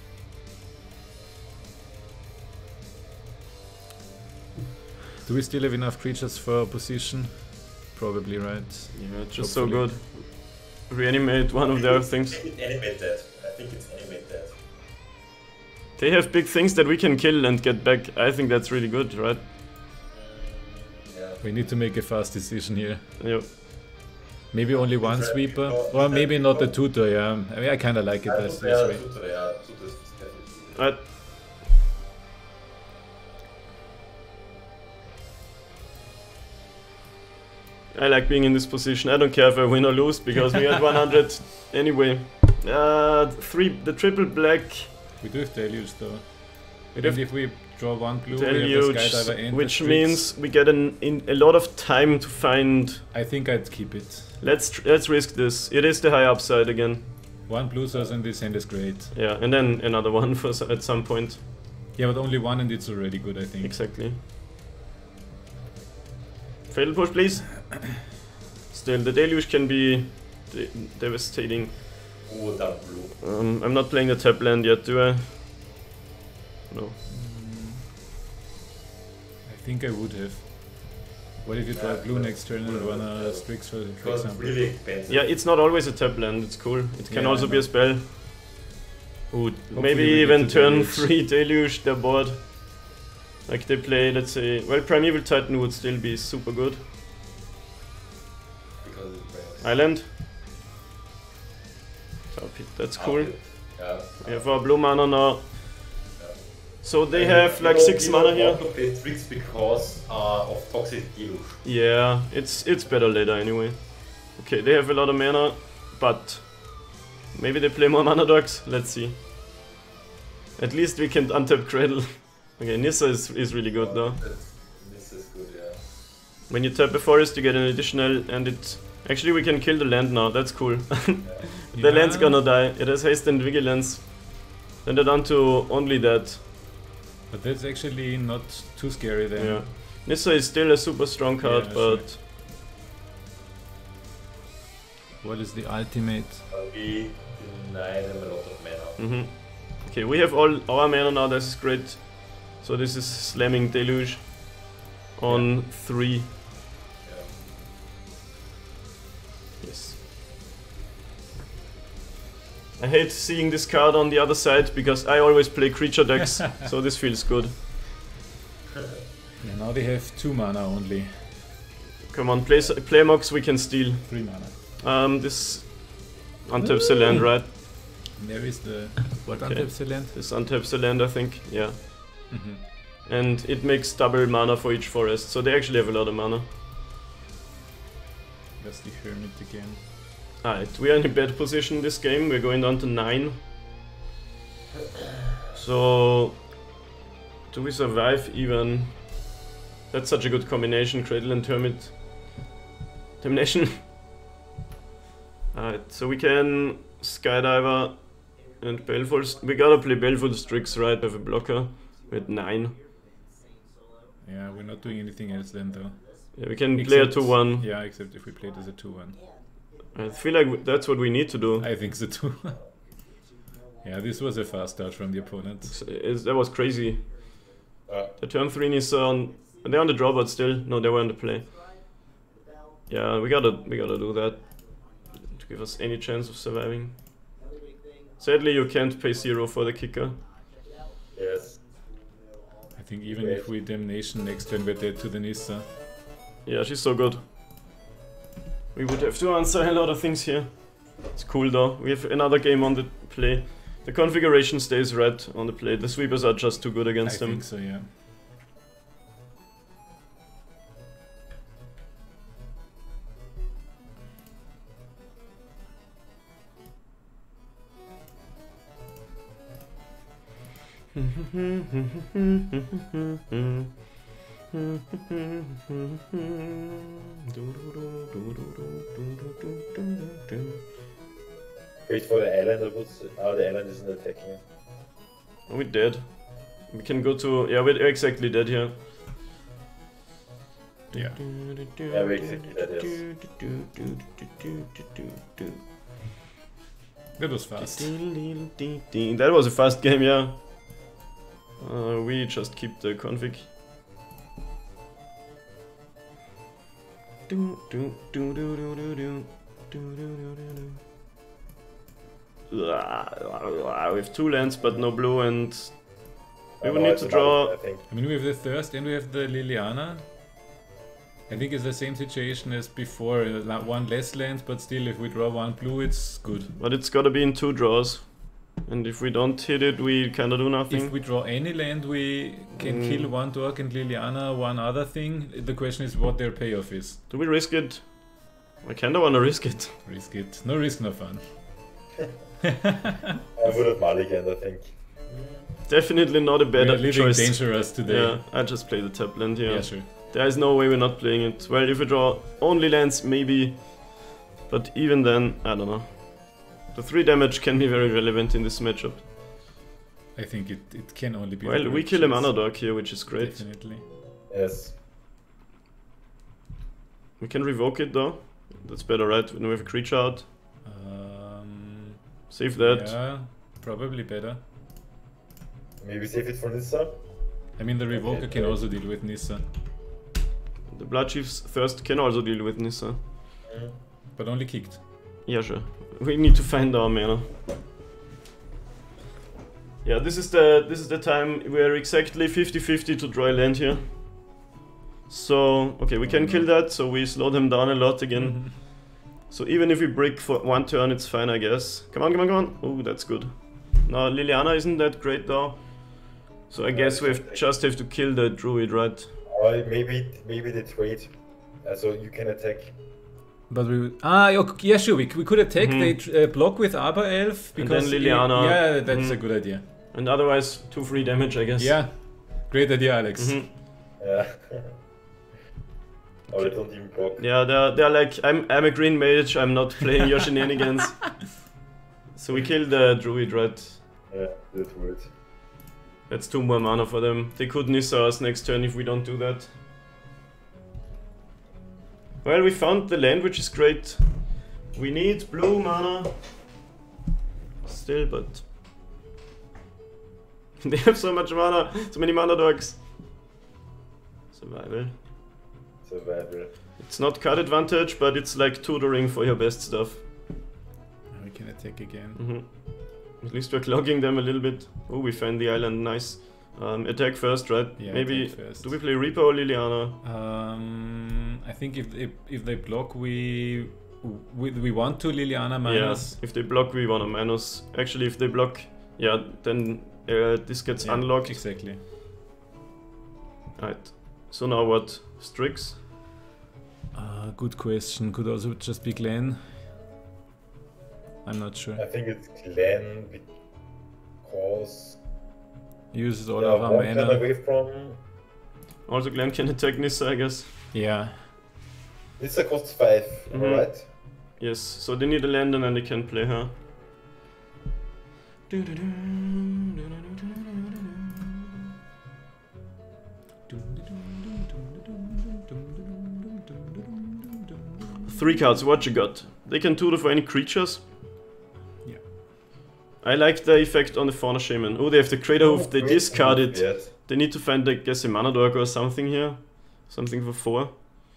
Do we still have enough creatures for position? Probably, right? Yeah, just so Hopefully. good. Reanimate one of their things. It's animate that. I think it's animate that. They have big things that we can kill and get back. I think that's really good, right? Yeah. We need to make a fast decision here. Yep. Maybe only one Right, sweeper, because- or maybe not the tutor. Yeah, I mean I kind of like it I this, would- yeah, this way. Tutor, yeah, Tutor is definitely. Right. I like being in this position. I don't care if I win or lose because we had one hundred anyway. Uh, three, the triple black. We do have deluge though. We And have- if we draw one blue, we have the Deluge, Skydiver and the which Strix. means we get an, in, a lot of time to find. I think I'd keep it. Let's tr let's risk this. It is the high upside again. One blue source and this hand is great. Yeah, and then another one for s at some point. Yeah, but only one and it's already good, I think. Exactly. Fatal push, please. Still, the deluge can be de devastating. Oh, that blue. Um, I'm not playing the tap land yet, do I? No. Mm, I think I would have. What if you draw Yeah, blue but next turn and whatever, run a uh, Strix for, for Because it's example? really expensive. Yeah, it's not always a tap land, it's cool. It can Yeah, also I be a know. spell. Ooh, maybe we get even the turn deluge. three deluge their board. Like they play, let's say, well, Primeval Titan would still be super good. Because it's brand. Island. Tar Pit, that's cool. Yeah. We have our blue mana now. Yeah. So they And have you like don't- six you mana don't here. want to play tricks because uh, of toxic deluge. Yeah, it's it's better later anyway. Okay, they have a lot of mana, but maybe they play more mana dogs. Let's see. At least we can untap Cradle. Okay, Nissa is, is really good though. That's- This is good, yeah. When you tap a forest, you get an additional, and it actually we can kill the land now. That's cool. yeah. The land's Yeah. gonna die. It has haste and vigilance. Then they're down to only that. But that's actually not too scary then. Yeah. Nissa is still a super strong card, Yeah, but What is the ultimate? Uh, we deny them a lot of mana. mhm. Okay, we have all our mana now. This is great. So this is slamming Deluge on three. Yeah. Yes. I hate seeing this card on the other side because I always play creature decks, so this feels good. Yeah, now they have two mana only. Come on, play, s- play Mox, we can steal. Three mana. Um, this untaps the land, right? There is the what Okay. untaps the land? This untaps the land, I think, yeah. Mm-hmm. And it makes double mana for each forest, so they actually have a lot of mana. That's the hermit again. Alright, we are in a bad position this game, we're going down to nine. So, do we survive even? That's such a good combination, Cradle and Hermit. Damnation. Alright, so we can Skydiver and Baleful. St- We gotta play Baleful Strix, right? With a blocker. With nine. Yeah, we're not doing anything else then though. Yeah, we can play a Except- two one. Yeah, except if we play it as a two one. I feel like w- that's what we need to do. I think so too. Yeah, this was a fast start from the opponent. It's- it's- that was crazy. Uh, The turn three is on. They're on the draw, but still, no, they were on the play. Yeah, we gotta, we gotta do that to give us any chance of surviving. Sadly, you can't pay zero for the kicker. yes. I think even if we damnation next turn we're dead to the Nissa. Yeah, she's so good. We would have to answer a lot of things here. It's cool though. We have another game on the play. The configuration stays red on the play. The sweepers are just too good I against them. think so, yeah. Wait for the island, I would say. Oh, the island isn't attacking. Are we dead? We can go to... Yeah, we're exactly dead here. Yeah. Yeah, we're exactly dead, yes. That was fast. That was a fast game, yeah. Uh, we just keep the config. Ah, we have two lands but no blue, and we Oh, will no, need it's to an draw. island, I think. I mean, we have the Thirst and we have the Liliana. I think it's the same situation as before. uh, la- One less land, but still, if we draw one blue, it's good. But it's gotta be in two draws. And if we don't hit it, we kinda do nothing. If we draw any land, we can Mm. kill one Dork and Liliana, one other thing. The question is what their payoff is. Do we risk it? I kinda wanna risk it. Risk it. No risk, no fun. I would have mulliganed, I think. Definitely not a We bad are living choice. dangerous today. Yeah, I just play the tap land here. Yeah, sure. There is no way we're not playing it. Well, if we draw only lands, maybe. But even then, I don't know. The three damage can be very relevant in this matchup. I think it, it can only be. Well, the we kill a correct mana choice. dog here, which is great. Definitely. Yes. We can revoke it though. That's better, right? When we have a creature out. Um, Save that. Yeah, probably better. Maybe save it for Nissa. I mean, the Revoker Okay, can right. also deal with Nissa, The Blood Chief's Thirst can also deal with Nissa. Mm. but only kicked. Yeah, sure. We need to find our mana. Yeah, this is the this is the time we're exactly fifty fifty to draw a land here. So, okay, we can kill that, so we slow them down a lot again. Mhm. So even if we break for one turn, it's fine, I guess. Come on, come on, come on. Oh, that's good. No, Liliana isn't that great though. So I guess we have just have to kill the druid, right? Or maybe maybe they trade. Uh, so you can attack. But we would, ah okay, yeah sure we, we could attack. Mhm. They tr- uh, block with Arbor Elf And because then Liliana. yeah, that's Mhm. a good idea. And otherwise, two free damage, I guess. Yeah, great idea, Alex. Mhm. Yeah. Or they don't even block. Yeah, they're they're like, I'm I'm a green mage. I'm not playing your shenanigans. So we kill the druid, right? Yeah, that's weird. That's two more mana for them. They could Nissa us next turn if we don't do that. Well, we found the land, which is great. We need blue mana. Still, but... they have so much mana, so many mana dogs. Survival. Survival. It's not card advantage, but it's like tutoring for your best stuff. We can attack again. Mhm. At least we're clogging them a little bit. Oh, we find the island, nice. Um, attack first, right? Yeah, Maybe. attack first. Do we play Reaper or Liliana? Um, I think if if, if they block, we, we we want to Liliana minus. Yeah, if they block, we want a minus. Actually, if they block, yeah, then uh, this gets Yeah, unlocked. Exactly. Right. So now what? Strix? Uh, good question. Could also just be Glen. I'm not sure. I think it's Glen because Uses all they of are our one turn mana. away from. Also, Glenn can attack Nissa, I guess. Yeah. Nissa costs five, Mhm. right? Yes, so they need a land and then they can play her. Three cards, what you got? They can tutor for any creatures? Yeah. I like the effect on the Fauna Shaman. Oh, they have the Crater Hoof, they great discard move, it. yes. They need to find, I guess, a Mana Dog or something here. Something for four.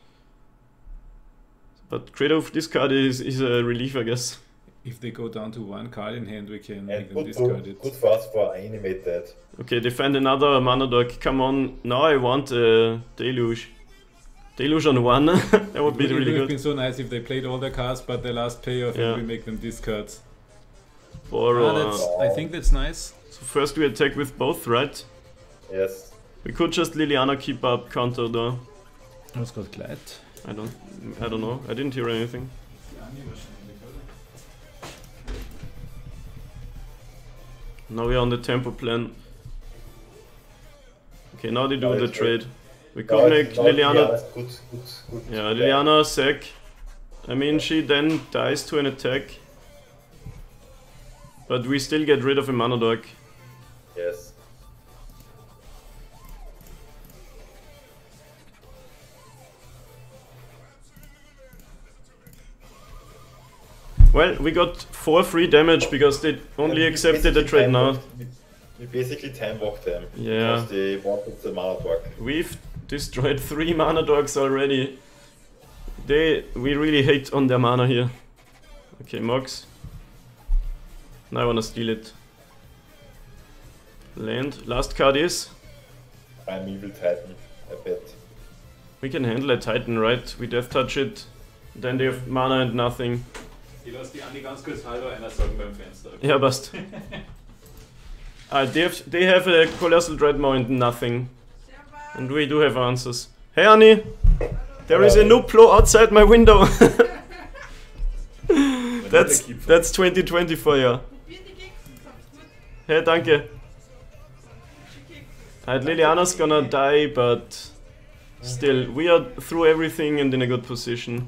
But Crater Hoof discard is, is a relief, I guess. If they go down to one card in hand, we can make And them good, discard good, it. good for us for animate that. Okay, they find another Mana Dog. Come on, now I want a Deluge. Deluge on one. That would be It would really have good. been so nice if they played all their cards, but the last payoff Yeah. and we make them discard. Or, Ah, uh, that's, I think that's nice. so first we attack with both, right? Yes. We could just Liliana keep up counter though. What's called Glide? I don't, I don't know. I didn't hear anything. Now we're on the tempo plan. Okay, now they do Now the it's trade. We Now could make it's- now Liliana. Liliana's good, good, good. Yeah, Liliana sack. I mean, she then dies to an attack. But we still get rid of a mana dog. Yes. Well, we got four free damage because they only And we accepted the basically trade time now. walked- we- We basically time walked them. Yeah. Because they wanted the mana dog. We've destroyed three mana dogs already. They, we really hate on their mana here. Okay, Mox. Now I wanna steal it. Land. Last card is. Primeval Titan, I bet. We can handle a Titan, right? We death touch it. Then they have mana and nothing. Ich lasse die Andi ganz kurz halber einer sagen beim Fenster. Yeah, passt. Ah, they have, they have a Colossal Dreadmaw and nothing. And we do have answers. Hey Annie! There is a Nuplo outside my window! That's, that's twenty twenty for you. Hey, danke. Alright, Liliana's gonna die, but still, we are through everything and in a good position.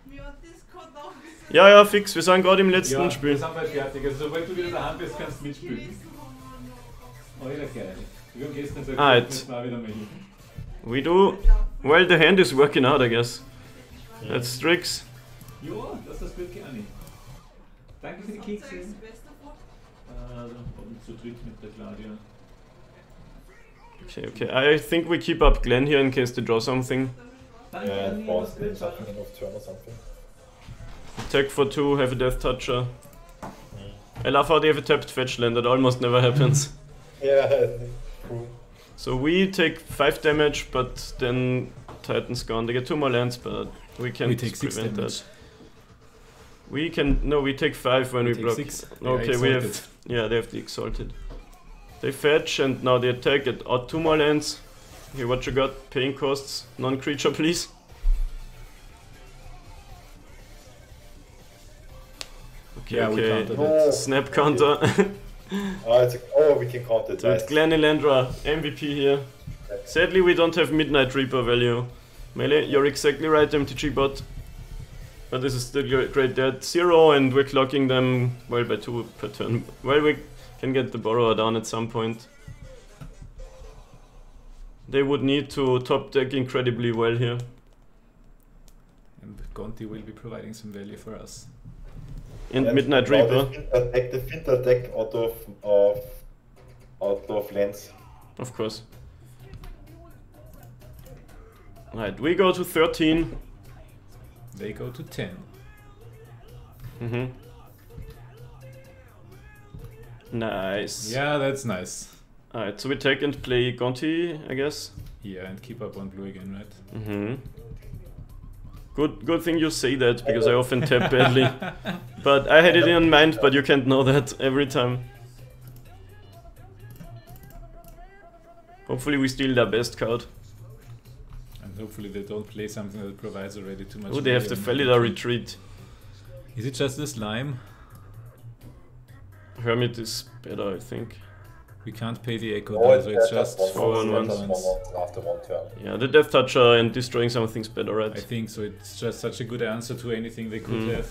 Ja, ja, fix, wir sind gerade im letzten Ja, Spiel. wir sind bald fertig. Also sobald du wieder daheim bist, kannst du mitspielen. Alter, geil. Wir haben gestern gesagt, Alright. das war wieder mal hin. We do. Well, the hand is working out, I guess. That's Strix. Ja, das ist das Glück auch nicht. Danke für die Kekse. Äh, und zu dritt mit der Claudia. Okay, okay. I think we keep up Glenn here in case they draw something. Danke, Yeah, Anni, boss, was gut something in off turn or something. Attack for two, have a Death Toucher. I love how they have a tapped fetch land, that almost never happens. Yeah, true. So we take five damage, but then Titan's gone. They get two more lands, but we can't We take six prevent damage. that. We can, no, we take five when We we, take block. six. Okay, Yeah, we Exalted. have, yeah, they have the Exalted. They fetch and now they attack, get out two more lands. Okay, what you got? Paying costs, non-creature please. Okay, Yeah, we okay. counted No. it. Snap counter. Ah, it's a, oh, we can count it. So it's Nice. Glenn Elandra, M V P here. Sadly, we don't have Midnight Reaper value. Melee, you're exactly right, M T G bot. But this is still gre- great. They're at zero and we're clocking them, well, by two per turn. Well, we can get the Borrower down at some point. They would need to top deck incredibly well here. And Gonti will be providing some value for us. And And Midnight now Reaper, The filter deck, the filter deck out of, of, out of lands. of course. Right, we go to thirteen. They go to ten. Mm-hmm. Nice. Yeah, that's nice. Alright, so we take and play Gonti, I guess. Yeah, and keep up on blue again, right? Mm-hmm. Good, good thing you say that, because I often tap badly. But I had it in mind, but you can't know that every time. Hopefully we steal their best card. And hopefully they don't play something that provides already too much. Oh, they have the value. Felidar Retreat. Is it just the slime? Hermit is better, I think. We can't pay the echo, Oh, though, so it's just one, four one, on one, ones. one, one after one turn. Yeah, the Death Toucher and destroying something's better, I right? think so. It's just such a good answer to anything they could Mm. have.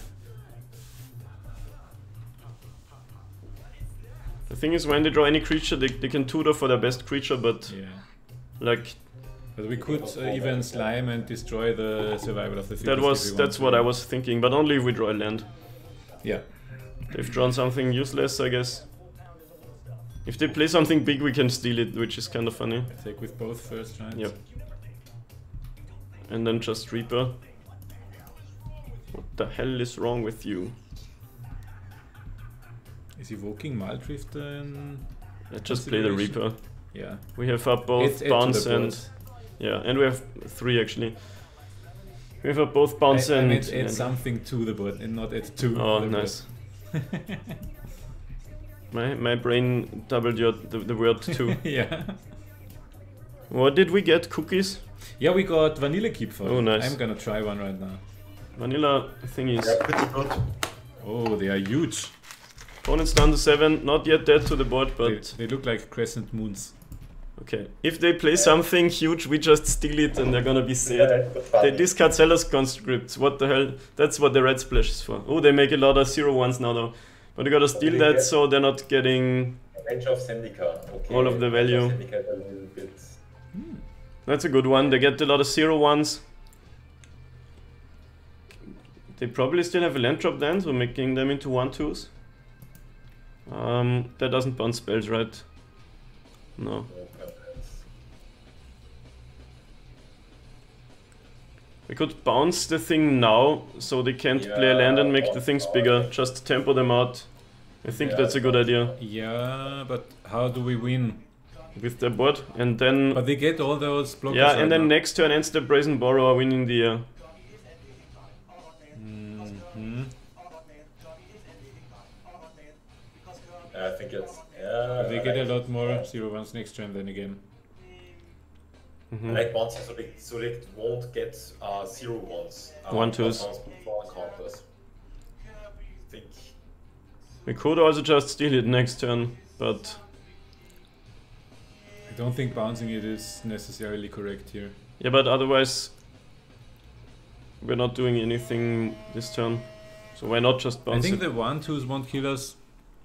The thing is, when they draw any creature, they, they can tutor for their best creature, but Yeah. like But we could uh, even slime and destroy the survival of the fittest. that if was we that's want what to. I was thinking. But only if we draw a land. Yeah. They've drawn something useless, I guess. If they play something big, we can steal it, which is kind of funny. Take with both first, right? Yep. And then just Reaper. What the hell is wrong with you? Is evoking Maldrift then? Let's just play the Consideration. Reaper. Yeah. We have up both Add- add to bounce the board. and yeah, and we have three actually. We have up both bounce I, I and, meant add and something to the board and not add to oh, the board. nice. my my brain doubled your the, the word too. Yeah. What did we get? Cookies? Yeah, we got vanilla keep for Oh, it. nice. I'm gonna try one right now. Vanilla thingies. Yeah, pretty good. Oh, they are huge. Opponent's down to seven, not yet dead to the board, They, but they look like crescent moons. okay. If they play something huge, we just steal it and they're gonna be sad. Yeah, but They funny. discard Seller's Conscripts. What the hell? That's what the red splash is for. Oh, they make a lot of zero ones now though. But we gotta steal they that get- so they're not getting. Range of Zendika. Okay. All of the value. Range of Zendika a little bit. That's a good one. They get a lot of zero ones. They probably still have a land drop then, so making them into one twos. Um, that doesn't bounce spells, right? No. Okay. We could bounce the thing now, so they can't play a land and make the things bigger. Just tempo them out. I think Yeah, that's a good idea Yeah, but how do we win? with their board. And then, But they get all those blockers. yeah, right and then now. next turn ends the Brazen Borrower winning the air. Mhm. I think it's. Yeah. But they I get a like- lot more zero ones next turn then again. I Mhm. like ones so they, so they won't get uh, zero ones. Uh, One twos. ones before counters. I think. We could also just steal it next turn, but I don't think bouncing it is necessarily correct here. Yeah, but otherwise we're not doing anything this turn. So why not just bounce I think it? the one twos won't kill us.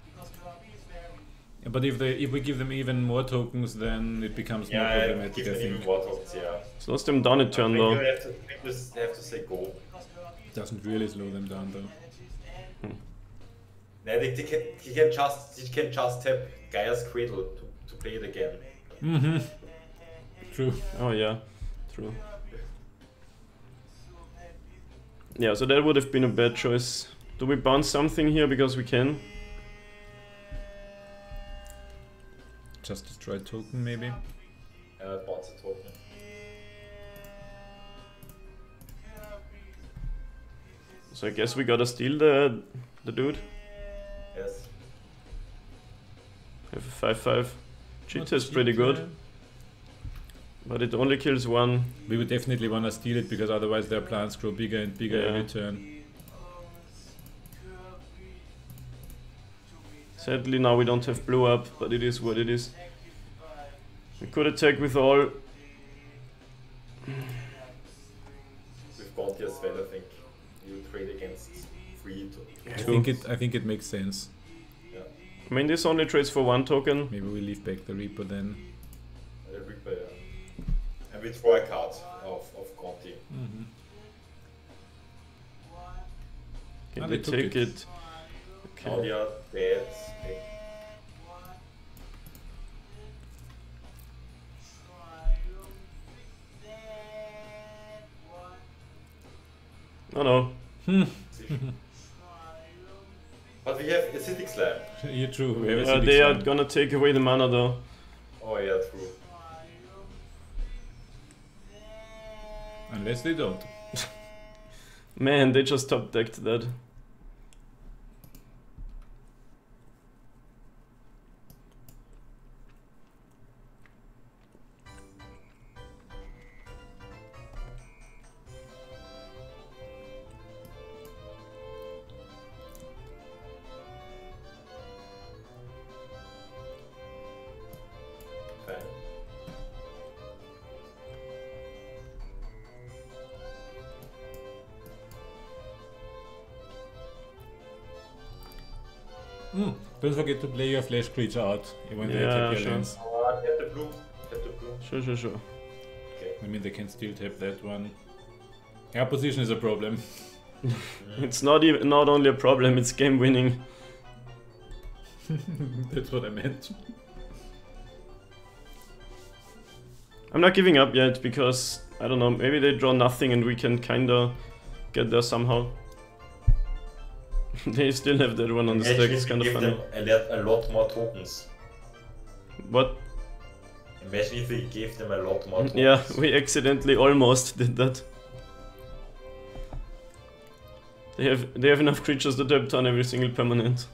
But if they if we give them even more tokens, then it becomes more Yeah, problematic, give I them even think. more tokens, yeah. Slows them down a turn I think though. you have to, I think you just have to say go. Doesn't really slow them down though. No, they, they can, he can just he can just tap Gaia's Cradle to, to play it again. Mm-hmm. True. Oh yeah, true. Yeah, so that would have been a bad choice. Do we bounce something here because we can? Just destroy token maybe. Uh, bounce a token. So I guess we gotta steal the the dude. Yes. Have a five five. Not Cheetah is pretty good, Cheetah. but it only kills one. We would definitely want to steal it because otherwise their plants grow bigger and bigger Yeah. every turn. Sadly now we don't have blue up, but it is what it is. We could attack with all. With Gonti as well, I think you trade against three to I Two. think it I think it makes sense. yeah. I mean this only trades for one token. Maybe we leave back the Reaper then. Uh, Reaper, yeah. And we draw a card of, of Gonti. Mm-hmm. Can Ah, they they took take it. it? Now Okay. they are dead. No no. But we have Acidic Slime. You're true. We have Uh, acidic they are slime. gonna take away the mana though. Oh yeah, true. Unless they don't. Man, they just top decked that. Fine. Mm. Don't forget to play your flesh creature out when they Yeah, tap your sure. lands. Uh, tap the blue. Tap the blue. Sure, sure, sure. Okay. I mean, they can still tap that one. Our position is a problem. It's not even not only a problem, it's game winning. That's what I meant. I'm not giving up yet because I don't know, maybe they draw nothing and we can kinda get there somehow. They still have that one on the stack, Imagine it's if we kinda give funny. them a lot, a lot more tokens. What? Imagine if we gave them a lot more tokens. Yeah, we accidentally almost did that. They have they have enough creatures to tap on every single permanent.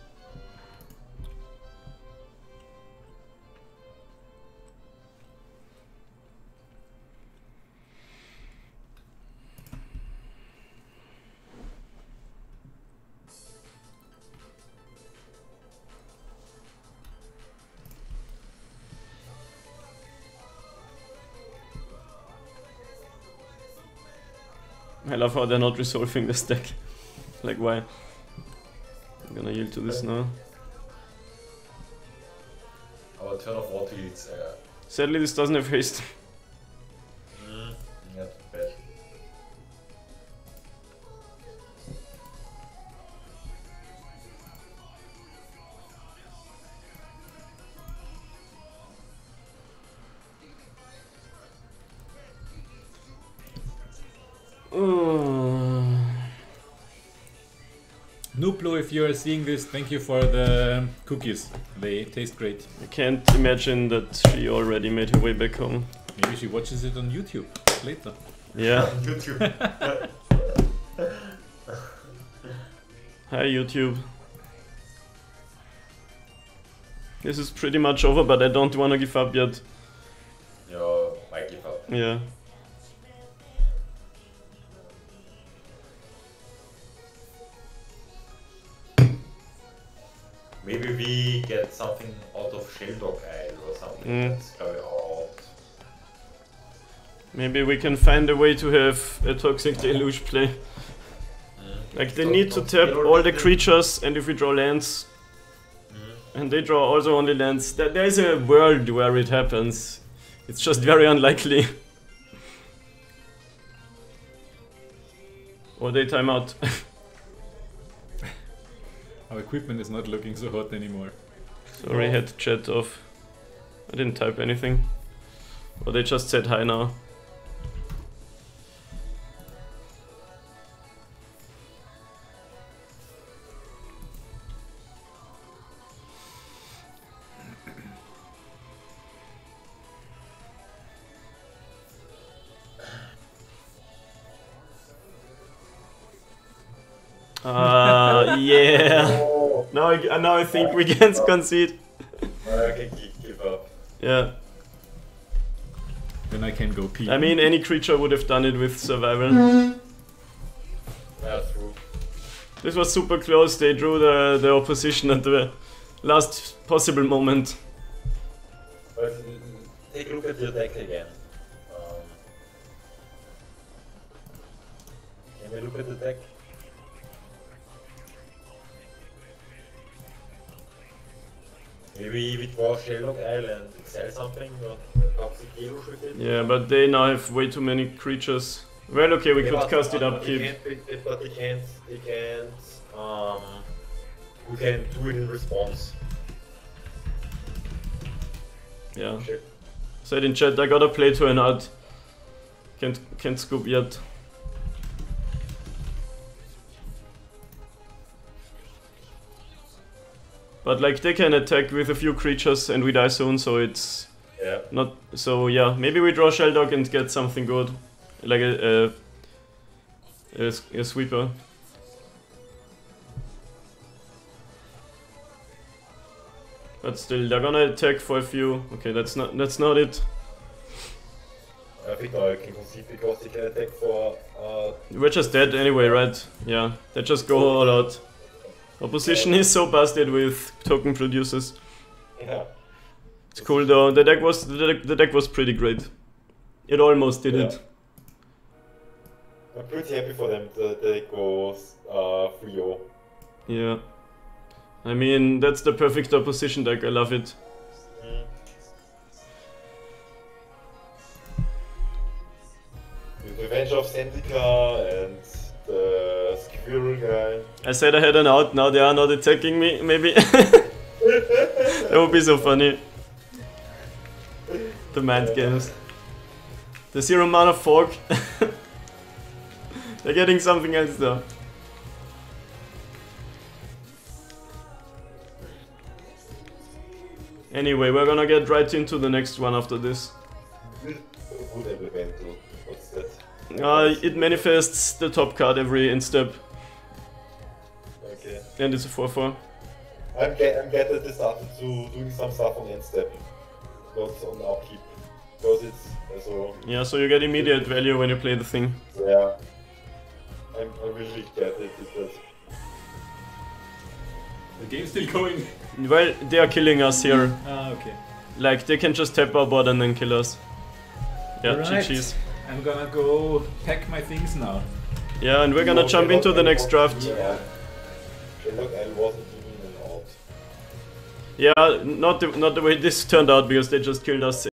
I love how they're not resolving the stack. Like why? I'm gonna yield to this now. Our turn of water yields. Uh, Sadly this doesn't have haste. mm, not bad. Uh, Nuplo, if you are seeing this, thank you for the cookies. They taste great. I can't imagine that she already made her way back home. Maybe she watches it on YouTube later. Yeah. YouTube. Hi YouTube. This is pretty much over, but I don't wanna give up yet. Yo, might give up. Yeah. Maybe we get something out of Sheldog Isle or something. Mm. That's probably, oh, Maybe we can find a way to have a Toxic Deluge play. Like they Don't- need to don't tap scale all the everything. creatures, and if we draw lands, Mhm. and they draw also only lands, th there is a world where it happens. It's just very unlikely. Or they time out. Our equipment is not looking so hot anymore. Sorry, I had chat off. I didn't type anything. Or they just said hi now. Uh, yeah. Oh, Now I, now I think we can concede. I can gi- give up. Yeah. Then I can go pee. I mean, any creature would have done it with survival. That's true. This was super close. They drew the, the opposition at the last possible moment. But mm, take a look at your deck again. Um, can we look at the deck? Maybe we draw Sherlock Isle and sell something or Toxic Deluge with it? Yeah, but they now have way too many creatures. Well, okay, we Yeah, could but- cast it but up, they keep. can't- they- they- But they can't, they can't, um, we can do it in response. Yeah. Shit. Said in chat, I gotta play to an art. Can't, can't scoop yet. But like they can attack with a few creatures and we die soon, so it's Yeah. not so. Yeah, maybe we draw Sheldog and get something good, like a a, a, s- a sweeper. But still, they're gonna attack for a few. Okay, that's not that's not it. I think now I can concede because they can attack for, uh, We're just dead anyway, right? Yeah, they just go all out. Opposition is so busted with token producers. yeah. It's cool though. The deck was the deck, the deck was pretty great. It almost did it. I'm pretty happy for them that they goes uh, three oh. Yeah. I mean, that's the perfect opposition deck. I love it. Mm. With Revenge of Zendika and the Squirrel guy. I said I had an out. Now they are not attacking me. Maybe that would be so funny. The mind games. The zero mana fork. They're getting something else though. Anyway, we're gonna get right into the next one after this. Wood Elemental. What's that? Uh, it manifests the top card every in step, Okay. and it's a four four. I'm glad, I'm glad that they started to doing some stuff on end step. Not on upkeep. Because it's also, Yeah, so you get immediate value when you play the thing. yeah. I'm, I'm really glad they did that. The game's still going. Well, they are killing us here. Ah, okay. Like, they can just tap our board and then kill us. Yeah, Alright. G G's. I'm gonna go pack my things now. Yeah, and we're gonna No, jump Sherlock into the Isle next was- draft. Yeah. Sherlock Isle wasn't even an out. Yeah, not the, not the way this turned out, because they just killed us